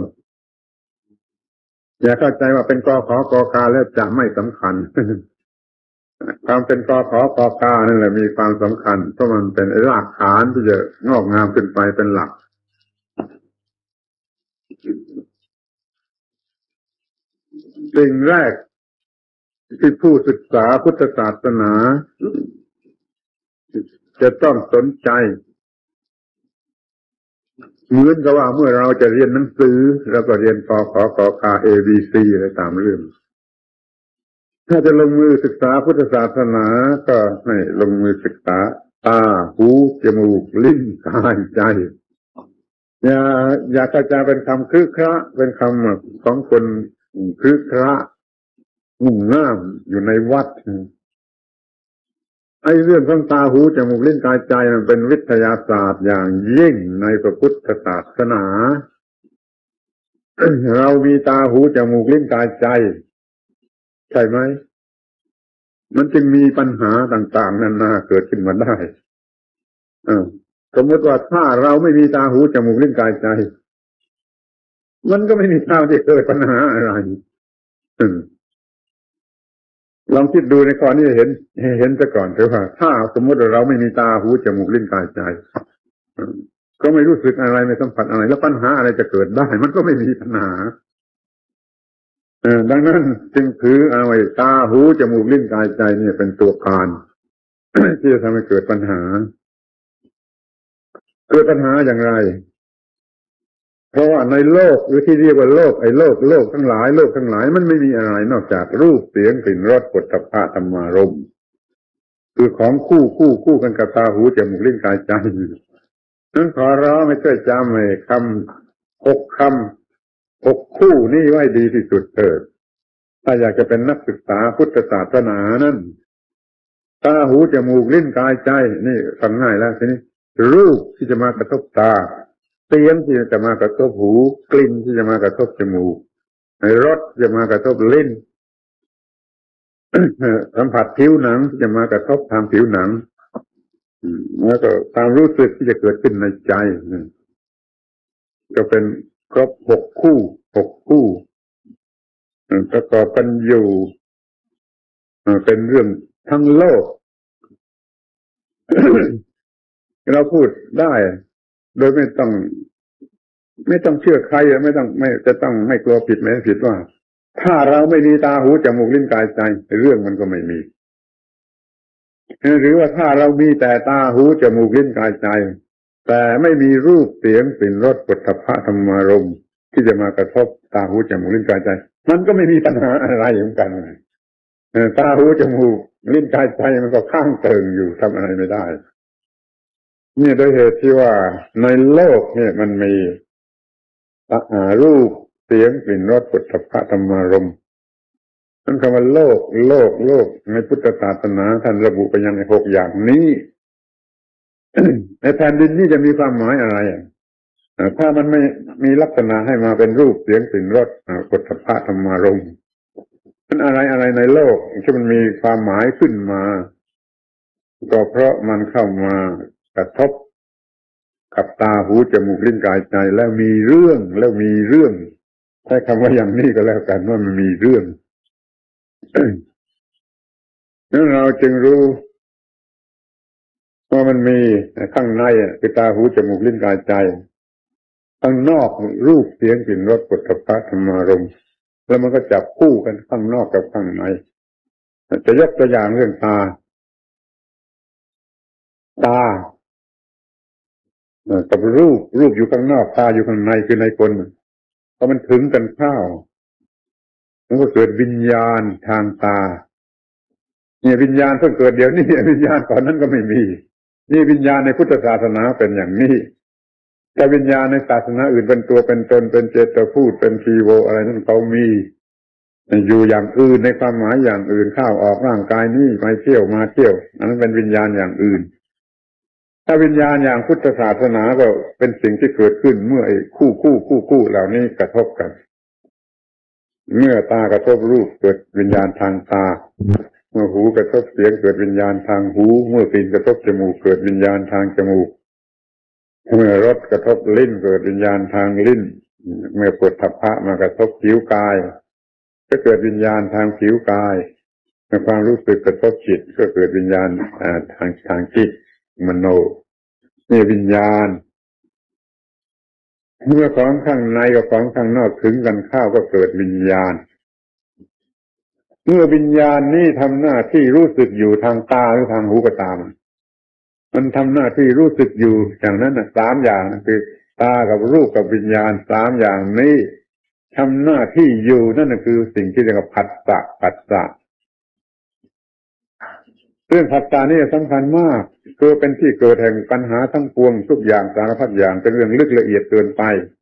อย่าเข้าใจว่าเป็นกขกกแล้วจะไม่สำคัญความเป็นกขกกนั่นแหละมีความสำคัญเพราะมันเป็นรากฐานที่จะงอกงามขึ้นไปเป็นหลักสิ่งแรกที่ผู้ศึกษาพุทธศาสนาจะต้องสนใจเหมือนกับว่าเมื่อเราจะเรียนหนังสือแล้วก็เรียนกขกก ABC อะไรตามเรื่องถ้าจะลงมือศึกษาพุทธศาสนาก็ให้ลงมือศึกษาตาหูจมูกลิ้นกายใจอย่าเข้าใจเป็นคำครึกคระเป็นคำของคนครึกคระงุ่มง่ามอยู่ในวัดไอ้เรื่องของตาหูจมูกลิ้นกายใจมันเป็นวิทยาศาสตร์อย่างยิ่งในพระพุทธศาสนา เรามีตาหูจมูกลิ้นกายใจใช่ไหมมันจึงมีปัญหาต่างๆนานาเกิดขึ้นมาได้สมมติว่าถ้าเราไม่มีตาหูจมูกลิ้นกายใจมันก็ไม่มีทางที่เกิดปัญหาอะไรลองคิดดูในข้อนี้เห็นซะก่อนเถอะว่าถ้าสมมติว่าเราไม่มีตาหูจมูกลิ้นกายใจก็ไม่รู้สึกอะไรไม่สัมผัสอะไรแล้วปัญหาอะไรจะเกิดได้มันก็ไม่มีปัญหาดังนั้นจึงถือเอาไว้ตาหูจมูกลิ้นกายใจเนี่ยเป็นตัวการ ที่จะทำให้เกิดปัญหาอย่างไรเพราะว่าในโลกหรือที่เรียกว่าโลกโลกทั้งหลายมันไม่มีอะไรนอกจากรูปเสียงกลิ่นรสโผฏฐัพพะธรรมารมณ์คือของคู่กันกับตาหูจมูกลิ้นกายใจนั้นขอร้องให้ช่วยจำให้คำ6คู่นี่ไว้ดีที่สุดเถิดถ้าอยากจะเป็นนักศึกษาพุทธศาสนานั้นตาหูจมูกลิ้นกายใจนี่ฟังง่ายแล้วทีนี้รูปที่จะมากระทบตาเสียงที่จะมากระทบหูกลิ่นที่จะมากระทบจมูกรสจะมากระทบลิ้น สัมผัสผิวหนังที่จะมากระทบทางผิวหนังแล้วก็ความรู้สึกที่จะเกิดขึ้นในใจก็เป็นครบ6คู่ประกอบกันอยู่เป็นเรื่องทั้งโลก เราพูดได้โดยไม่ต้องเชื่อใครไม่จะต้องไม่กลัวผิดไม่ผิดว่าถ้าเราไม่มีตาหูจมูกลิ้นกายใจเรื่องมันก็ไม่มีหรือว่าถ้าเรามีแต่ตาหูจมูกลิ้นกายใจแต่ไม่มีรูปเสียงกลิ่นรสโผฏฐัพพะธรรมารมณ์ที่จะมากระทบตาหูจมูกลิ้นกายใจมันก็ไม่มีปัญหาอะไรเหมือนกันตาหูจมูกลิ้นกายใจมันก็ข้างเติงอยู่ทำอะไรไม่ได้นี่โดยเหตุที่ว่าในโลกเนี่ยมันมีรูปเสียงกลิ่นรสโผฏฐัพพะธรรมารมณ์นั่นคำว่าโลกในพุทธศาสนาท่านระบุไปยังใน6อย่างนี้ ในแผ่นดินนี่จะมีความหมายอะไรถ้ามันไม่มีลักษณะให้มาเป็นรูปเสียงกลิ่นรสโผฏฐัพพะธรรมารมณ์มันอะไรในโลกที่มันมีความหมายขึ้นมาก็เพราะมันเข้ามากระทบกับตาหูจมูกลิ้นกายใจแล้วมีเรื่องใช้คำว่าอย่างนี้ก็แล้วกันว่ามันมีเรื่อง นั้นเราจึงรู้ว่ามันมีข้างในคือตาหูจมูกลิ้นกายใจข้างนอกรูปเสียงกลิ่นรสโผฏฐัพพะธรรมารมณ์แล้วมันก็จับคู่กันข้างนอกกับข้างในจะยกตัวอย่างเรื่องตากับรูปอยู่ข้างนอกตาอยู่ข้างในคือในคนพอมันถึงกันเข้ามันก็เกิดวิญญาณทางตาเนี่ยวิญญาณเพิ่งเกิดเดี๋ยวนี้วิญญาณก่อนนั้นก็ไม่มีนี่วิญญาณในพุทธศาสนาเป็นอย่างนี้แต่วิญญาณในศาสนาอื่นเป็นตัวเป็นตนเป็นเจตพูดเป็นชีโวอะไรนั่นเขามีอยู่อย่างอื่นในความหมายอย่างอื่นเข้าออกร่างกายนี่ไปเที่ยวมาเที่ยวอันนั้นเป็นวิญญาณอย่างอื่นถ้าวิญญาณอย่างพุทธศาสนาก็เป็นสิ่งที่เกิดขึ้นเมื่อคู่เหล่านี้กระทบกันเมื่อตากระทบรูปเกิดวิญญาณทางตาเมื่อหูกระทบเสียงเกิดวิญญาณทางหูเมื่อกลิ่นกระทบจมูกเกิดวิญญาณทางจมูกเมื่อรสกระทบลิ้นเกิดวิญญาณทางลิ้นเมื่อโผฏฐัพพะมากระทบผิวกายก็เกิดวิญญาณทางผิวกายเมื่อความรู้สึกกระทบจิตก็เกิดวิญญาณทางจิตมโนนี่วิญญาณเมื่อของข้างในกับของข้างนอกถึงกันเข้าก็เกิดวิญญาณเมื่อวิญญาณนี้ทำหน้าที่รู้สึกอยู่ทางตาหรือทางหูก็ตามมันทำหน้าที่รู้สึกอยู่อย่างนั้นสามอย่างคือตากับรูปกับวิญญาณสามอย่างนี้ทำหน้าที่อยู่นั่นคือสิ่งที่เรียกว่าผัสสะเรื่องผัสสะนี่สำคัญมากคือเป็นที่เกิดแห่งปัญหาทั้งปวงทุกอย่างสารพัดอย่างเป็นเรื่องลึกละเอียดเกินไป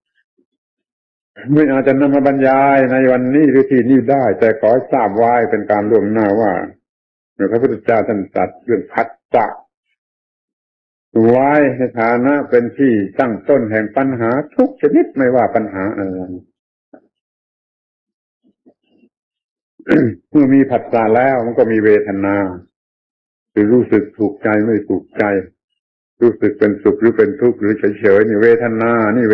ไม่อาจจะนำมาบรรยายในวันนี้หรือที่นี้ได้แต่ขอให้ทราบไว้เป็นการล่วงหน้าว่าพระพุทธเจ้าท่านตรัสเรื่องผัสสะไว้ในฐานะเป็นที่ตั้งต้นแห่งปัญหาทุกชนิดไม่ว่าปัญหาอะไร เมื่อมีผัสสะแล้วมันก็มีเวทนาคือรู้สึกถูกใจไม่ถูกใจรู้สึกเป็นสุขหรือเป็นทุกข์หรือเฉยๆนี่เวทนามัน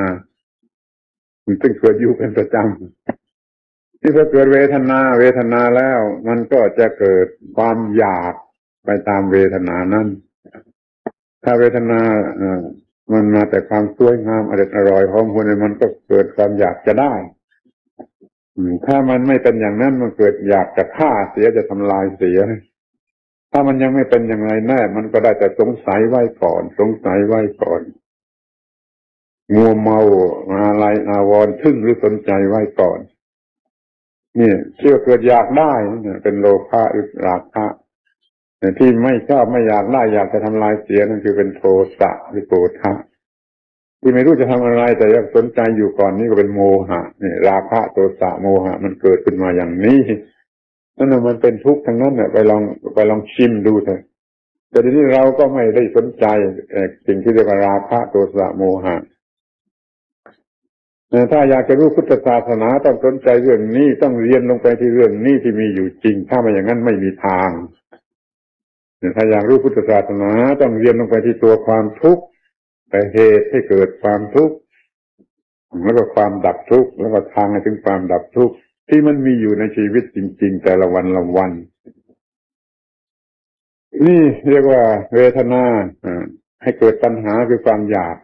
ต้องเกิดอยู่เป็นประจำที่พอเกิดเวทนาแล้วมันก็จะเกิดความอยากไปตามเวทนานั้นถ้าเวทนามันมาแต่ความสวยงามอร่อยหอมหวนมันก็เกิดความอยากจะได้ถ้ามันไม่เป็นอย่างนั้นมันเกิดอยากจะฆ่าเสียจะทำลายเสียถ้ามันยังไม่เป็นอย่างไรแน่มันก็ได้แต่สงสัยไว้ก่อนมัวเมาอะไรอาวรณ์ทึ่งหรือสนใจไว้ก่อนนี่เชื่อเกิดอยากได้เป็นโลภะหรือราคะที่ไม่ชอบไม่อยากได้อยากจะทำลายเสียนั่นคือเป็นโทสะหรือโกรธะที่ไม่รู้จะทำอะไรแต่ยังสนใจอยู่ก่อนนี่ก็เป็นโมหะนี่ราคะโทสะโมหะมันเกิดขึ้นมาอย่างนี้นั่นมันเป็นทุกข์ทั้งนั้นเนี่ยไปลองชิมดูเถอะแต่ทีนี้เราก็ไม่ได้สนใจสิ่งที่เรียกว่าราคะโทสะโมหะถ้าอยากจะรู้พุทธศาสนาต้องสนใจเรื่องนี้ต้องเรียนลงไปที่เรื่องนี้ที่มีอยู่จริงถ้าไม่อย่างนั้นไม่มีทางถ้าอยากรู้พุทธศาสนาต้องเรียนลงไปที่ตัวความทุกข์แต่เหตุให้เกิดความทุกข์แล้วก็ความดับทุกข์แล้วก็ทางให้ถึงความดับทุกข์ที่มันมีอยู่ในชีวิตจริงๆแต่ละวันนี่เรียกว่าเวทนาให้เกิดปัญหาคือความอยาก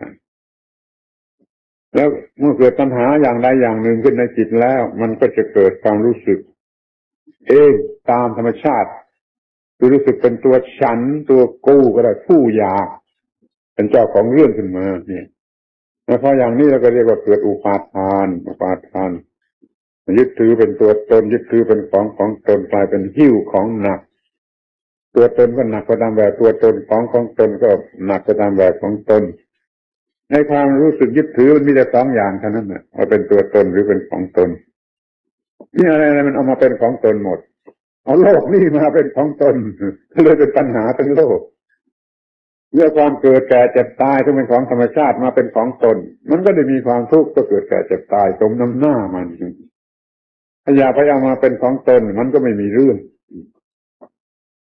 แล้วเมื่อเกิดปัญหาอย่างใดอย่างหนึ่งขึ้นในจิตแล้วมันก็จะเกิดความรู้สึกเองตามธรรมชาติคือรู้สึกเป็นตัวฉันตัวกูก็ได้ผู้อยากเป็นเจ้าของเรื่องขึ้นมาเนี่ยแล้วพออย่างนี้เราก็เรียกว่าเกิดอุปาทานยึดถือเป็นตัวตนยึดถือเป็นของตนกลายเป็นหิ้วของหนักตัวตนก็หนักไปตามแบบตัวตนของตนก็หนักไปตามแบบของตนในความรู้สึกยึดถือมันมีแต่สองอย่างเท่านั้นน่ะว่าเป็นตัวตนหรือเป็นของตนนี่อะไรมันเอามาเป็นของตนหมดเอาโลกนี่มาเป็นของตนเลยเป็นปัญหาทั้งโลกเมื่อความเกิดแก่เจ็บตายที่เป็นของธรรมชาติมาเป็นของตนมันก็ได้มีความทุกข์ก็เกิดแก่เจ็บตายสมน้ำหน้ามันถ้าอยากไปเอามาเป็นของตนมันก็ไม่มีเรื่อง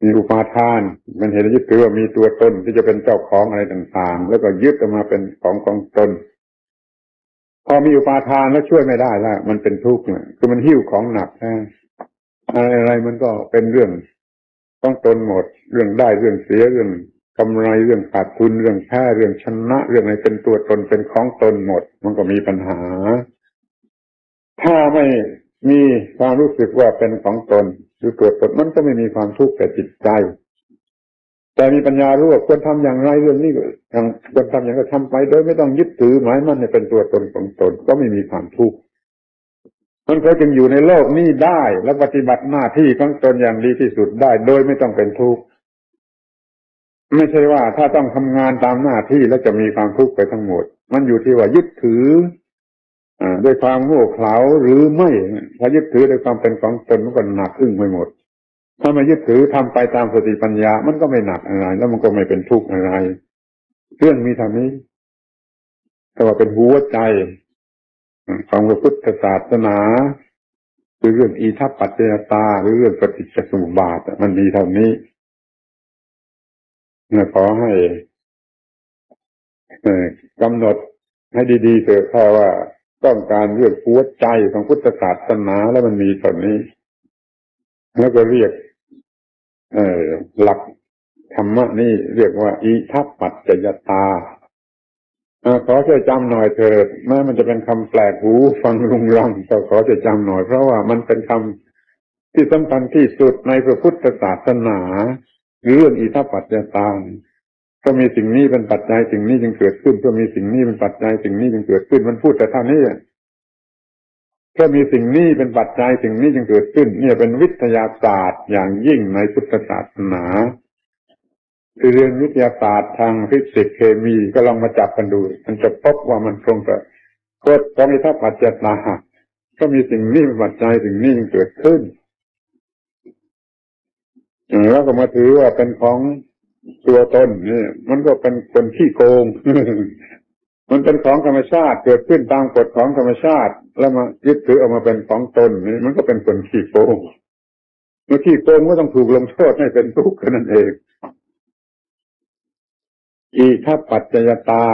มีอุปาทานมันเห็นยึดถือว่ามีตัวตนที่จะเป็นเจ้าของอะไรต่างๆแล้วก็ยึดออกมาเป็นของตนพอมีอุปาทานแล้วช่วยไม่ได้แล้วมันเป็นทุกข์คือมันหิ้วของหนักอะไรมันก็เป็นเรื่องต้องตนหมดเรื่องได้เรื่องเสียเรื่องกำไรเรื่องขาดทุนเรื่องแพ้เรื่องชนะเรื่องอะไรเป็นตัวตนเป็นของตนหมดมันก็มีปัญหาถ้าไม่มีความรู้สึกว่าเป็นของตนหรือตัวตนมันก็ไม่มีความทุกข์แต่จิตใจแต่มีปัญญารู้ว่าควรทำอย่างไรเรื่องนี้ควรทำอย่างไรทำไปโดยไม่ต้องยึดถือหมายมั่นเป็นตัวตนของตนก็ไม่มีความทุกข์มันก็จึงอยู่ในโลกนี้ได้และปฏิบัติหน้าที่ของตนอย่างดีที่สุดได้โดยไม่ต้องเป็นทุกข์ไม่ใช่ว่าถ้าต้องทำงานตามหน้าที่แล้วจะมีความทุกข์ไปทั้งหมดมันอยู่ที่ว่ายึดถือด้วยความโง่เขลาหรือไม่ถ้ายึดถือด้วยความเป็นของตนมันก็หนักอึ้งไปหมดถ้าไม่ยึดถือทำไปตามสติปัญญามันก็ไม่หนักอะไรแล้วมันก็ไม่เป็นทุกข์อะไรเรื่องมีเท่านี้แต่ว่าเป็นหัวใจของพระพุทธศาสนาคือเรื่องอิทัปปัจจยตาหรือเรื่องปฏิจจสมุปบาทมันมีเท่านี้ขอให้กำหนดให้ดีๆเถอะถ้าว่าต้องการเรื่องหัวใจของพุทธศาสนาแล้วมันมีเท่านี้แล้วก็เรียกหลักธรรมะนี่เรียกว่าอิทัปปัจจยตาขอช่วยจำหน่อยเถิดแม้มันจะเป็นคำแปลกหูฟังรุงรังแต่ขอช่วยจำหน่อยเพราะว่ามันเป็นคำที่สำคัญที่สุดในพระพุทธศาสนาเรื่องอิทัปปัจจยตาก็มีสิ่งนี้เป็นปัจจัยสิ่งนี้จึงเกิดขึ้นก็มีสิ่งนี้เป็นปัจจัยสิ่งนี้จึงเกิดขึ้นมันพูดแต่เท่านี้ก็มีสิ่งนี้เป็นปัจจัยสิ่งนี้จึงเกิดขึ้นเนี่ยเป็นวิทยาศาสตร์อย่างยิ่งในพุทธศาสนาคือเรียนวิทยาศาสตร์ทางฟิสิกส์เคมีก็ลองมาจับกันดูมันจะพบว่ามันตรงกับกฎของอิทัปปัจจยตาก็มีสิ่งนี้เป็นปัจจัยสิ่งนี้จึงเกิดขึ้นแล้วก็มาถือว่าเป็นของตัวตนนี่มันก็เป็นคนขี้โกง มันเป็นของธรรมชาติเกิดขึ้นตามกฎของธรรมชาติแล้วมายึดถือเอามาเป็นของตนนี่มันก็เป็นคนขี้โกงเมื่อขี้โกงก็ต้องถูกลงโทษให้เป็นทุกข์นั่นเองอิทัปปัจจยตา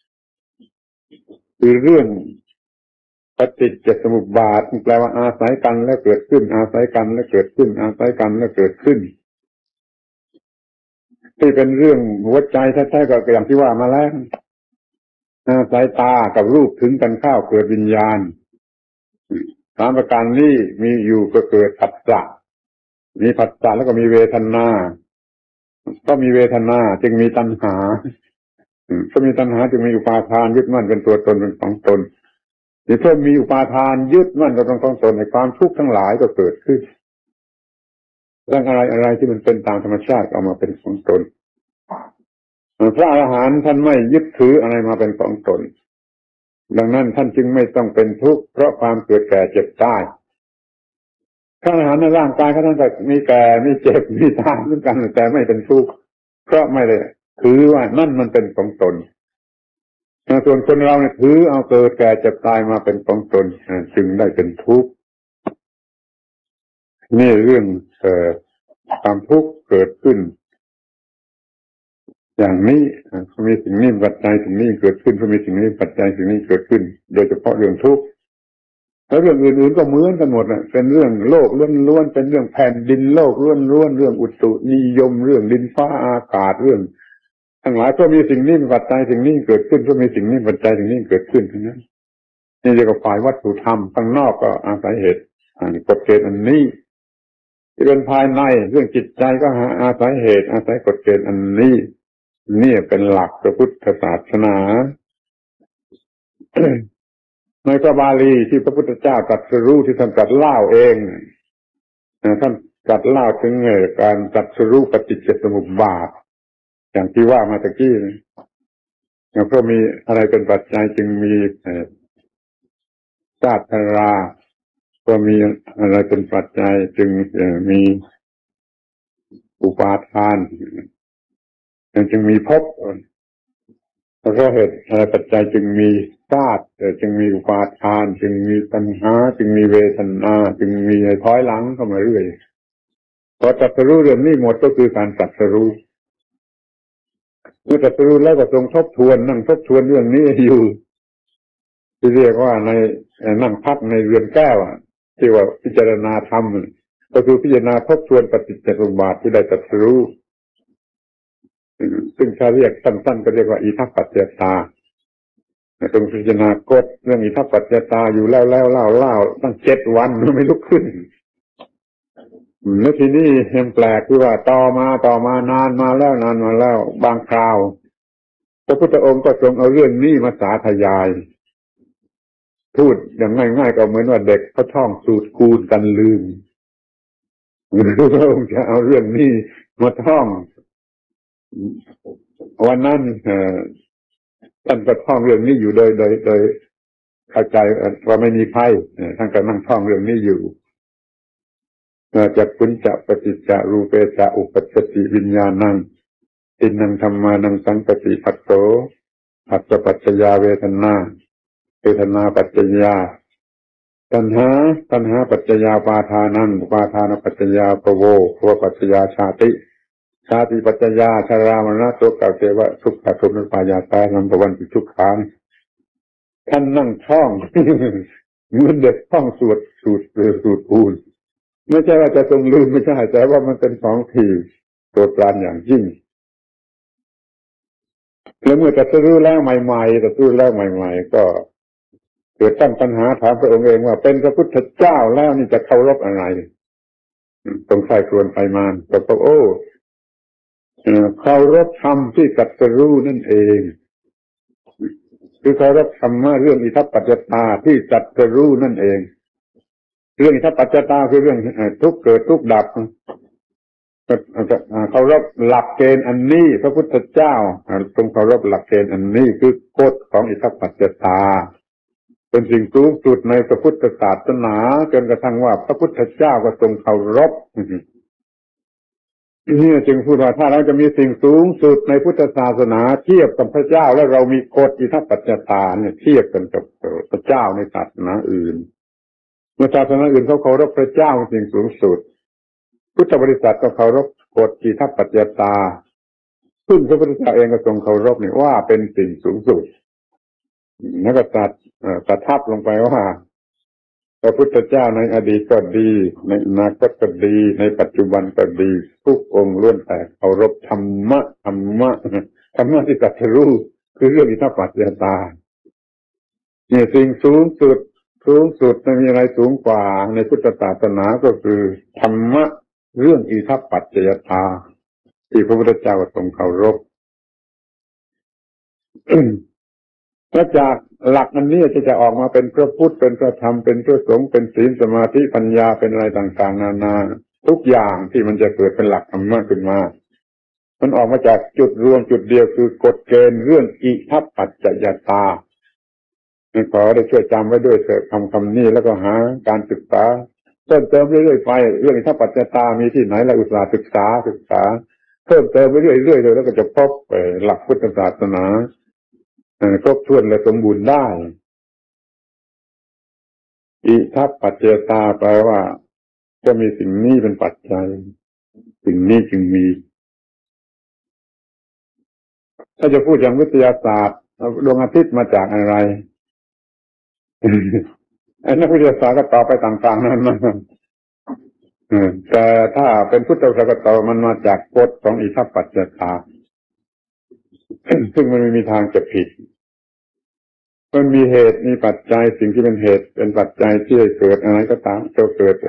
คือเรื่องปฏิจจสมุปบาทแปลว่าอาศัยกันแล้วเกิดขึ้นอาศัยกันแล้วเกิดขึ้นอาศัยกันแล้วเกิดขึ้นที่เป็นเรื่องหัวใจแท้ๆก็อย่างที่ว่ามาแล้วอาศัยตากับรูปถึงกันเข้าเกิดวิญญาณสามประการนี้มีอยู่ก็เกิดผัสสะมีผัสสะแล้วก็มีเวทนาก็มีเวทนาจึงมีตัณหาก็มีตัณหาจึงมีอุปาทานยึดมั่นเป็นตัวตนเป็นของตนนี่เพิ่มมีอุปาทานยึดมั่นเป็นของตนในความทุกข์ทั้งหลายก็เกิดขึ้นเรื่องอะไรที่มันเป็นตามธรรมชาติเอามาเป็นของตนพระอรหันต์ท่านไม่ยึดถืออะไรมาเป็นของตนดังนั้นท่านจึงไม่ต้องเป็นทุกข์เพราะความเกิดแก่เจ็บตายพระอรหันต์ในร่างกายท่านก็มีแก่มีเจ็บมีตายเหมือนกันแต่ไม่เป็นทุกข์เพราะไม่ได้ถือว่านั่นมันเป็นของตนส่วนคนเราเนี่ยถือเอาเกิดแก่เจ็บตายมาเป็นของตนจึงได้เป็นทุกข์นี่เรื่องความทุกข์เกิดขึ้นอย่างนี้มีสิ่งนี้ปัจจัยสิ่งนี้เกิดขึ้นก็มีสิ่งนี้ปัจจัยสิ่งนี้เกิดขึ้นโดยเฉพาะเรื่องทุกข์แล้วเรื่องอื่นๆก็เหมือนกันหมดน่ะเป็นเรื่องโลกล้วนๆเป็นเรื่องแผ่นดินโลกล้วนๆเรื่องอุตุนิยมเรื่องดินฟ้าอากาศเรื่องทั้งหลายก็มีสิ่งนี้เป็นปัจจัยสิ่งนี้เกิดขึ้นก็มีสิ่งนี้ปัจจัยสิ่งนี้เกิดขึ้นทั้งนั้นนี่เรียกว่าฝ่ายวัตถุธรรมข้างนอกก็อาศัยเหตุกฎเกณฑ์อันนี้ที่เป็นภายในเรื่องจิตใจก็อาศัยเหตุอาศัยกฎเกณฑ์อันนี้นี่เป็นหลักพระพุทธศาสนา ในพระบาลีที่พระพุทธเจ้าตรัสรู้ที่ท่านตรัสเล่าเองท่านตรัสเล่าถึงการตรัสรู้ปฏิจจสมุปบาทอย่างที่ว่ามาตะกี้เพราะมีอะไรเป็นปัจจัยจึงมีชาติชราก็มีอะไรเป็นปัจจัยจึงมีอุปาทานจึงมีภพเพราะเหตุอะไรปัจจัยจึงมีชาติจึงมีอุปาทานจึงมีตัณหาจึงมีเวทนาจึงมีถอยหลังเข้ามาเรื่อยพอตรัสรู้เรื่องนี้หมดก็คือการตรัสรู้เมื่อตรัสรู้แล้วก็ทรงทบทวนนั่งทบทวนเรื่องนี้อยู่ที่เรียกว่าในนั่งพักในเรือนแก้วที่ว่าพิจารณาธรรมก็คือพิจารณาทบทวนปฏิจจสมุปบาทที่ได้ตรัสรู้ซึ่งถ้าเรียกสั้นๆก็เรียกว่าอิทัปปัจจตาตรงพิจารณากฎเรื่องอิทัปปัจจตาอยู่แล้วเล่าตั้ง7 วันไม่ลุกขึ้นแล้วทีนี้ยังแปลกคือว่าต่อมานานมาแล้วบางคราวพระพุทธองค์ก็ทรงเอาเรื่องนี้มาสาธยายพูดอย่างง่ายๆก็เหมือนว่าเด็กเขาท่องสูตรคูณกันลืมพระองค์จะเอาเรื่องนี้มาท่องวันนั้นท่านก็ท่องเรื่องนี้อยู่โดยเข้าใจว่าไม่มีภัยท่านก็นั่งท่องเรื่องนี้อยู่จักขุญจะปฏิจจารูเปจะอุปัชฌติวิญญาณังอินนังธรรมานังสังกติปัตโตปัจจปัจจยาเวทนาเวทนาปัจจยาตัณหาปัจจยาปาทานังปาทานปัจจยาปโวปัจจยาชาติปัจจยาชรามรณะโสกเทวะทุกขโทมนัสปายาตานัมปวันติทุกขังท่านนั่งท่องเหมือนเด็กท่องสูตรคูณไม่ใช่ว่าจะทรงลืมไม่ใช่แต่ว่ามันเป็นของที่โปรดปรานอย่างยิ่งแล้วเมื่อตรัสรู้แล้วใหม่ๆก็เกิดตั้งปัญหาถามพระองค์เองว่าเป็นพระพุทธเจ้าแล้วนี่จะเคารพอะไรตรงใส่ครวนไปมาก็บอกเคารพธรรมที่ตรัสรู้นั่นเองคือเคารพธรรมะเรื่องอิทัปปัจจตาที่ตรัสรู้นั่นเองเรื่องอิทัปปัจจตาคือเรื่องทุกข์เกิดทุกข์ดับเคารพหลักเกณฑ์อันนี้พระพุทธเจ้าทรงเคารพหลักเกณฑ์อันนี้คือกฎของอิทัปปัจจตาเป็นสิ่งสูงสุดในพระพุทธศาสนาจนกระทั่งว่าพระพุทธเจ้าก็ทรงเคารพนี่จึงพูดว่าถ้าเราจะมีสิ่งสูงสุดในพุทธศาสนาเทียบกับพระเจ้าแล้วเรามีกฎอิทัปปัจจตาเนี่ยเทียบกันกับพระเจ้าในศาสนาอื่นเมื่อศาสนาอื่นเขาเคารพพระเจ้าเป็นสิ่งสูงสุดพุทธบริษัทก็เคารพกฎอิทัปปัจจตาซึ่งพระพุทธเจ้าเองก็ทรงเคารพนี่ว่าเป็นสิ่งสูงสุดแล้วก็ตัดทับลงไปว่าพระพุทธเจ้าในอดีตก็ดีในอนาคตก็ดีในปัจจุบันก็ดีทุกองค์ล้วนแต่เคารพธรรมะที่ตรัสรู้คือเรื่องอิทัปปัจจตาเนี่ยสิ่งสูงสุดไม่มีอะไรสูงกว่าในพุทธศาสนาก็คือธรรมะเรื่องอิทัปปัจจตาที่พระพุทธเจ้าทรงเคารพ และจากหลักอันนี้จะออกมาเป็นพระพุทธเป็นพระธรรมเป็นพระสงฆ์เป็นศีลสมาธิปัญญาเป็นอะไรต่างๆนานาทุกอย่างที่มันจะเกิดเป็นหลักธรรมะขึ้นมามันออกมาจากจุดรวมจุดเดียวคือกฎเกณฑ์เรื่องอิทัปปัจจยตาขอได้ช่วยจำไว้ด้วยเถิดคำนี้แล้วก็หาการศึกษาเพิ่มเติมเรื่อยๆไปเรื่องอิทัปปัจจตามีที่ไหนเราอุตส่าห์ศึกษาเพิ่มเติมไปเรื่อยๆแล้วก็จะพบหลักพุทธศาสนาครบถ้วนและสมบูรณ์ได้อิทัปปัจจตาแปลว่าจะมีสิ่งนี้เป็นปัจจัยสิ่งนี้จึงมีถ้าจะพูดอย่างวิทยาศาสตร์ดวงอาทิตย์มาจากอะไรนักวิทยาศาสตร์ก็ตอบไปต่างๆนั้นแต่ถ้าเป็นพุทธศาสนามันมาจากกฎของอิทัปปัจจตาซึ่งมันไม่มีทางจะผิดมันมีเหตุมีปัจจัยสิ่งที่เป็นเหตุเป็นปัจจัยที่ให้เกิดอะไรก็ตามจะเกิด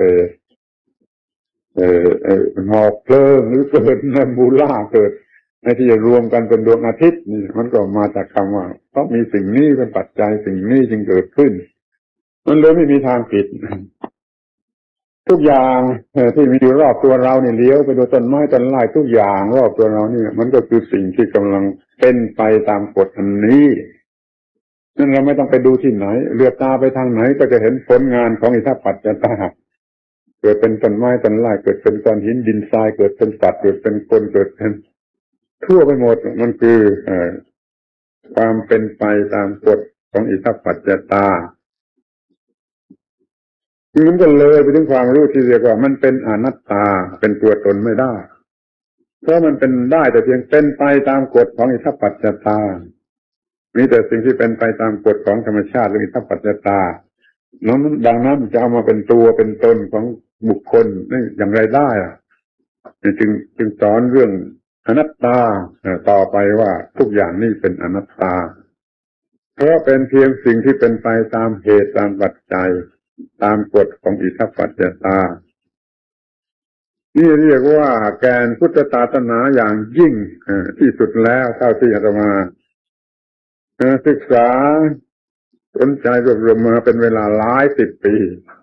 หมอกเพลิงหรือเกิดแนบูล่าเกิดในที่จะรวมกันเป็นดวงอาทิตย์นี่มันก็มาจากคำว่าต้องมีสิ่งนี้เป็นปัจจัยสิ่งนี้จึงเกิดขึ้นมันเลยไม่มีทางผิดทุกอย่างที่มีอยู่รอบตัวเราเนี่ยเลี้ยวไปดูต้นไม้ต้นไม้ทุกอย่างรอบตัวเรานี่มันก็คือสิ่งที่กำลังเป็นไปตามกฎอันนี้นั่นเราไม่ต้องไปดูที่ไหนเลือบตาไปทางไหนก็จะเห็นผลงานของอิทัปปัจจตาเกิดเป็นต้นไม้ต้นไม้เกิดเป็นก้อนหินดินทรายเกิดเป็นสัตว์เกิดเป็นคนเกิดเป็นทั่วไปหมดมันคือความเป็นไปตามกฎของอิทัปปัจจตามันก็เลยไปถึงความรู้ที่เรียกว่ามันเป็นอนัตตาเป็นตัวตนไม่ได้เพราะมันเป็นได้แต่เพียงเป็นไปตามกฎของอิทธิปัจจตามีแต่สิ่งที่เป็นไปตามกฎของธรรมชาติหรืออิทธิปัจจตาดังนั้นจะเอามาเป็นตัวเป็นตนของบุคคลนี่อย่างไรได้จึงสอนเรื่องอนัตตาต่อไปว่าทุกอย่างนี่เป็นอนัตตาเพราะเป็นเพียงสิ่งที่เป็นไปตามเหตุตามปัจจัยตามกฎของอิทธิปัจจตานี่เรียกว่าแกนพุทธศาสนาอย่างยิ่งที่สุดแล้วเท่าที่อาตมาศึกษาสนใจรวบรวมมาเป็นเวลาหลายสิบปี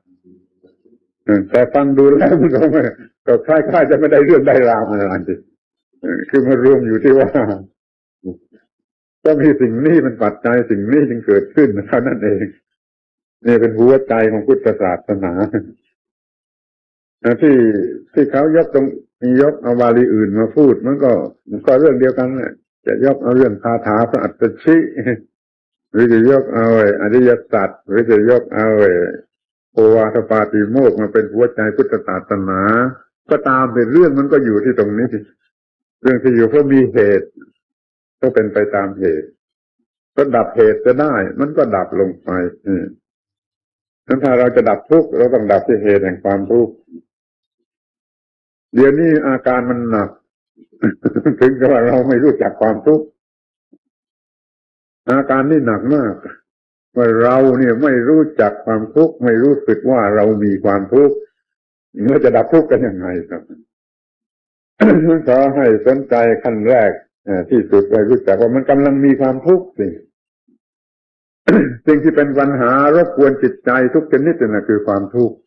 แต่ฟังดูแล้วมันก็คล้ายๆจะไม่ได้เรื่องได้ราวอะไรคือมารวมอยู่ที่ว่าก็มีสิ่งนี้เป็นปัจจัยสิ่งนี้จึงเกิดขึ้นเท่านั้นเองนี่เป็นหัวใจของพุทธศาสนาที่เขายกเอาบาลีอื่นมาพูดมันก็เรื่องเดียวกันแหละจะยกเอาเรื่องคาถาพระอัตถชิหรือจะยกเอาอริยสัจหรือจะยกเอาโอวาทปาติโมกข์มาเป็นหัวใจพุทธศาสนาก็ตามเป็นเรื่องมันก็อยู่ที่ตรงนี้เรื่องที่อยู่เพราะมีเหตุก็เป็นไปตามเหตุก็ดับเหตุจะได้มันก็ดับลงไปถ้าเราจะดับทุกข์เราต้องดับที่เหตุแห่งความทุกข์เดี๋ยวนี้อาการมันหนักถึงกับว่าเราไม่รู้จักความทุกข์อาการนี่หนักมากว่าเราเนี่ยไม่รู้จักความทุกข์ไม่รู้สึกว่าเรามีความทุกข์เราจะดับทุกข์กันยังไงครับขอให้สนใจขั้นแรกที่สุดไว้รู้จักว่ามันกำลังมีความทุกข์สิ่งที่เป็นปัญหารบกวนจิตใจทุกชนิดนั่นคือความทุกข์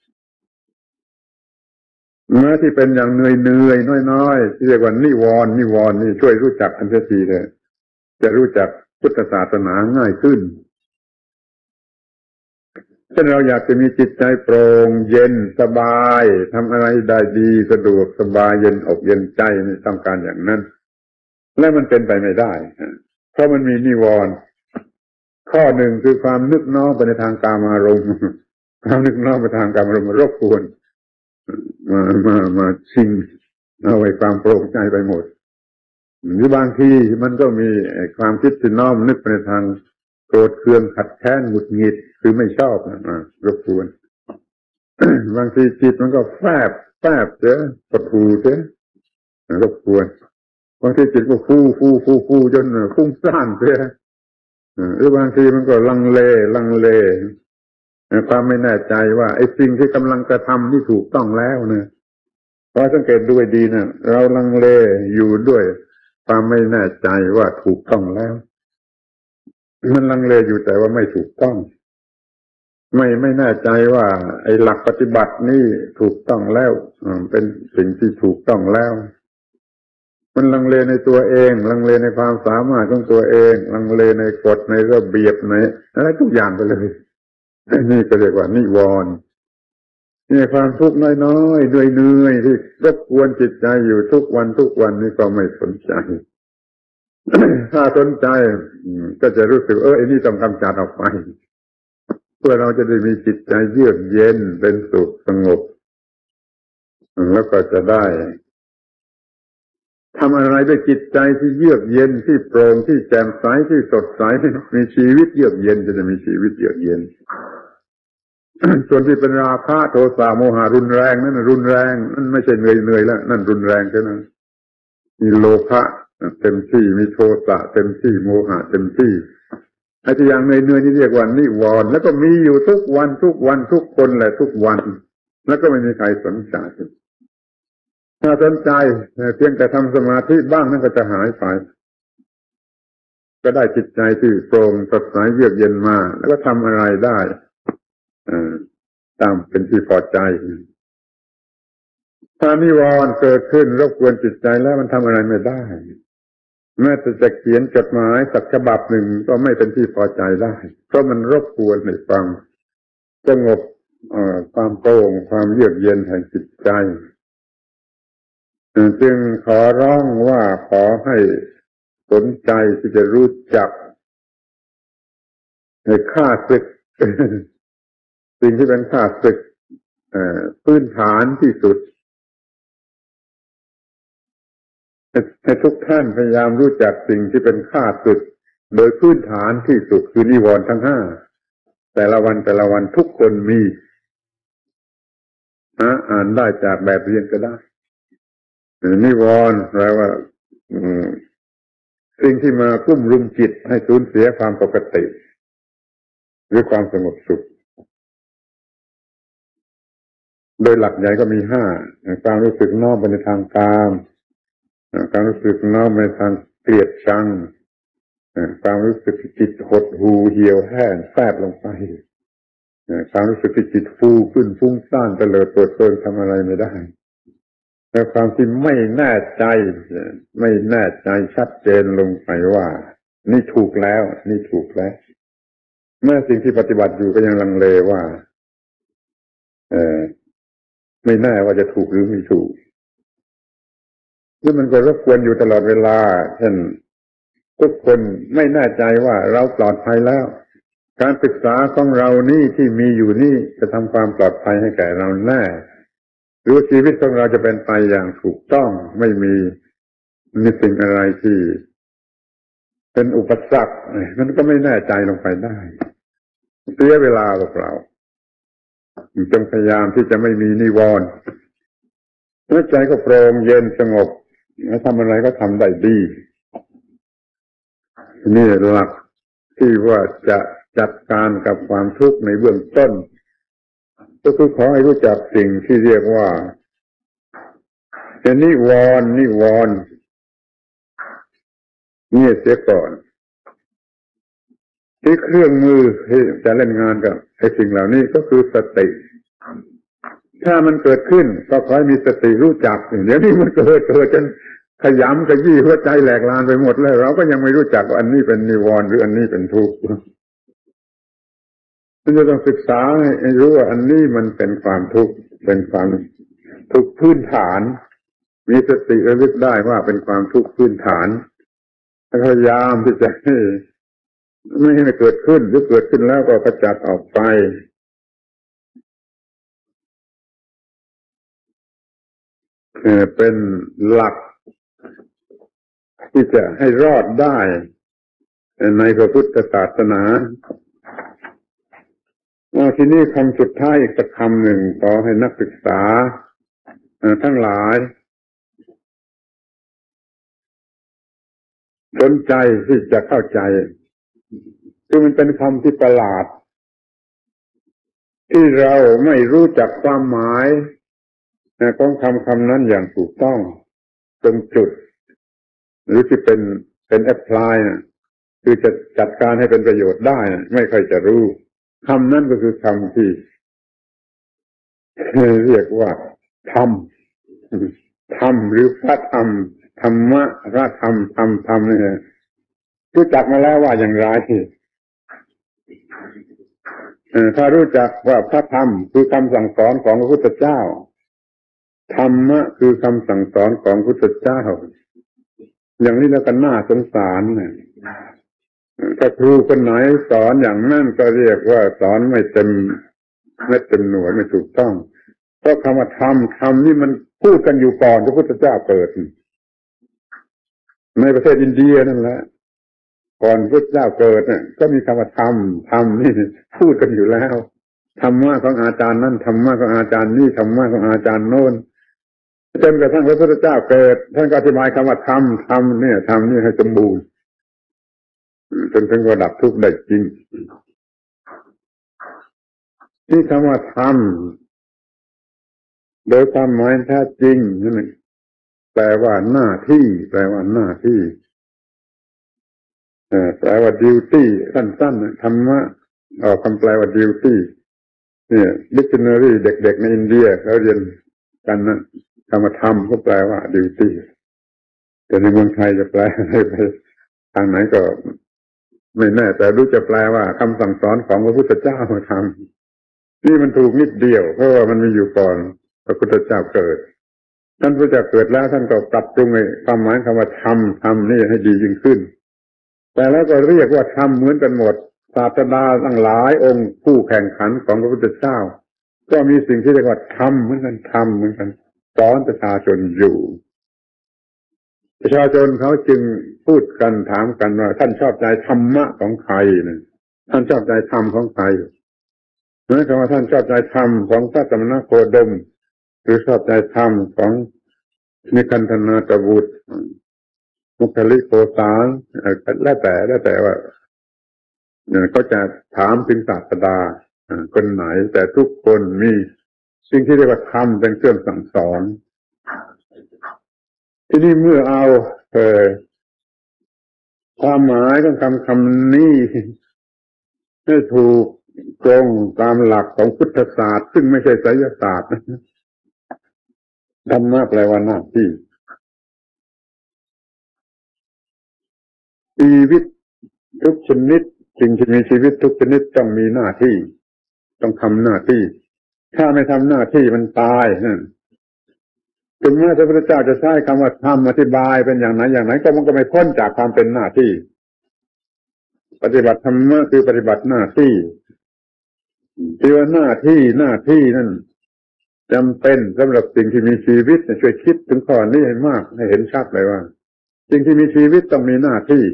เมื่อที่เป็นอย่างเหนื่อยน้อยๆที่เรียกว่านิวรณ์นี่ช่วยรู้จักอันเสียทีเลยจะรู้จักพุทธศาสนาง่ายขึ้นเช่นเราอยากจะมีจิตใจโปร่งเย็นสบายทำอะไรได้ดีสะดวกสบายเย็นอกเย็นใจนี่ต้องการอย่างนั้นและมันเป็นไปไม่ได้เพราะมันมีนิวรณ์ข้อหนึ่งคือความนึกน้อมไปในทางกามารมณ์ความนึกน้อมไปทางกามารมณ์มารบกวนมาชิงเอาไว้ความโปร่งใจไปหมดหรือบางทีมันก็มีความคิดที่น้อมนึกไปในทางโกรธเคืองขัดแค้นหงุดหงิดคือไม่ชอบรบกวน บางทีจิตมันก็แฝบเสียปดหูเสียรบกวนบางทีจิตก็ฟูจนฟุ้งซ่านเสียหรือบางทีมันก็ลังเลความไม่แน่ใจว่าไอ้สิ่งที่กำลังกระทำที่ถูกต้องแล้วเนี่ยพอสังเกตดูดีนะเราลังเลอยู่ด้วยความไม่แน่ใจว่าถูกต้องแล้วมันลังเลอยู่แต่ว่าไม่ถูกต้องไม่แน่ใจว่าไอ้หลักปฏิบัตินี่ถูกต้องแล้วเป็นสิ่งที่ถูกต้องแล้วมันลังเลในตัวเองลังเลในความสามารถของตัวเองลังเลในกฎในระเบียบในอะไรทุกอย่างไปเลยนี่ก็เรียกว่านิวรณ์นี่ความทุกข์น้อยๆด้วยเหนื่อยที่รบกวนจิตใจอยู่ทุกวันนี่ก็ไม่สนใจ ถ้าสนใจก็จะรู้สึกไอ้นี่ต้องกำจัดออกไปเพื่อเราจะได้มีจิตใจเยือกเย็นเป็นสุขสงบแล้วก็จะได้ทำอะไรด้วยจิตใจที่เยือกเย็นที่โปร่งที่แจ่มใสที่สดใสมีชีวิตเยือกเย็นจะมีชีวิตเยือกเย็น ส่วนที่เป็นราคะโทสะโมหะรุนแรงนั่นรุนแรงนั่นไม่ใช่เหนื่อยแล้วนั่นรุนแรงแค่นั้นมีโลภะเต็มที่มีโทสะเต็มที่โมหะเต็มที่ไอ้ที่อย่างเหนื่อยนี่เรียกว่านิวรณ์แล้วก็มีอยู่ทุกวันทุกคนแหละทุกวันแล้วก็ไม่มีใครสนใจถ้าสนใจเพียงแต่ทำสมาธิบ้างนั่นก็จะหายไปก็ได้จิตใจที่โปร่งสดใสเยือกเย็นมาแล้วก็ทำอะไรได้ตามเป็นที่พอใจถ้านิวรณ์เกิดขึ้นรบกวนจิตใจแล้วมันทำอะไรไม่ได้แม้แต่จะเขียนจดหมายสักฉบับหนึ่งก็ไม่เป็นที่พอใจได้เพราะมันรบกวนในความสงบความโปร่งความเยือกเย็นแห่งจิตใจจึงขอร้องว่าขอให้สนใจที่จะรู้จักในข้าศึกสิ่งที่เป็นข้าศึกพื้นฐานที่สุดให้ทุกท่านพยายามรู้จักสิ่งที่เป็นข้าศึกโดยพื้นฐานที่สุดคือนิวรณ์ทั้งห้าแต่ละวันทุกคนมีอ่านได้จากแบบเรียนก็ได้นิวรณ์แปลว่าสิ่งที่มากุ้มรุมจิตให้สูญเสียความปกติหรือความสงบสุขโดยหลักใหญ่ก็มีห้าความรู้สึกน้อมไปในทางกามความรู้สึกน้อมไปในทางเกลียดชังความรู้สึกจิตหดหู่เหี่ยวแห้งแฟบลงไปความรู้สึกที่จิตฟูขึ้นฟุ้งซ่านเตลิดเปิดเปิงทำอะไรไม่ได้แล้วความที่ไม่แน่ใจชัดเจนลงไปว่านี่ถูกแล้วเมื่อสิ่งที่ปฏิบัติอยู่ก็ยังลังเลว่าไม่แน่ว่าจะถูกหรือไม่ถูกแล้วมันก็รบกวนอยู่ตลอดเวลาเช่นทุกคนไม่แน่ใจว่าเราปลอดภัยแล้วการศึกษาของเรานี่ที่มีอยู่นี่จะทำความปลอดภัยให้แก่เราแน่หรือชีวิตของเราจะเป็นไปอย่างถูกต้องไม่มีสิ่งอะไรที่เป็นอุปสรรคมันก็ไม่แน่ใจลงไปได้เสียเวลาเปล่าจงพยายามที่จะไม่มีนิวรณ์ใจก็โปร่งเย็นสงบทำอะไรก็ทำได้ดีนี่หลักที่ว่าจะจัดการกับความทุกข์ในเบื้องต้นก็คือขอให้รู้จักสิ่งที่เรียกว่านิวรณ์นี่เสียก่อนที่เครื่องมือที่จะเล่นงานกับไอ้สิ่งเหล่านี้ก็คือสติถ้ามันเกิดขึ้นก็ขอให้มีสติรู้จักเดี๋ยวนี้มันเกิดจนขยำขยี้หัวใจแหลกลานไปหมดแล้วเราก็ยังไม่รู้จักว่าอันนี้เป็นนิวรณ์หรืออันนี้เป็นทุกข์มันจะต้องศึกษาให้รู้ว่าอันนี้มันเป็นความทุกข์เป็นความทุกข์พื้นฐานมีสติระลึกได้ว่าเป็นความทุกข์พื้นฐานพยายามที่จะไม่ให้มันเกิดขึ้นหรือเกิดขึ้นแล้วก็กระจัดออกไปเป็นหลักที่จะให้รอดได้ในพระพุทธศาสนาทีนี้คำสุดท้ายอีกสักคำหนึ่งขอให้นักศึกษาทั้งหลายสนใจที่จะเข้าใจคือมันเป็นคำที่ประหลาดที่เราไม่รู้จักความหมายของคำนั้นอย่างถูกต้องตรงจุดหรือที่เป็นแอพพลายคือจะจัดการให้เป็นประโยชน์ได้ไม่ค่อยจะรู้คำนั้นก็คือคำที่เรียกว่าธรรมหรือพระธรรมธรรมะพระธรรมธรรมนี่รู้จักมาแล้วว่าอย่างไรถ้ารู้จักว่าพระธรรมคือคำสั่งสอนของพระพุทธเจ้าธรรมะคือคำสั่งสอนของพระพุทธเจ้าอย่างนี้แล้วก็น่าสงสารถ้าครูคนไหนสอนอย่างนั้นก็เรียกว่าสอนไม่เต็มหน่วยไม่ถูกต้องเพราะคำว่าธรรมนี่มันพูดกันอยู่ก่อนพระพุทธเจ้าเกิดในประเทศอินเดียนั่นแหละก่อนพระพุทธเจ้าเกิดก็มีคำว่าธรรมนี่พูดกันอยู่แล้วธรรมะของอาจารย์นั่นธรรมะของอาจารย์นี่ธรรมะของอาจารย์โน้นจนกระทั่งพระพุทธเจ้าเกิดท่านก็อธิบายคำว่าธรรมนี่ให้สมบูรณ์จนถึงระดับทุกข์ได้จริงนี่คำว่าธรรมโดยความหมายแท้จริงนั่นแปลว่าหน้าที่แปลว่าduty สั้นๆธรรมะคำแปลว่า duty เนี่ย dictionary เด็กๆในอินเดียเขาเรียนกันนะคำว่าธรรมก็แปลว่า duty แต่ในเมืองไทยจะแปลให้ไปทางไหนก็ไม่แน่แต่รู้จะแปลว่าคำสั่งสอนของพระพุทธเจ้ามาทำนี่มันถูกนิดเดียวเพราะว่ามันมีอยู่ก่อนพระพุทธเจ้าเกิดท่านพระเจ้าเกิดแล้วท่านก็ปรับปรุงความหมายคำว่าธรรมนี่ให้ดียิ่งขึ้นแต่แล้วก็เรียกว่าธรรมเหมือนกันหมดศาสดาทั้งหลายองค์ผู้แข่งขันของพระพุทธเจ้าก็มีสิ่งที่เรียกว่าธรรมเหมือนกันธรรมเหมือนกันสอนประชาชนอยู่ประชาชนเขาจึงพูดกันถามกันว่าท่านชอบใจธรรมะของใครนะท่านชอบใจธรรมของใครหมายความว่าท่านชอบใจธรรมของพระสมณโคดมหรือชอบใจธรรมของนิคันธนาตบุตรมุขลิโกสารแล้วแต่ว่าก็จะถามถึงศาสดาคนไหนแต่ทุกคนมีสิ่งที่เรียกว่าธรรมเป็นเครื่องสั่งสอนที่นี่เมื่อเอาความหมายของคำนี้ให้ถูกตรงตามหลักของพุทธศาสตร์ซึ่งไม่ใช่ไสยศาสตร์ธรรมะแปลว่าหน้าที่ชีวิตทุกชนิดสิ่งที่มีชีวิตทุกชนิดต้องมีหน้าที่ต้องทำหน้าที่ถ้าไม่ทำหน้าที่มันตายถึงแม้พระพุทธเจ้าจะใช้คำว่าทำอธิบายเป็นอย่างไหนก็มันก็ไม่พ้นจากความเป็นหน้าที่ปฏิบัติธรรมะคือปฏิบัติหน้าที่ที่ว่าหน้าที่นั่นจำเป็นสำหรับสิ่งที่มีชีวิตช่วยคิดถึงข้อนี้ให้มากให้เห็นชัดเลยว่าสิ่งที่มีชีวิตต้องมีหน้าที่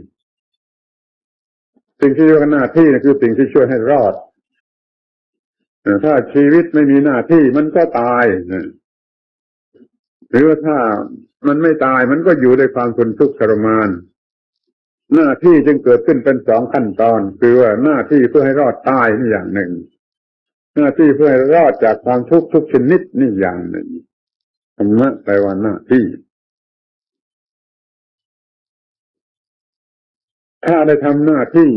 สิ่งที่เรียกว่าหน้าที่คือสิ่งที่ช่วยให้รอดถ้าชีวิตไม่มีหน้าที่มันก็ตายหรือว่าถ้ามันไม่ตายมันก็อยู่ในความทนทุกข์ทรมานหน้าที่จึงเกิดขึ้นเป็นสองขั้นตอนคือว่าหน้าที่เพื่อให้รอดตายนี่อย่างหนึ่งหน้าที่เพื่อให้รอดจากความทุกข์ทุกชนิดนี่อย่างหนึ่งธรรมะแปลว่าหน้าที่ถ้าได้ทำหน้าที่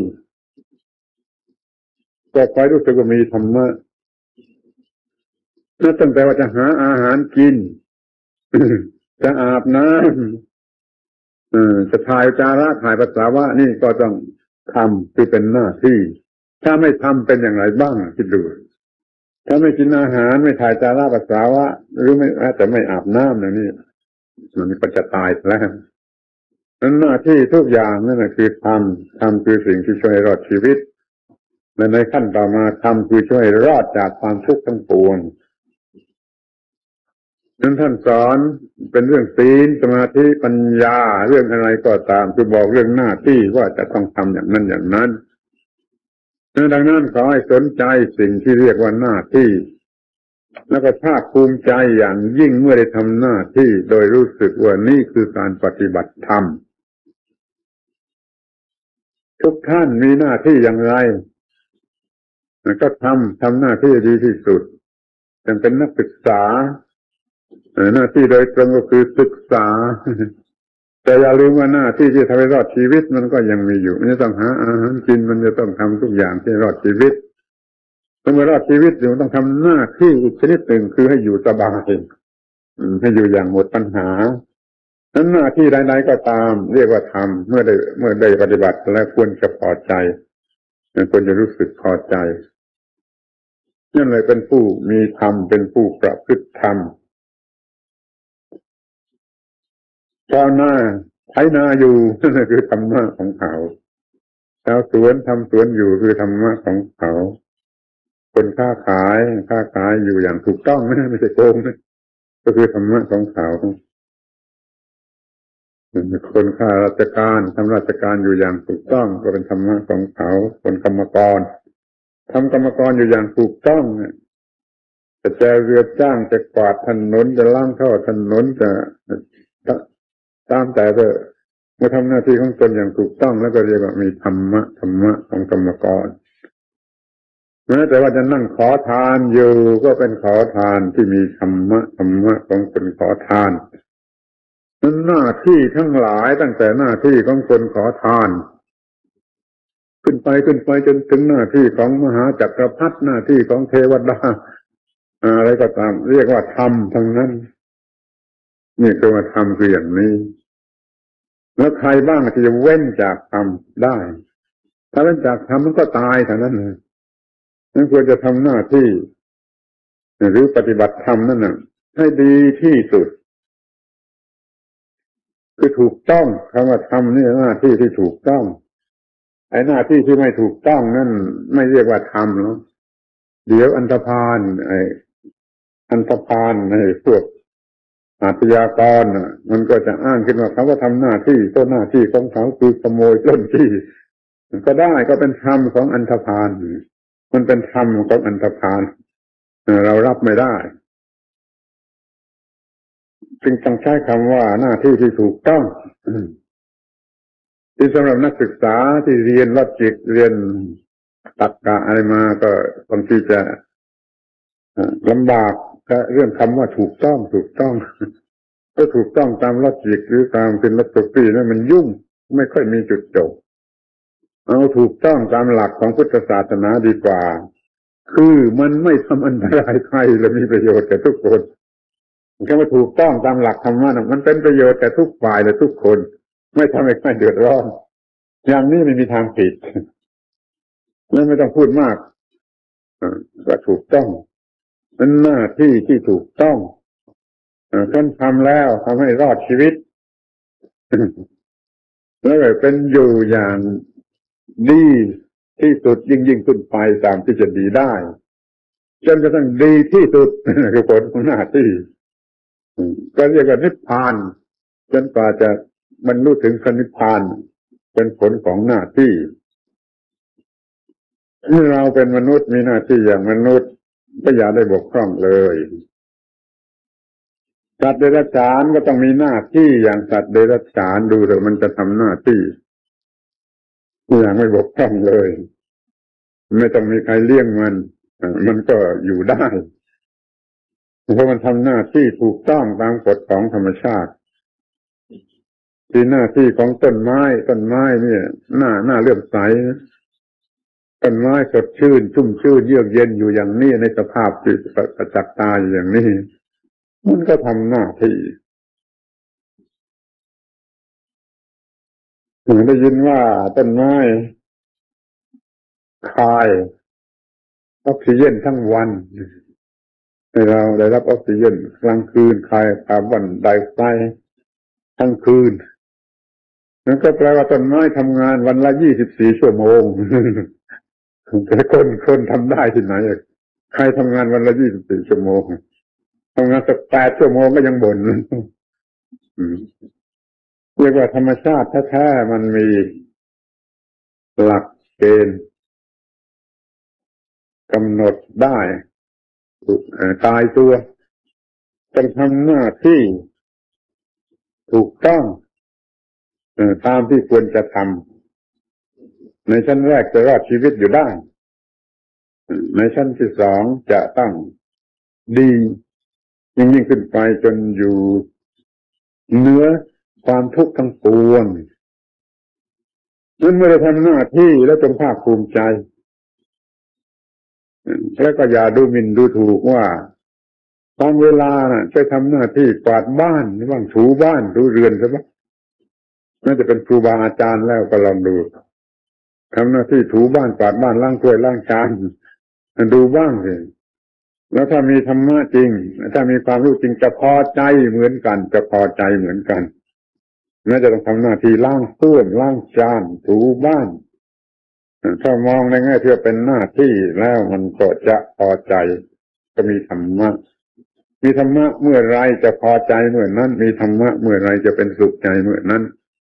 ก็คอยรู้สึกว่ามีธรรมะนั่นตั้งแต่ว่าจะหาอาหารกินจะอาบน้ำจะถ่ายจาระถ่ายปัสสาวะนี่ก็ต้องทำคือเป็นหน้าที่ถ้าไม่ทำเป็นอย่างไรบ้างคิดดูถ้าไม่กินอาหารไม่ถ่ายจาระปัสสาวะหรือไม่แต่ไม่อาบน้ำอย่างนี้มันก็จะตายแล้วนั้นหน้าที่ทุกอย่างนั่นแหละคือทำคือสิ่งที่ช่วยรอดชีวิตและในขั้นต่อมาทำคือช่วยรอดจากความทุกข์ทั้งปวงนั้นท่านสอนเป็นเรื่องศีลสมาธิปัญญาเรื่องอะไรก็ตามคือบอกเรื่องหน้าที่ว่าจะต้องทำอย่างนั้นอย่างนั้นดังนั้นขอให้สนใจสิ่งที่เรียกว่าหน้าที่แล้วก็ภาคภูมิใจอย่างยิ่งเมื่อได้ทำหน้าที่โดยรู้สึกว่านี่คือการปฏิบัติธรรมทุกท่านมีหน้าที่อย่างไรก็ทำหน้าที่ดีที่สุดยังเป็นนักศึกษาหน้าที่โดยตรงก็คือศึกษาแต่อย่าลืมว่าหน้าที่ที่ทำให้รอดชีวิตมันก็ยังมีอยู่มันจะต้องหาอาหารกินมันจะต้องทำทุกอย่างที่รอดชีวิตเมื่อรอดชีวิตอยู่ต้องทำหน้าที่อีกชนิดหนึ่งคือให้อยู่สบายให้อยู่อย่างหมดปัญหานั้นหน้าที่ใดๆก็ตามเรียกว่าทำเมื่อได้ปฏิบัติแล้วควรจะพอใจควรจะรู้สึกพอใจนั่นเลยเป็นผู้มีธรรมเป็นผู้ประพฤติธรรมชาวนาไถนาอยู่นั่นคือธรรมะของเขาชาวสวนทำสวนอยู่คือธรรมะของเขาคนค้าขายอยู่อย่างถูกต้องนะไม่ใช่โกงนะก็คือธรรมะของเขาคนข้าราชการทำราชการอยู่อย่างถูกต้องก็เป็นธรรมะของเขาคนกรรมกรทำกรรมกรอยู่อย่างถูกต้องจะแจวเรือจ้างจะกวาดถนนจะล้างท่อถนนจะตามแต่เมื่อทำหน้าที่ของตนอย่างถูกต้องแล้วก็เรียกว่ามีธรรมะของกรรมกรแม้แต่ว่าจะนั่งขอทานอยู่ก็เป็นขอทานที่มีธรรมะของคนขอทานนั้นหน้าที่ทั้งหลายตั้งแต่หน้าที่ของคนขอทานขึ้นไปจนถึงหน้าที่ของมหาจักรพรรดิหน้าที่ของเทวดาอะไรก็ตามเรียกว่าธรรมทั้งนั้นนี่คือว่าธรรมคืออย่างนี้แล้วใครบ้างที่จะเว้นจากธรรมได้ถ้าเว้นจากธรรมมันก็ตายเท่านั้นเลยนั่นควรจะทำหน้าที่หรือปฏิบัติธรรมนั่นน่ะให้ดีที่สุดคือถูกต้องคำว่าทำนี่หน้าที่ที่ถูกต้องไอ้หน้าที่ที่ไม่ถูกต้องนั่นไม่เรียกว่าทำหรอกเดี๋ยวอันธพาลไอ้พวกอาชญากรมันก็จะอ้างขึ้นว่าเขาก็ทำหน้าที่ต้นหน้าที่ของเขาคือขโมยปล้นจี้ก็ได้ก็เป็นธรรมของอันธพาลมันเป็นธรรมของอันธพาลเรารับไม่ได้จึงต้องใช้คำว่าหน้าที่ที่ถูกต้องที่สำหรับนักศึกษาที่เรียนลอจิกเรียนตรรกะอะไรมาก็บางทีจะลำบากกับเรื่องคำว่าถูกต้องก็ถูกต้องตามลอจิกหรือตามฟิโลโซฟีนั้นมันยุ่งไม่ค่อยมีจุดจบเอาถูกต้องตามหลักของพุทธศาสนาดีกว่าคือมันไม่ทำอันตรายใครและมีประโยชน์แก่ทุกคนคำว่าถูกต้องตามหลักธรรมะมันเป็นประโยชน์แก่ทุกฝ่ายและทุกคนไม่ทำให้ใครเดือดร้อนอย่างนี้ไม่มีทางผิดและไม่ต้องพูดมากก็ถูกต้องเป็นหน้าที่ที่ถูกต้องท่านทำแล้วทำให้รอดชีวิตแล้วก็เป็นอยู่อย่างดีที่สุดยิ่งขึ้นไปตามที่จะดีได้จนกระทั่งดีที่สุดคือผลของหน้าที่ก็เรียกว่านิพพานจนกว่าจะบรรลุถึงนิพพานเป็นผลของหน้าที่เราเป็นมนุษย์มีหน้าที่อย่างมนุษย์ก็อย่าได้บกพร่องเลยสัตว์เดรัจฉานก็ต้องมีหน้าที่อย่างสัตว์เดรัจฉานดูเถอะมันจะทำหน้าที่อย่างไม่บกพร่องเลยไม่ต้องมีใครเลี้ยงมันก็อยู่ได้เพราะมันทำหน้าที่ถูกต้องตามกฎของธรรมชาติที่หน้าที่ของต้นไม้เนี่ยน่าเลื่อมใสต้นไม้สดชื่นชุ่มชื่นเยือกเย็นอยู่อย่างนี้ในสภาพที่ประจักษ์ตาอย่างนี้มันก็ทำหน้าที่ได้ยินว่าต้นไม้คายออกซิเจนทั้งวันให้เราได้รับออกซิเจนกลางคืนคายคาร์บอนไดออกไซด์ทั้งคืนนั่นก็แปลว่าต้นไม้ทำงานวันละ24 ชั่วโมงแต่คนทำได้ที่ไหนใครทำงานวันละ24 ชั่วโมงทำงานสัก8 ชั่วโมงก็ยังบ่นเรียกว่าธรรมชาติแท้ๆมันมีหลักเกณฑ์กำหนดได้ตายตัวต้องทำหน้าที่ถูกต้องตามที่ควรจะทำในชั้นแรกจะรอดชีวิตอยู่ได้ในชั้นที่สองจะต้องดียิ่งขึ้นไปจนอยู่เหนือความทุกข์ทั้งปวงนั้นเมื่อได้ทำหน้าที่แล้วจงภาคภูมิใจแล้วก็อย่าดูหมิ่นดูถูกว่าตามเวลาช่วยทำหน้าที่กวาดบ้านบ้างถูบ้านถูเรือนใช่ไหมน่าจะเป็นครูบาอาจารย์แล้วก็ลองดูทำหน้าที่ถูบ้านกวาดบ้านล้างถ้วยล้างจานดูบ้างสิแล้วถ้ามีธรรมะจริงถ้ามีความรู้จริงจะพอใจเหมือนกันแม้จะต้องทำหน้าที่ล้างถ้วยล้างจานถูบ้านถ้ามองในแง่ที่เป็นหน้าที่แล้วมันก็จะพอใจก็มีธรรมะเมื่อไรจะพอใจเมื่อนั้นมีธรรมะเมื่อไรจะเป็นสุขใจเมื่อนั้น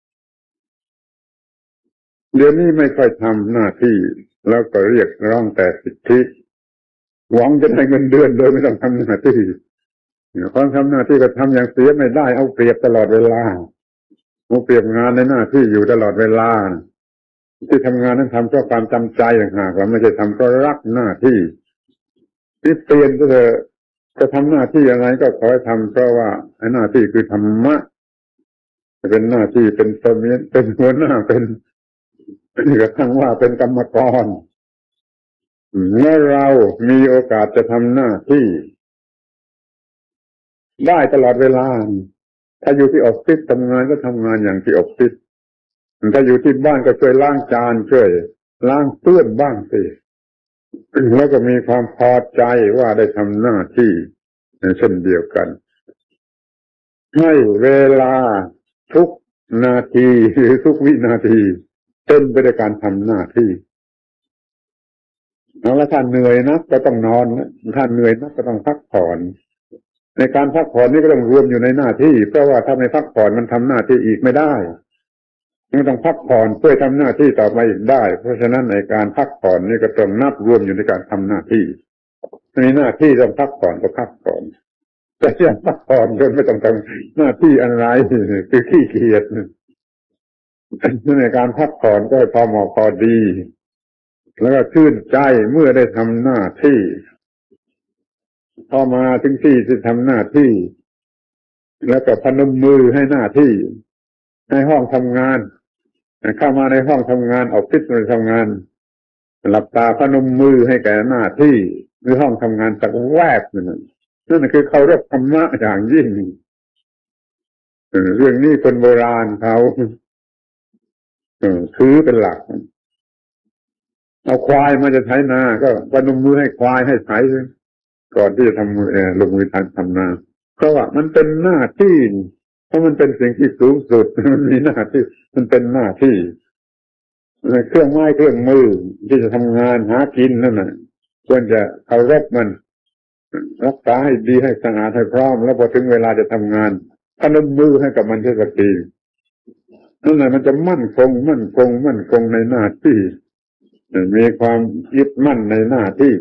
เดี๋ยวนี้ไม่ค่อยทำหน้าที่แล้วก็เรียกร้องแต่สิทธิหวังจะได้เงินเดือนโดยไม่ต้องทำหน้าที่ความทำหน้าที่ก็ทำอย่างเสียไม่ได้เอาเปรียบตลอดเวลาเอาเปรียบงานในหน้าที่อยู่ตลอดเวลาที่ทำงานนั้นทำเพราะความจำใจต่างหากว่าไม่ใช่ทำเพราะรักหน้าที่ที่เปลี่ยนก็จะทำหน้าที่อะไรก็ขอให้ทำเพราะว่าหน้าที่คือธรรมะเป็นหน้าที่เป็นสมิธเป็นหัวหน้าเป็นกระทั่งว่าเป็นกรรมกรเมื่อเรามีโอกาสจะทำหน้าที่ได้ตลอดเวลาถ้าอยู่ที่ออฟฟิศทำงานก็ทำงานอย่างที่ออฟฟิศถ้าอยู่ที่บ้านก็ช่วยล้างจานช่วยล้างเปื้อนบ้างสิแล้วก็มีความพอใจว่าได้ทำหน้าที่เช่นเดียวกันให้เวลาทุกนาทีหรือทุกวินาทีเต็มไปด้วยการทำหน้าที่แล้วถ้าเหนื่อยนะก็ต้องนอนนะถ้าเหนื่อยนะก็ต้องพักผ่อนในการพักผ่อนนี่ก็ต้องรวมอยู่ในหน้าที่เพราะว่าถ้าไม่พักผ่อนมันทำหน้าที่อีกไม่ได้มันต้องพักผ่อนเพื่อทำหน้าที่ต่อไปอีกได้เพราะฉะนั้นในการพักผ่อนนี่ก็ต้องนับรวมอยู่ในการทำหน้าที่มีหน้าที่ต้องพักผ่อนก็พักผ่อนแต่ยังพักผ่อนจนไม่ต้องทำหน้าที่อะไรคือขี้เกียจในการพักผ่อนก็พอเหมาะพอดีแล้วก็ชื่นใจเมื่อได้ทำหน้าที่พอมาถึงที่ที่ทำหน้าที่แล้วก็พนมมือให้หน้าที่ในห้องทำงานเข้ามาในห้องทำงานออฟฟิศในทำงานหลับตาพนมมือให้แก่หน้าที่ในห้องทำงานสักแวบนั่นคือเคารพธรรมะอย่างยิ่งเรื่องนี้คนโบราณเขาถือเป็นหลักเอาควายมาจะไถนาก็พนมมือให้ควายให้ไถก่อนที่จะทำลงมือทำนาเพราะว่ามันเป็นหน้าที่เพราะมันเป็นสิ่งที่สูงสุดมันมีหน้าที่มันเป็นหน้าที่เครื่องไม้เครื่องมือที่จะทำงานหากินนั่นน่ะควรจะเคารพมันรักษาให้ดีให้สะอาดให้พร้อมแล้วพอถึงเวลาจะทำงานพนมมือให้กับมันเสียสักทีนั่นแหละมันจะมั่นคงในหน้าที่มีความยึดมั่นในหน้าที่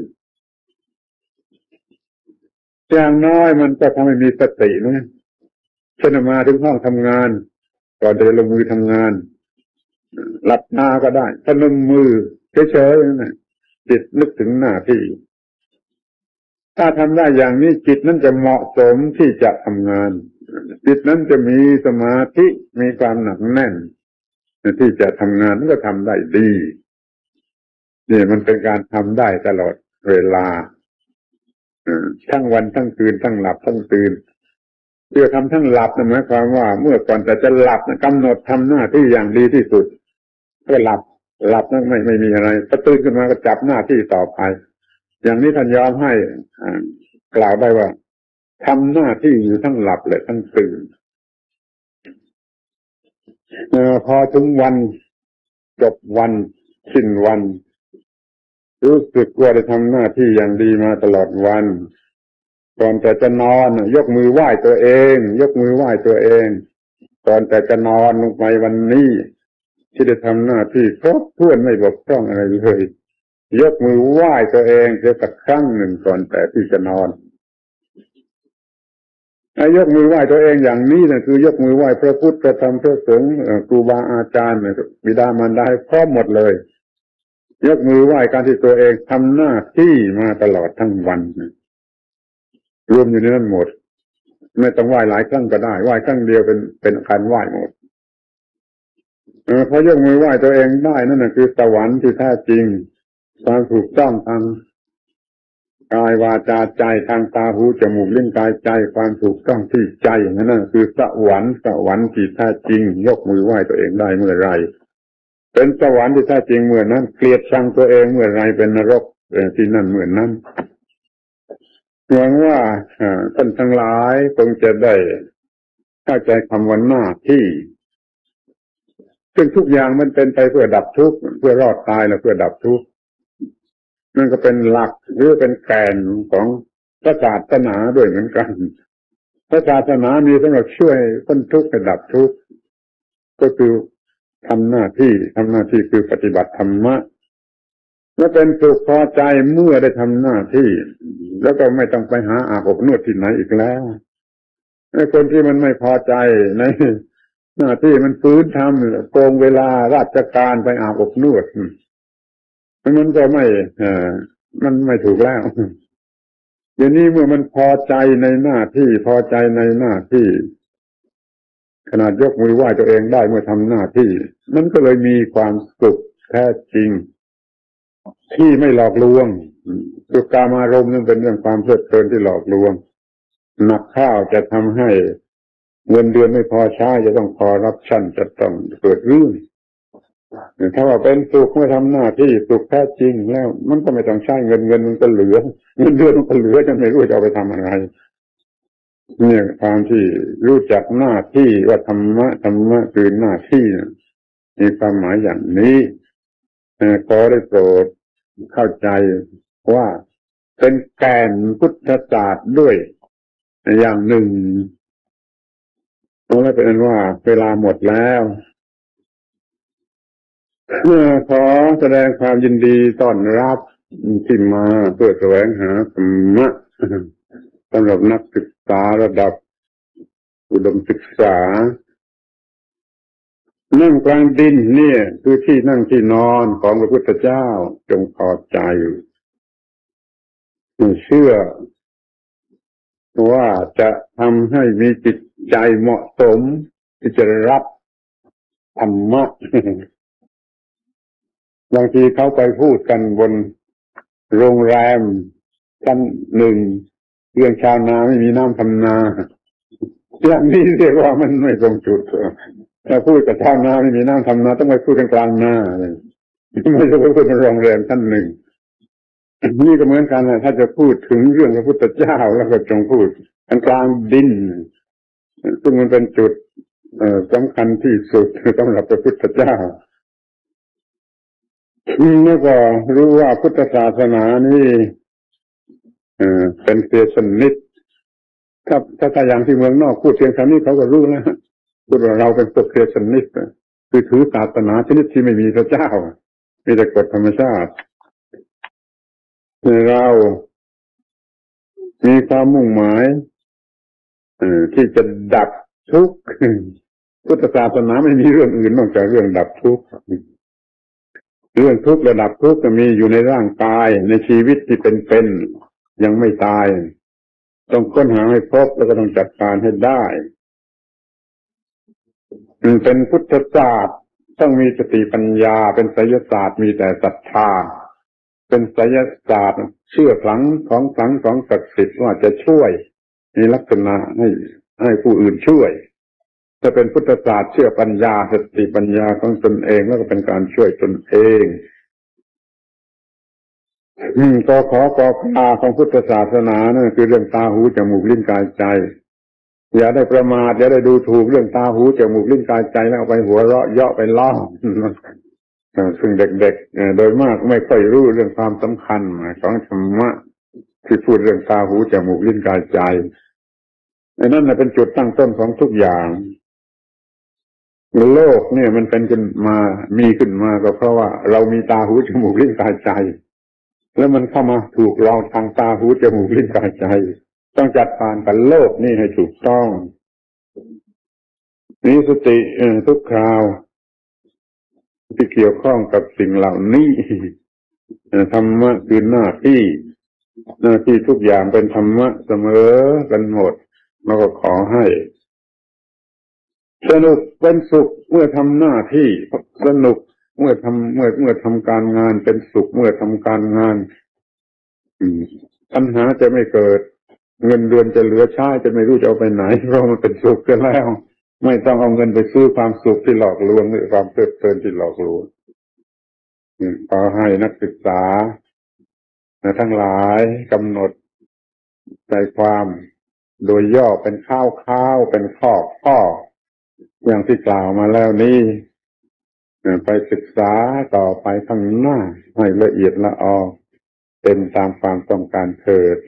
อย่างน้อยมันก็ทำให้มีสตินะเช่นมาถึงห้องทำงานก่อนจะลงมือทำงานหลับตาก็ได้พนมมือเฉยๆนั่นแหละจิตนึกถึงหน้าที่ถ้าทำได้อย่างนี้จิตนั้นจะเหมาะสมที่จะทำงานจิตนั้นจะมีสมาธิมีความหนักแน่นที่จะทำงานก็ทำได้ดีนี่มันเป็นการทำได้ตลอดเวลาทั้งวันทั้งคืนทั้งหลับทั้งตื่นเพื่อทำทั้งหลับนะหมายความว่าเมื่อก่อนจะหลับกำหนดทำหน้าที่อย่างดีที่สุดเพื่อหลับนั้นไม่มีอะไรพอตื่นขึ้นมาก็จับหน้าที่ต่อไปอย่างนี้ท่านยอมให้กล่าวได้ว่าทำหน้าที่อยู่ทั้งหลับและทั้งตื่นพอถึงวันจบวันสิ้นวันรู้สึกว่าได้ทำหน้าที่อย่างดีมาตลอดวันก่อนแต่จะนอนยกมือไหว้ตัวเองก่อนแต่จะนอนลงไปวันนี้ที่ได้ทำหน้าที่ครบถ้วนไม่บกพร่องอะไรเลยยกมือไหว้ตัวเองเสียสักครั้งหนึ่งก่อนแต่ที่จะนอนยกมือไหว้ตัวเองอย่างนี้นะคือยกมือไหว้พระพุทธพระธรรมพระสงฆ์ครูบาอาจารย์บิดามารดาให้พร้อมหมดเลยยกมือไหว้การที่ตัวเองทำหน้าที่มาตลอดทั้งวันรวมอยู่ในนั้นหมดไม่ต้องไหว้หลายครั้งก็ได้ไหว้ครั้งเดียวเป็นการไหว้หมดพอยกมือไหว้ตัวเองได้นั่นน่ะคือสวรรค์ที่แท้จริงความถูกต้องทางกายวาจาใจทางตาหูจมูกลิ้นกายใจความถูกต้องที่ใจอย่างนั้นคือสวรรค์ที่แท้จริงยกมือไหว้ตัวเองได้เมื่อไรเป็นสวรรค์ที่แท้จริงเมื่อนั้นเกลียดชังตัวเองเมื่อไรเป็นนรกที่นั่นเมื่อนั้นหวังว่าท่านทั้งหลายคงจะได้เข้าใจคำว่าหน้าที่ซึ่งทุกอย่างมันเป็นไปเพื่อดับทุกข์เพื่อรอดตายและเพื่อดับทุกข์นั่นก็เป็นหลักหรือเป็นแกนของพระศาสนาด้วยเหมือนกันพระศาสนามีสำหรับช่วยพ้นทุกข์ให้ดับทุกข์ก็คือทำหน้าที่คือปฏิบัติธรรมะและเป็นสุขพอใจเมื่อได้ทำหน้าที่แล้วก็ไม่ต้องไปหาอาบอบนวดที่ไหนอีกแล้วไอ้คนที่มันไม่พอใจในหน้าที่มันฟื้นทำโกงเวลาราชการไปอาบอบนวดมันก็มันไม่ถูกแล้วเดี๋ยวนี้เมื่อมันพอใจในหน้าที่ขนาดยกมือไหว้ตัวเองได้เมื่อทำหน้าที่มันก็เลยมีความสุขแท้จริงที่ไม่หลอกลวงสุขกามารมณ์นั้นเป็นเรื่องความเพลิดเพลินที่หลอกลวงหนักข้าวจะทำให้เงินเดือนไม่พอใช้จะต้องคอร์รัปชันจะต้องเกิดเรื่องถ้าว่าเป็นสุขเมื่อทำหน้าที่สุขแท้จริงแล้วมันก็ไม่ต้องใช้เงินมันก็เหลือเงินเดือนมันก็เหลือจนไม่รู้จะเอาไปทำอะไรเนี่ยความที่รู้จักหน้าที่ว่าธรรมะคือหน้าที่มีความหมายอย่างนี้ขอได้โปรดเข้าใจว่าเป็นแก่นพุทธศาสตร์ด้วยอย่างหนึ่งแล้วเป็นอันว่าเวลาหมดแล้วขอแสดงความยินดีต้อนรับที่มาเพื่อแสวงหาธรรมะสำหรับนักศึกษาระดับอุดมศึกษานั่งกลางดินเนี่ยคือที่นั่งที่นอนของพระพุทธเจ้าจงพอใจเชื่อว่าจะทำให้มีจิตใจเหมาะสมที่จะรับธรรมะบางทีเขาไปพูดกันบนโรงแรมชั้นหนึ่งเรื่องชาวนาไม่มีน้ำทำนาอย่างนี้เรียกว่ามันไม่ตรงจุดถ้าพูดกับชาวนาไม่มีน้ำทำนาต้องไปพูดกันกลางนาเลยไม่ใช่ไปพูดบนโรงแรมชั้นหนึ่งนี่ก็เหมือนกันนะถ้าจะพูดถึงเรื่องพระพุทธเจ้าแล้วก็จงพูดกลางดินซึ่งมันเป็นจุดสำคัญที่สุดสำหรับพระพุทธเจ้าแล้วก็รู้ว่าพุทธศาสนานี่เป็นเพียงนิดถ้าอย่างที่เมืองนอกพูดเพียงคำนี้เขาก็รู้แล้วพูดว่าเราเป็นพวกเพียงนิดคือถือศาสนาชนิดที่ไม่มีพระเจ้ามีแต่กฎธรรมชาติเรามีความมุ่งหมายที่จะดับทุกข์พุทธศาสนาไม่มีเรื่องอื่นนอกจากเรื่องดับทุกข์เรื่องทุกข์ระดับทุกข์จะมีอยู่ในร่างกายในชีวิตที่เป็นยังไม่ตายต้องค้นหาให้พบแล้วก็ต้องจัดการให้ได้เป็นพุทธศาสตร์ต้องมีสติปัญญาเป็นไสยศาสตร์มีแต่ศรัทธาเป็นไสยศาสตร์เชื่อขลังของศักดิ์สิทธิ์ว่าจะช่วยมีลักษณะให้ผู้อื่นช่วยจะเป็นพุทธศาสตร์เชื่อปัญญาสติปัญญาของตนเองแล้วก็เป็นการช่วยตนเองก็ขอกอพาของพุทธศาสนานั่นคือเรื่องตาหูจมูกลิ้นกายใจอย่าได้ประมาทอย่าได้ดูถูกเรื่องตาหูจมูกลิ้นกายใจแล้วเอาไปหัวเราะเยาะไปล้อซึ่งเด็กๆโดยมากไม่ค่อยรู้เรื่องความสำคัญของธรรมะที่พูดเรื่องตาหูจมูกลิ้นกายใจนั่นเป็นจุดตั้งต้นของทุกอย่างโลกเนี่ยมันเป็นขึ้นมามีขึ้นมาก็เพราะว่าเรามีตาหูจมูกลิ้นกายใจแล้วมันเข้ามาถูกเราทางตาหูจมูกลิ้นกายใจต้องจัดการกับโลกนี่ให้ถูกต้องมีสติทุกคราวที่เกี่ยวข้องกับสิ่งเหล่านี้ธรรมะคือหน้าที่ทุกอย่างเป็นธรรมะเสมอกันหมดเราก็ขอให้สนุกเป็นสุขเมื่อทำหน้าที่สนุกเมื่อทำการงานเป็นสุขเมื่อทำการงานปัญหาจะไม่เกิดเงินเดือนจะเหลือใช้จะไม่รู้จะเอาไปไหนเพราะมันเป็นสุขกันแล้วไม่ต้องเอาเงินไปซื้อความสุขที่หลอกลวงหรือความเพลิดเพลินที่หลอกลวงขอให้นักศึกษาทั้งหลายกำหนดใจความโดยย่อเป็นข้าวเป็นข้ออย่างที่กล่าวมาแล้วนี้ไปศึกษาต่อไปข้างหน้าให้ละเอียดละออเป็นตามความต้องการเถิด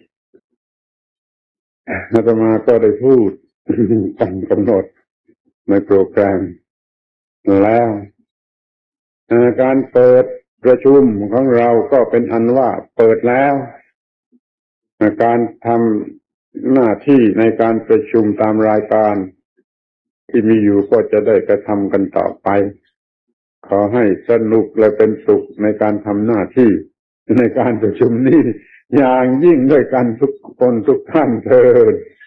อาตมาก็ได้พูดตามกำหนดในโปรแกรมแล้วการเปิดประชุมของเราก็เป็นอันว่าเปิดแล้วการทำหน้าที่ในการประชุมตามรายการที่มีอยู่ก็จะได้กระทำกันต่อไปขอให้สนุกและเป็นสุขในการทำหน้าที่ในการประชุมนี้อย่างยิ่งด้วยกันทุกคนทุกท่านเถิด